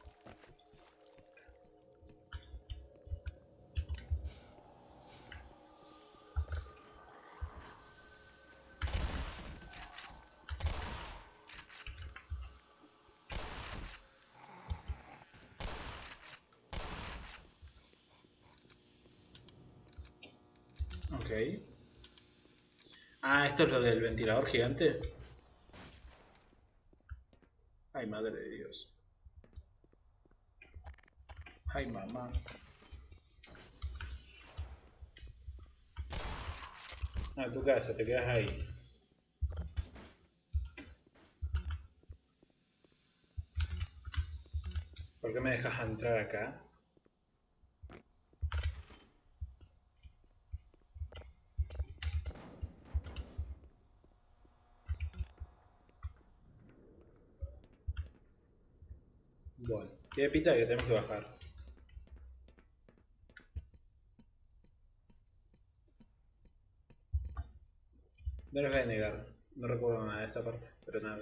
Ok. Ah, esto es lo del ventilador gigante. Ay, madre de Dios. Ay, mamá. Ah, tu casa, te quedas ahí. ¿Por qué me dejas entrar acá? Bueno, tiene pinta de que tenemos que bajar. No les voy a negar, no recuerdo nada de esta parte, pero nada.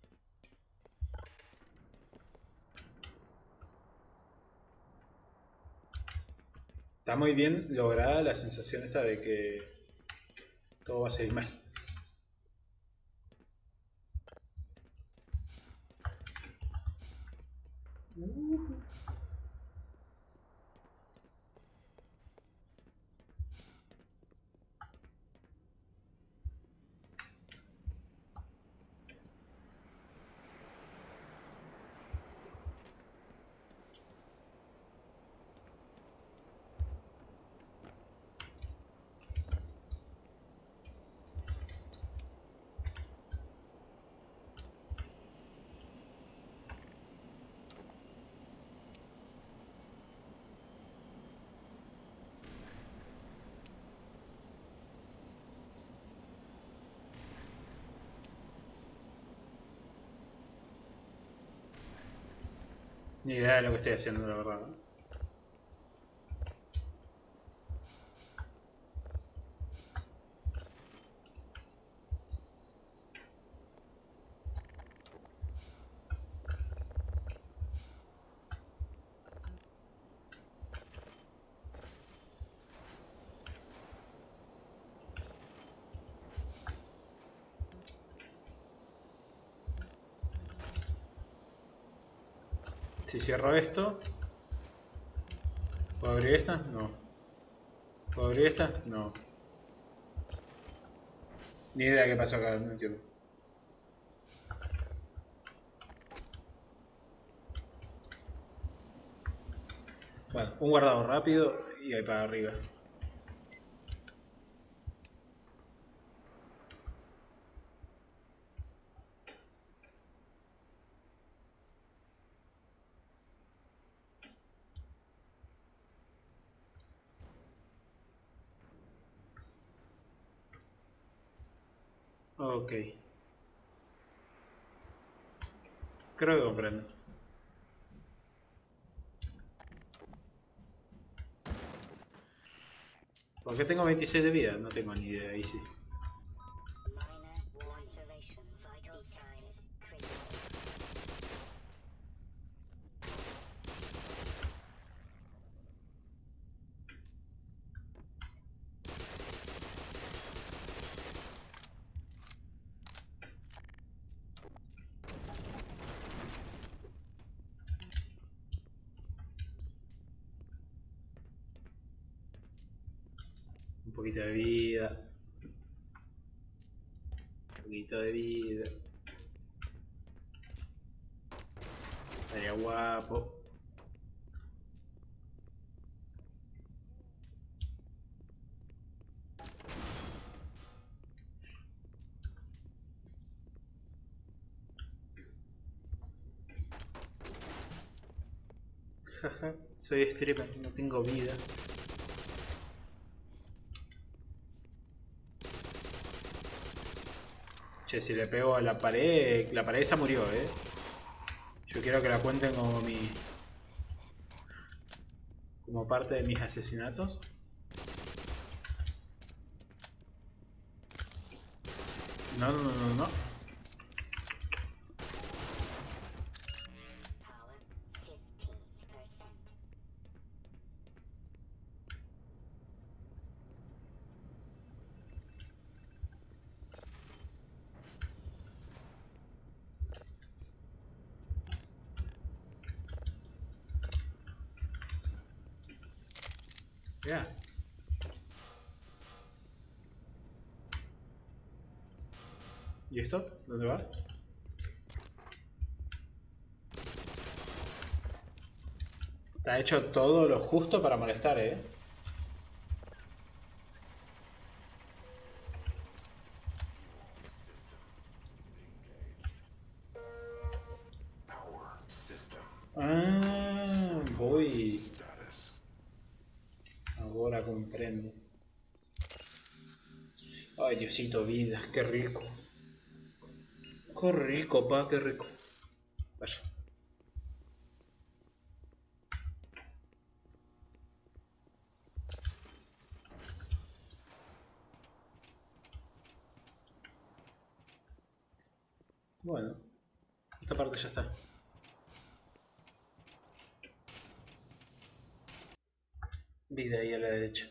Está muy bien lograda la sensación esta de que todo va a salir mal. Ni idea de lo que estoy haciendo, la verdad. Si cierro esto, ¿puedo abrir esta? No. ¿Puedo abrir esta? No. Ni idea qué pasó acá, no entiendo. Bueno, un guardado rápido y ahí para arriba. Ok. Creo que comprendo. ¿Por qué tengo 26 de vida? No tengo ni idea, ahí sí. Minor observation. Vital signs critical. Un poquito de vida. Un poquito de vida. Estaría guapo. Jaja, soy streamer, no tengo vida. Che, si le pego a la pared esa murió, Yo quiero que la cuenten como como parte de mis asesinatos. No, no, no, no, no. Power Ya. ¿Y esto? ¿Dónde va? Está hecho todo lo justo para molestar, Ah, voy. Ahora comprendo. Ay, Diosito, vida, qué rico. Qué rico, pa, qué rico. Vaya. Bueno, esta parte ya está. Vida ahí a la derecha.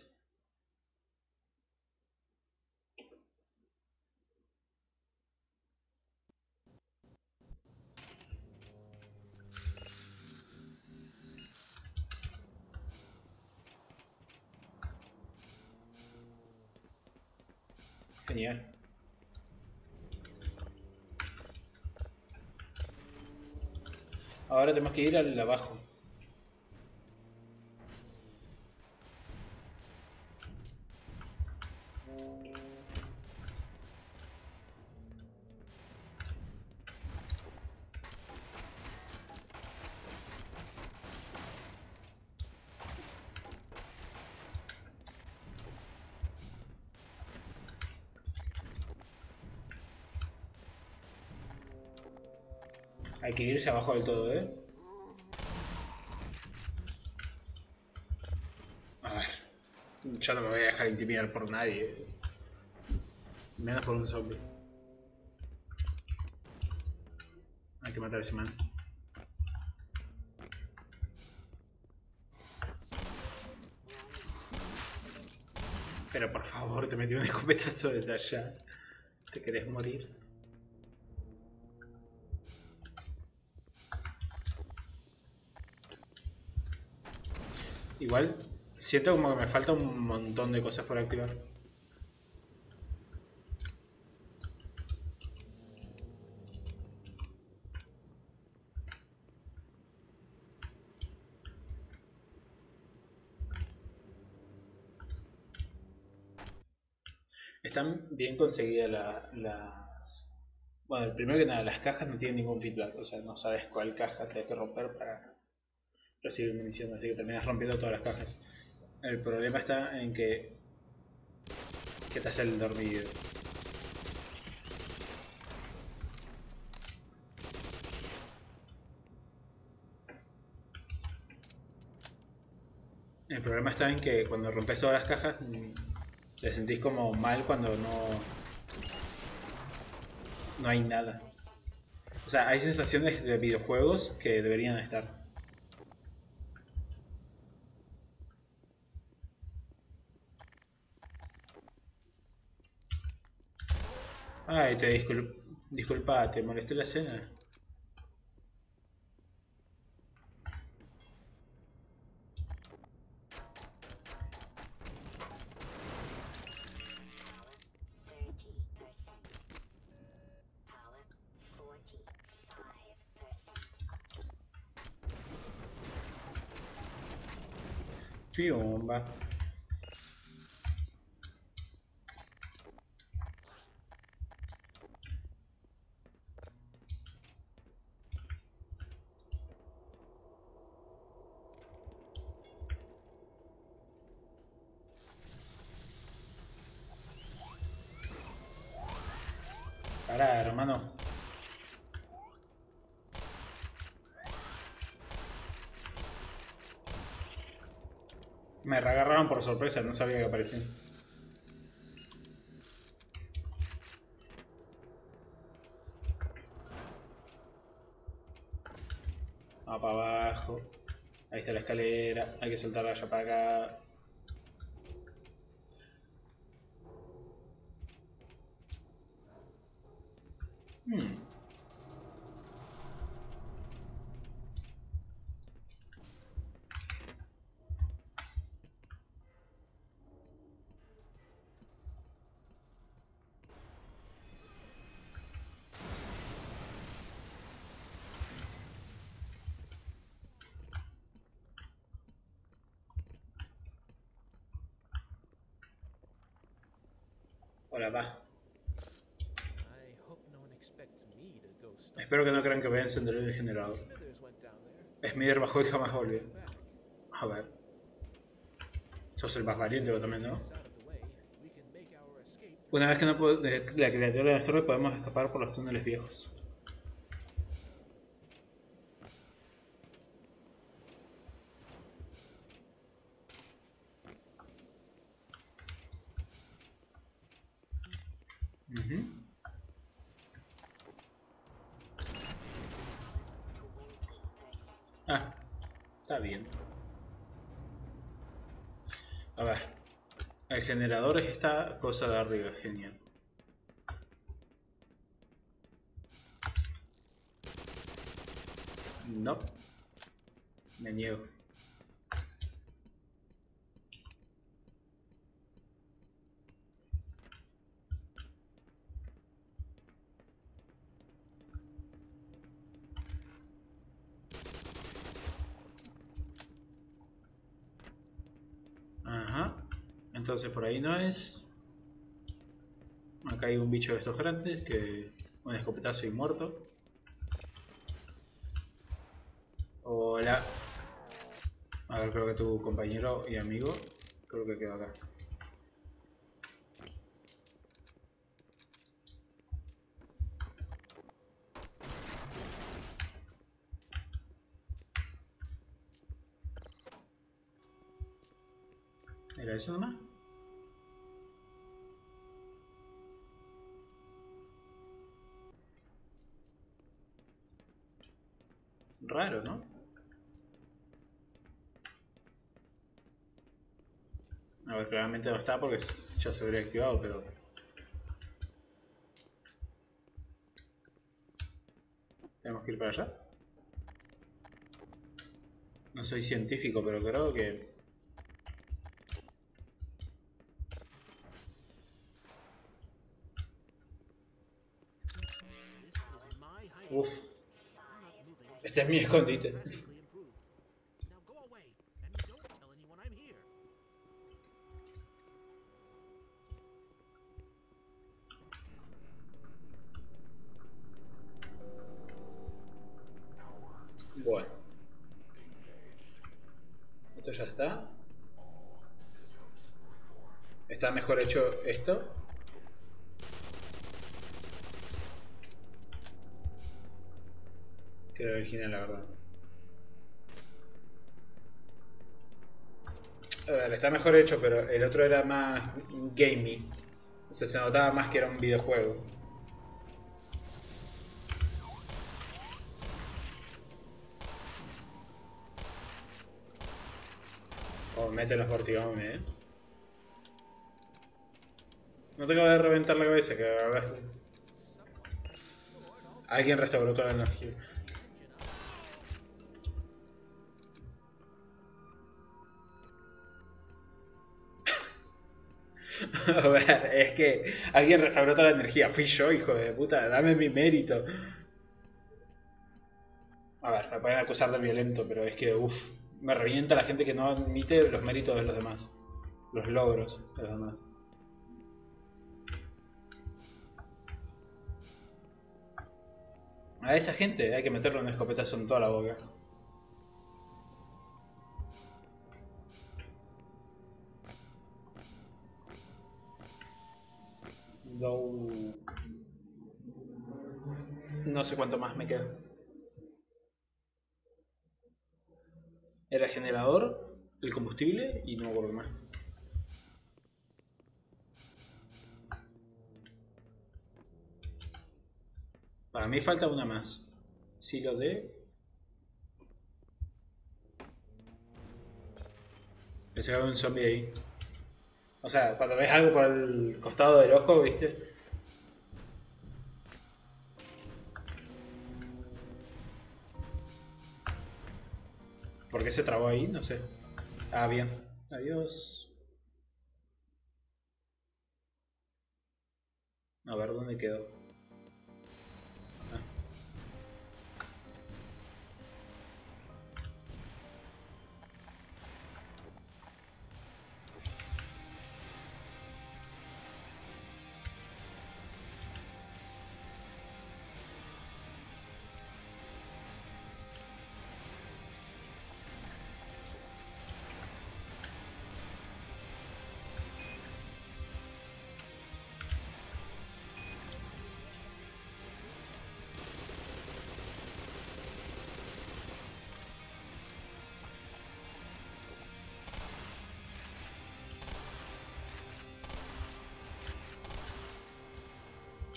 Genial. Ahora tenemos que ir al abajo. Hay que irse abajo del todo, A ver. Yo no me voy a dejar intimidar por nadie. Menos por un zombie. Hay que matar a ese man. Pero por favor, te metí un escopetazo desde allá. ¿Te querés morir? Igual siento como que me falta un montón de cosas por activar. Están bien conseguidas las... Bueno, primero que nada, las cajas no tienen ningún feedback. O sea, no sabes cuál caja te hay que romper para recibir munición. Así que terminas rompiendo todas las cajas. El problema está en que te hace el dormido. El problema está en que cuando rompes todas las cajas te sentís como mal cuando no hay nada. O sea, hay sensaciones de videojuegos que deberían estar. Ay, disculpa, ¿te molesté la escena? Piumba. Pará, hermano. Me agarraron por sorpresa, no sabía que aparecían. Vamos para abajo. Ahí está la escalera. Hay que saltar allá para acá. Hola, va. I hope no one expects me to go stop. Espero que no crean que voy a encender el generador. Smithers went down there. Smither bajó y jamás volvió. Back. A ver. Sos el más valiente vos también, ¿no? Is out of the way. We can make our escape. Una vez que no puedo, la criatura de las torres podemos escapar por los túneles viejos. Ujú. Ah, está bien. A ver. El generador es esta cosa de arriba, genial. No. Me niego. Ajá. Entonces por ahí no es. Acá hay un bicho de estos grandes que un escopetazo y muerto. Hola. A ver, creo que tu compañero y amigo creo que quedó acá. ¿Era eso nomás? Raro, ¿no? A ver, claramente no está porque ya se habría activado, pero... Tenemos que ir para allá. No soy científico, pero creo que... Uf. Este es mi escondite. Bueno. Esto ya está. Está mejor hecho esto. Que el original, la verdad. A ver, está mejor hecho, pero el otro era más gamey. O sea, se notaba más que era un videojuego. Oh, mete los vortigones, No te acabo de reventar la cabeza, que a ver. Alguien restauró toda la energía. A ver, es que alguien restauró toda la energía. Fui yo, hijo de puta. Dame mi mérito. A ver, me pueden acusar de violento, pero es que, uff, me revienta la gente que no admite los méritos de los demás. Los logros de los demás. A esa gente hay que meterle un escopetazo en toda la boca. No sé cuánto más me queda. Era el generador, el combustible y no me acuerdo más. Para mí falta una más. Silo de... Pensé que había un zombie ahí. O sea, cuando ves algo por el costado del ojo, ¿viste? ¿Por qué se trabó ahí? No sé. Ah, bien. Adiós. A ver, ¿dónde quedó? Ah.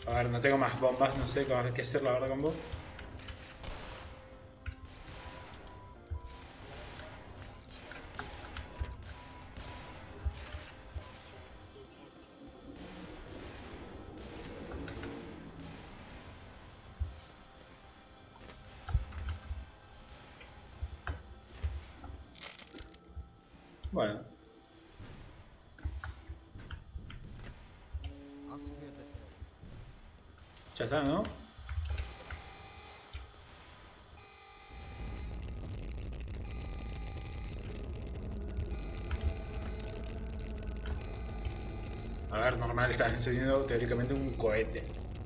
A ver, no tengo más bombas, no sé qué hacer la verdad con vos. Bueno. I'll secure this area. Ya está, ¿no? A ver, normal, estás encendiendo teóricamente un cohete.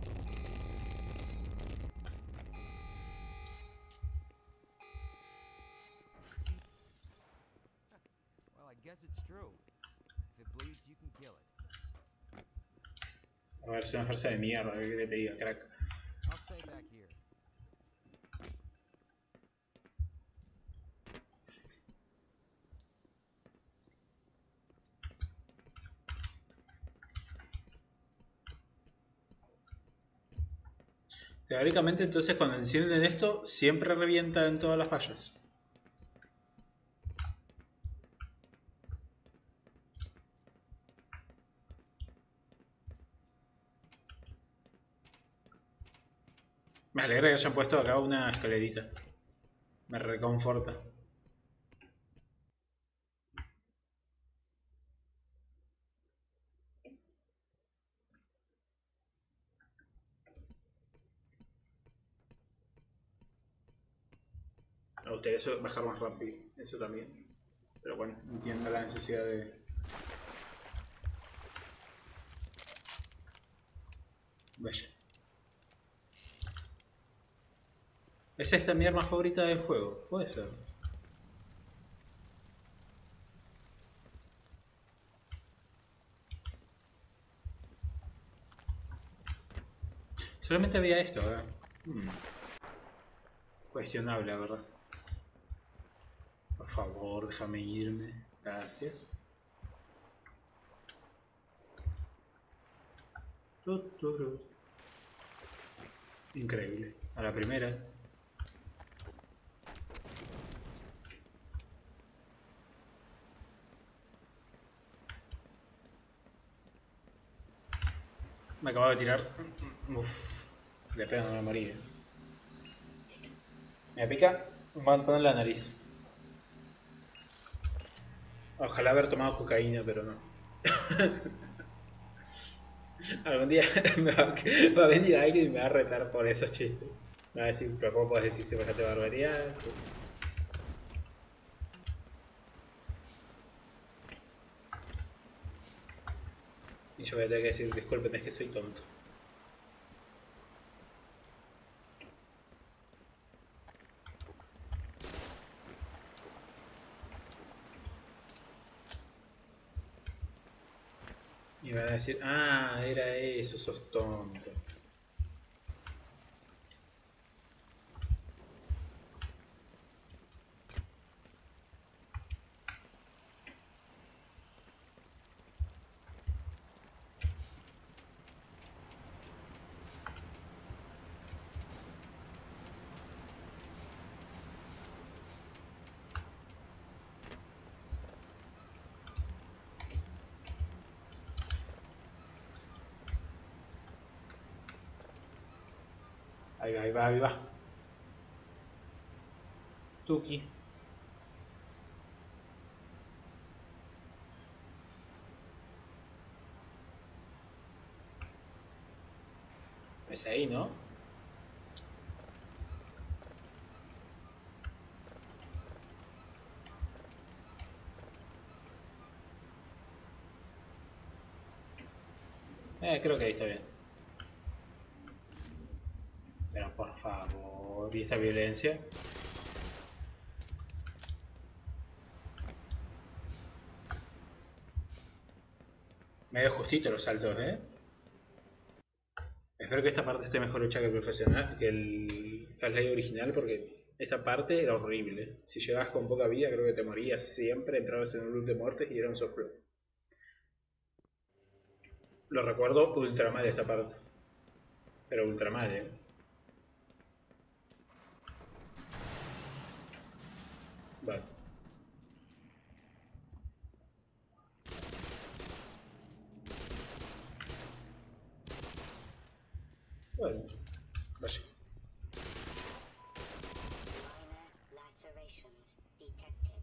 Well, I guess it's true. If it bleeds, you can kill it. A ver, es una fuerza de mierda, ¿qué te diga, crack? I'll stay back here. Teóricamente, entonces, cuando encienden esto, siempre revienta en todas las fallas. Me alegra que hayan puesto acá una escalerita. Me reconforta. Me gustaría eso, bajar más rápido, eso también. Pero bueno, entiendo la necesidad de... Vaya. ¿Es esta mi arma favorita del juego? Puede ser. Solamente había esto, ¿verdad? Cuestionable, la verdad. Por favor, déjame irme. Gracias. Increíble. A la primera. Me acabo de tirar. Uff. Le pego, no me morí. Me pica un montón en la nariz. Ojalá haber tomado cocaína, pero no. Algún día va a venir alguien y me va a retar por esos chistes. Me va a decir, pero ¿cómo puedes decir semejante barbaridad? Y yo voy a tener que decir, disculpen, es que soy tonto. Y me van a decir, ah, era eso, sos tonto. Ahí va, ahí va, ahí va. Tuki. Es ahí, ¿no? Creo que ahí está bien. Pero por favor, ¿y esta violencia? Medio justito los saltos, ¿eh? Espero que esta parte esté mejor hecha que el profesional, que el Half-Life original, porque esta parte era horrible. Si llegabas con poca vida, creo que te morías siempre, entrabas en un loop de muertes y era un software. Lo recuerdo ultra mal esa parte. Pero ultra mal, Vale. Bueno, vaya. Minor lacerations detected.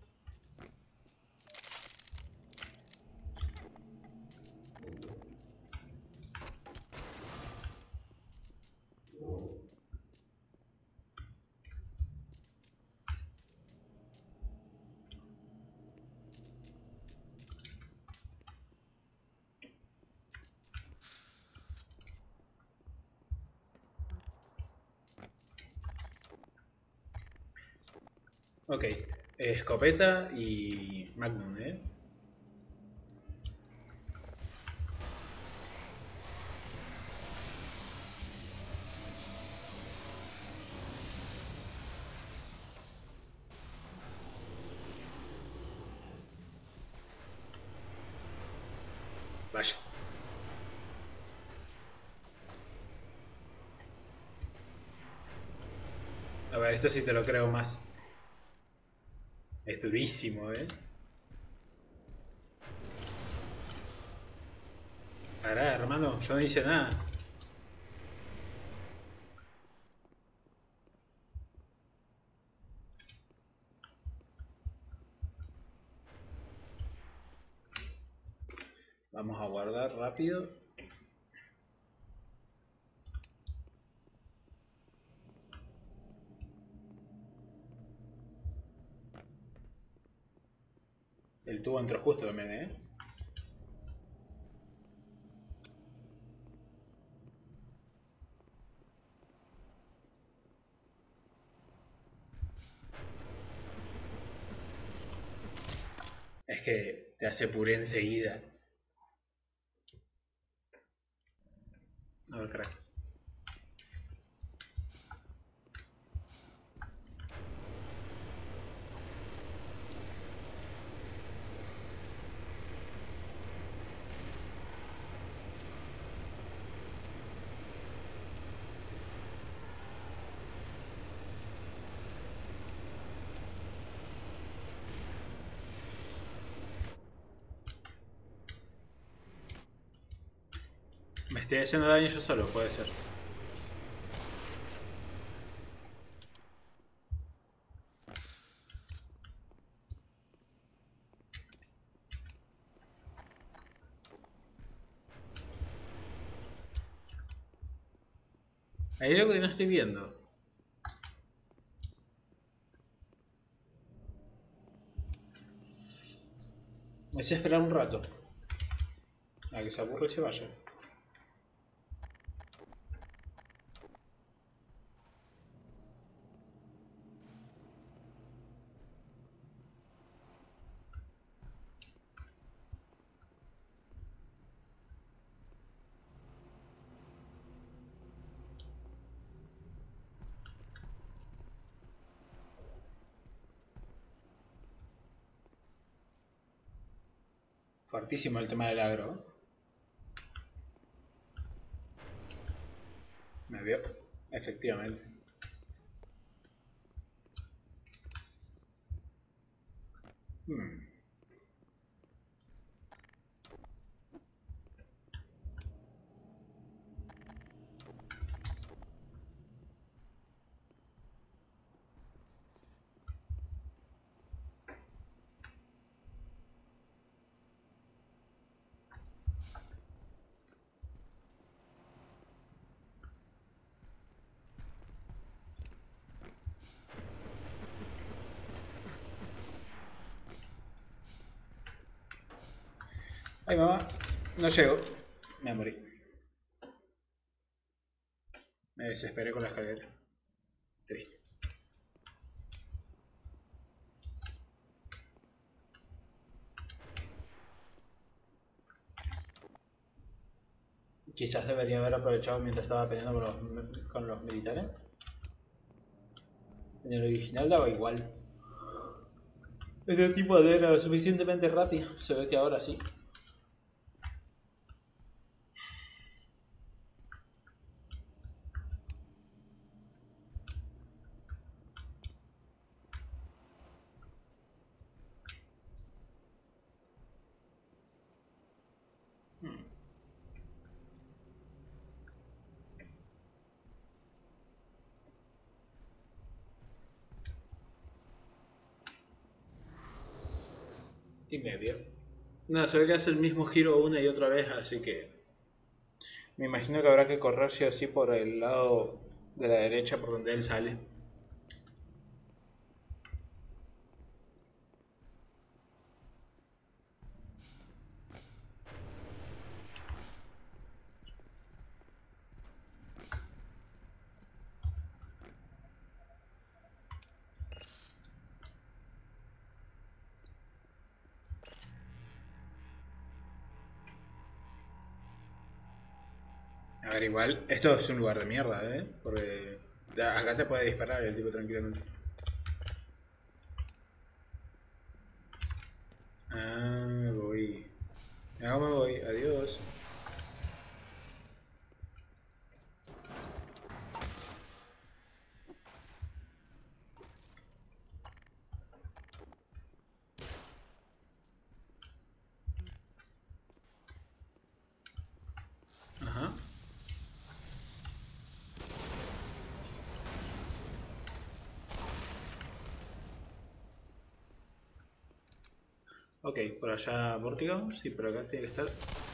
Ok, escopeta y Magnum, Vaya. A ver, esto sí te lo creo más. Es durísimo, Pará, hermano, yo no hice nada. Vamos a guardar rápido. El tubo entró justo también, Es que te hace puré enseguida. A ver, carajo. Me estoy haciendo daño yo solo, puede ser. Hay algo que no estoy viendo. Me hacía esperar un rato. A que se aburre y se vaya. Fuertísimo el tema del agro. Me vio, efectivamente. Ay, mamá, no llego. Me morí. Me desesperé con la escalera. Triste. Quizás debería haber aprovechado mientras estaba peleando con los militares. En el original daba igual. Este tipo era lo suficientemente rápido. Se ve que ahora sí. y medio. No, se ve que hace el mismo giro una y otra vez, así que me imagino que habrá que correr sí o sí por el lado de la derecha por donde él sale. A ver, igual, esto es un lugar de mierda, porque acá te puede disparar el tipo tranquilamente. Ah, me voy. No, me voy, adiós. Ajá. Ok, por allá vórtigo, sí, por acá tiene que estar.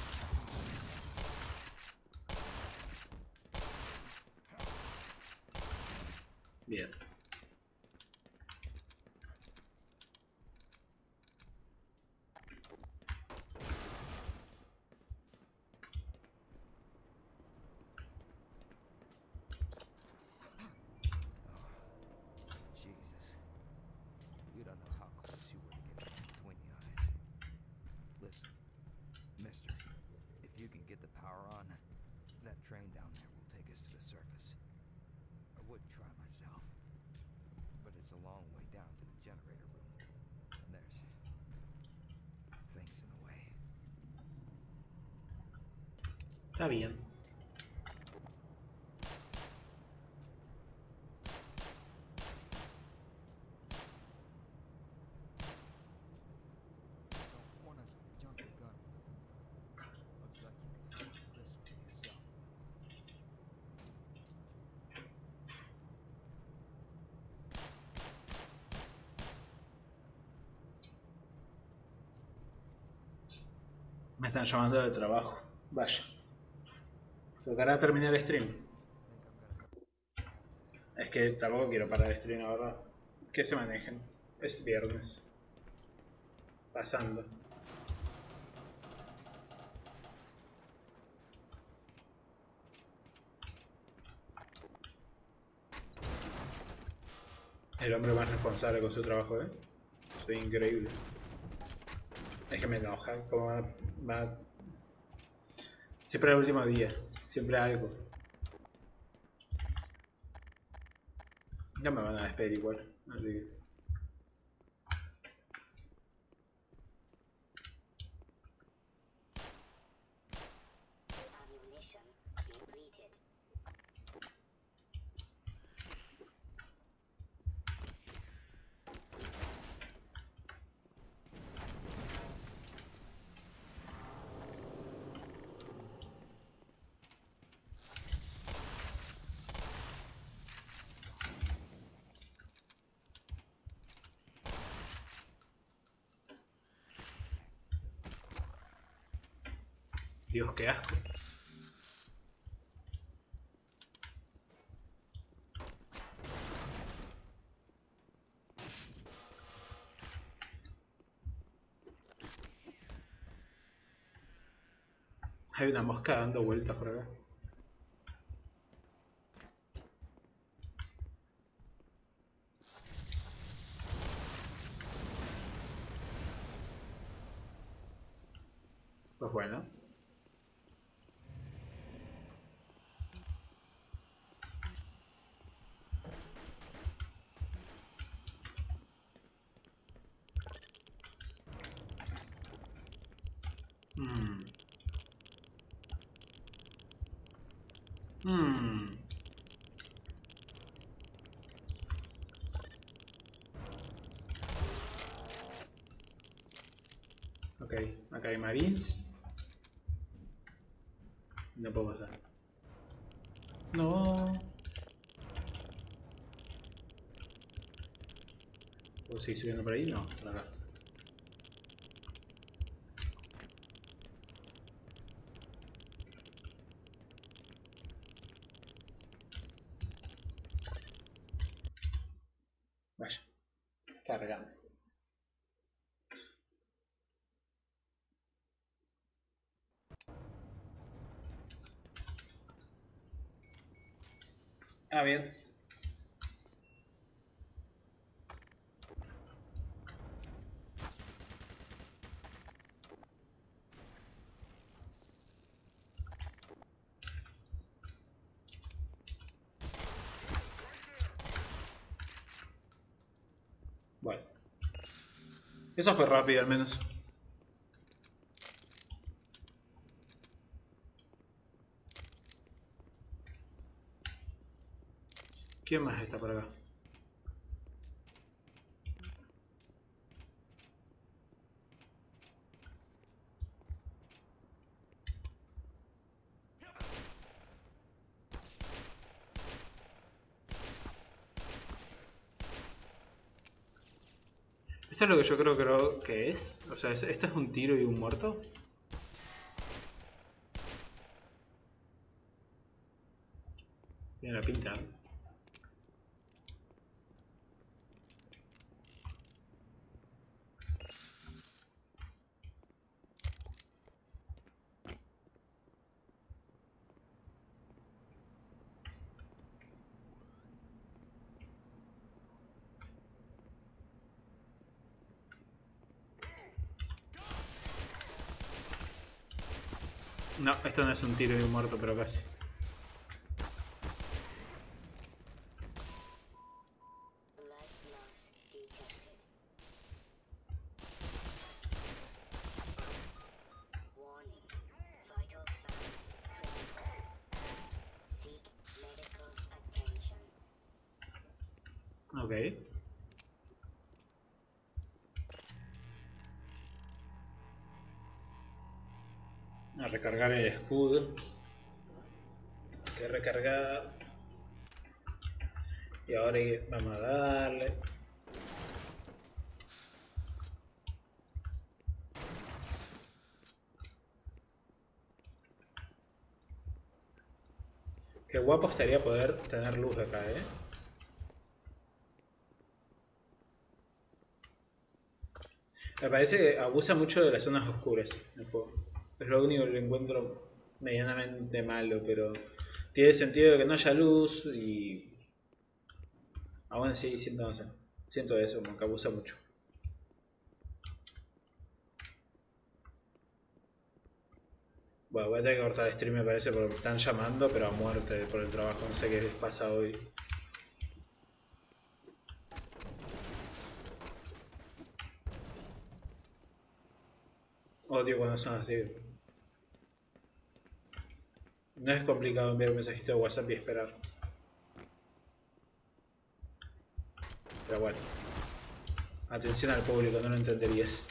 Bien. Jesus. You don't know how close you were to getting hit between the eyes. Listen, mister, if you can get the power on, that train down there will take us to the surface. I would try myself, but it's a long way down to the generator room, and there's things in the way. Está bien. Don't want to jump the gun or nothing. Looks like you can handle this one yourself. Me están llamando de trabajo. Vaya. Tocará terminar el stream. Es que tampoco quiero parar el stream, la verdad. Que se manejen. Es viernes. Pasando. El hombre más responsable con su trabajo, Soy increíble. Es que me enoja como va. Siempre el último día. Siempre algo. Ya me van a despedir igual. Así que... Ammunition depleted. Dios, qué asco. Hay una mosca dando vueltas por acá. Pues bueno. Ok, acá hay marines. No puedo pasar. No. ¿Puedo seguir subiendo por ahí? No, por acá. Cargando. Ah, bien. Bueno. Eso fue rápido al menos. ¿Quién más está por acá? Esto es lo que yo creo que es. O sea, ¿esto es un tiro y un muerto? Tiene la pinta. No, esto no es un tiro y un muerto, pero casi. Ok. A recargar el escudo. Hay que recargar. Y ahora vamos a darle. Qué guapo estaría poder tener luz acá, Me parece que abusa mucho de las zonas oscuras el juego. Es lo único que le encuentro medianamente malo, pero tiene sentido de que no haya luz y aún así siento eso, como que abusa mucho. Bueno, voy a tener que cortar el stream me parece porque me están llamando, pero a muerte por el trabajo, no sé qué les pasa hoy. Odio cuando son así. No es complicado enviar un mensajito de WhatsApp y esperar. Pero bueno. Atención al público, no lo entenderías.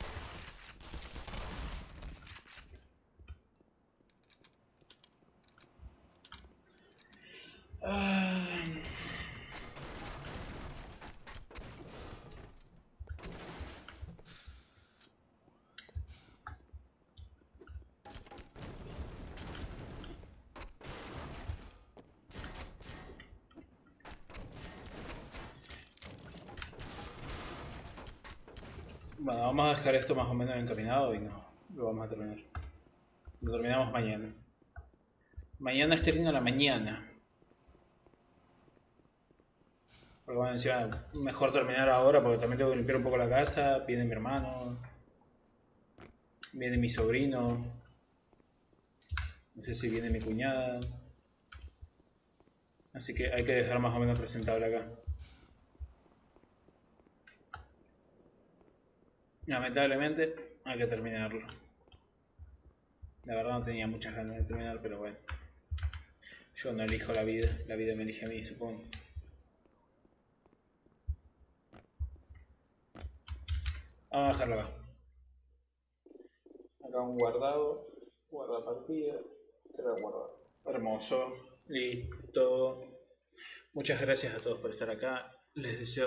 Bueno, vamos a dejar esto más o menos encaminado y no lo vamos a terminar. Lo terminamos mañana. Mañana estreno a la mañana. Porque bueno, encima mejor terminar ahora porque también tengo que limpiar un poco la casa. Viene mi hermano. Viene mi sobrino. No sé si viene mi cuñada. Así que hay que dejar más o menos presentable acá. Lamentablemente hay que terminarlo. La verdad no tenía muchas ganas de terminar, pero bueno. Yo no elijo la vida me elige a mí, supongo. Vamos a dejarlo acá. Acá un guardado, guarda partida, queda guardado. Hermoso, listo. Muchas gracias a todos por estar acá. Les deseo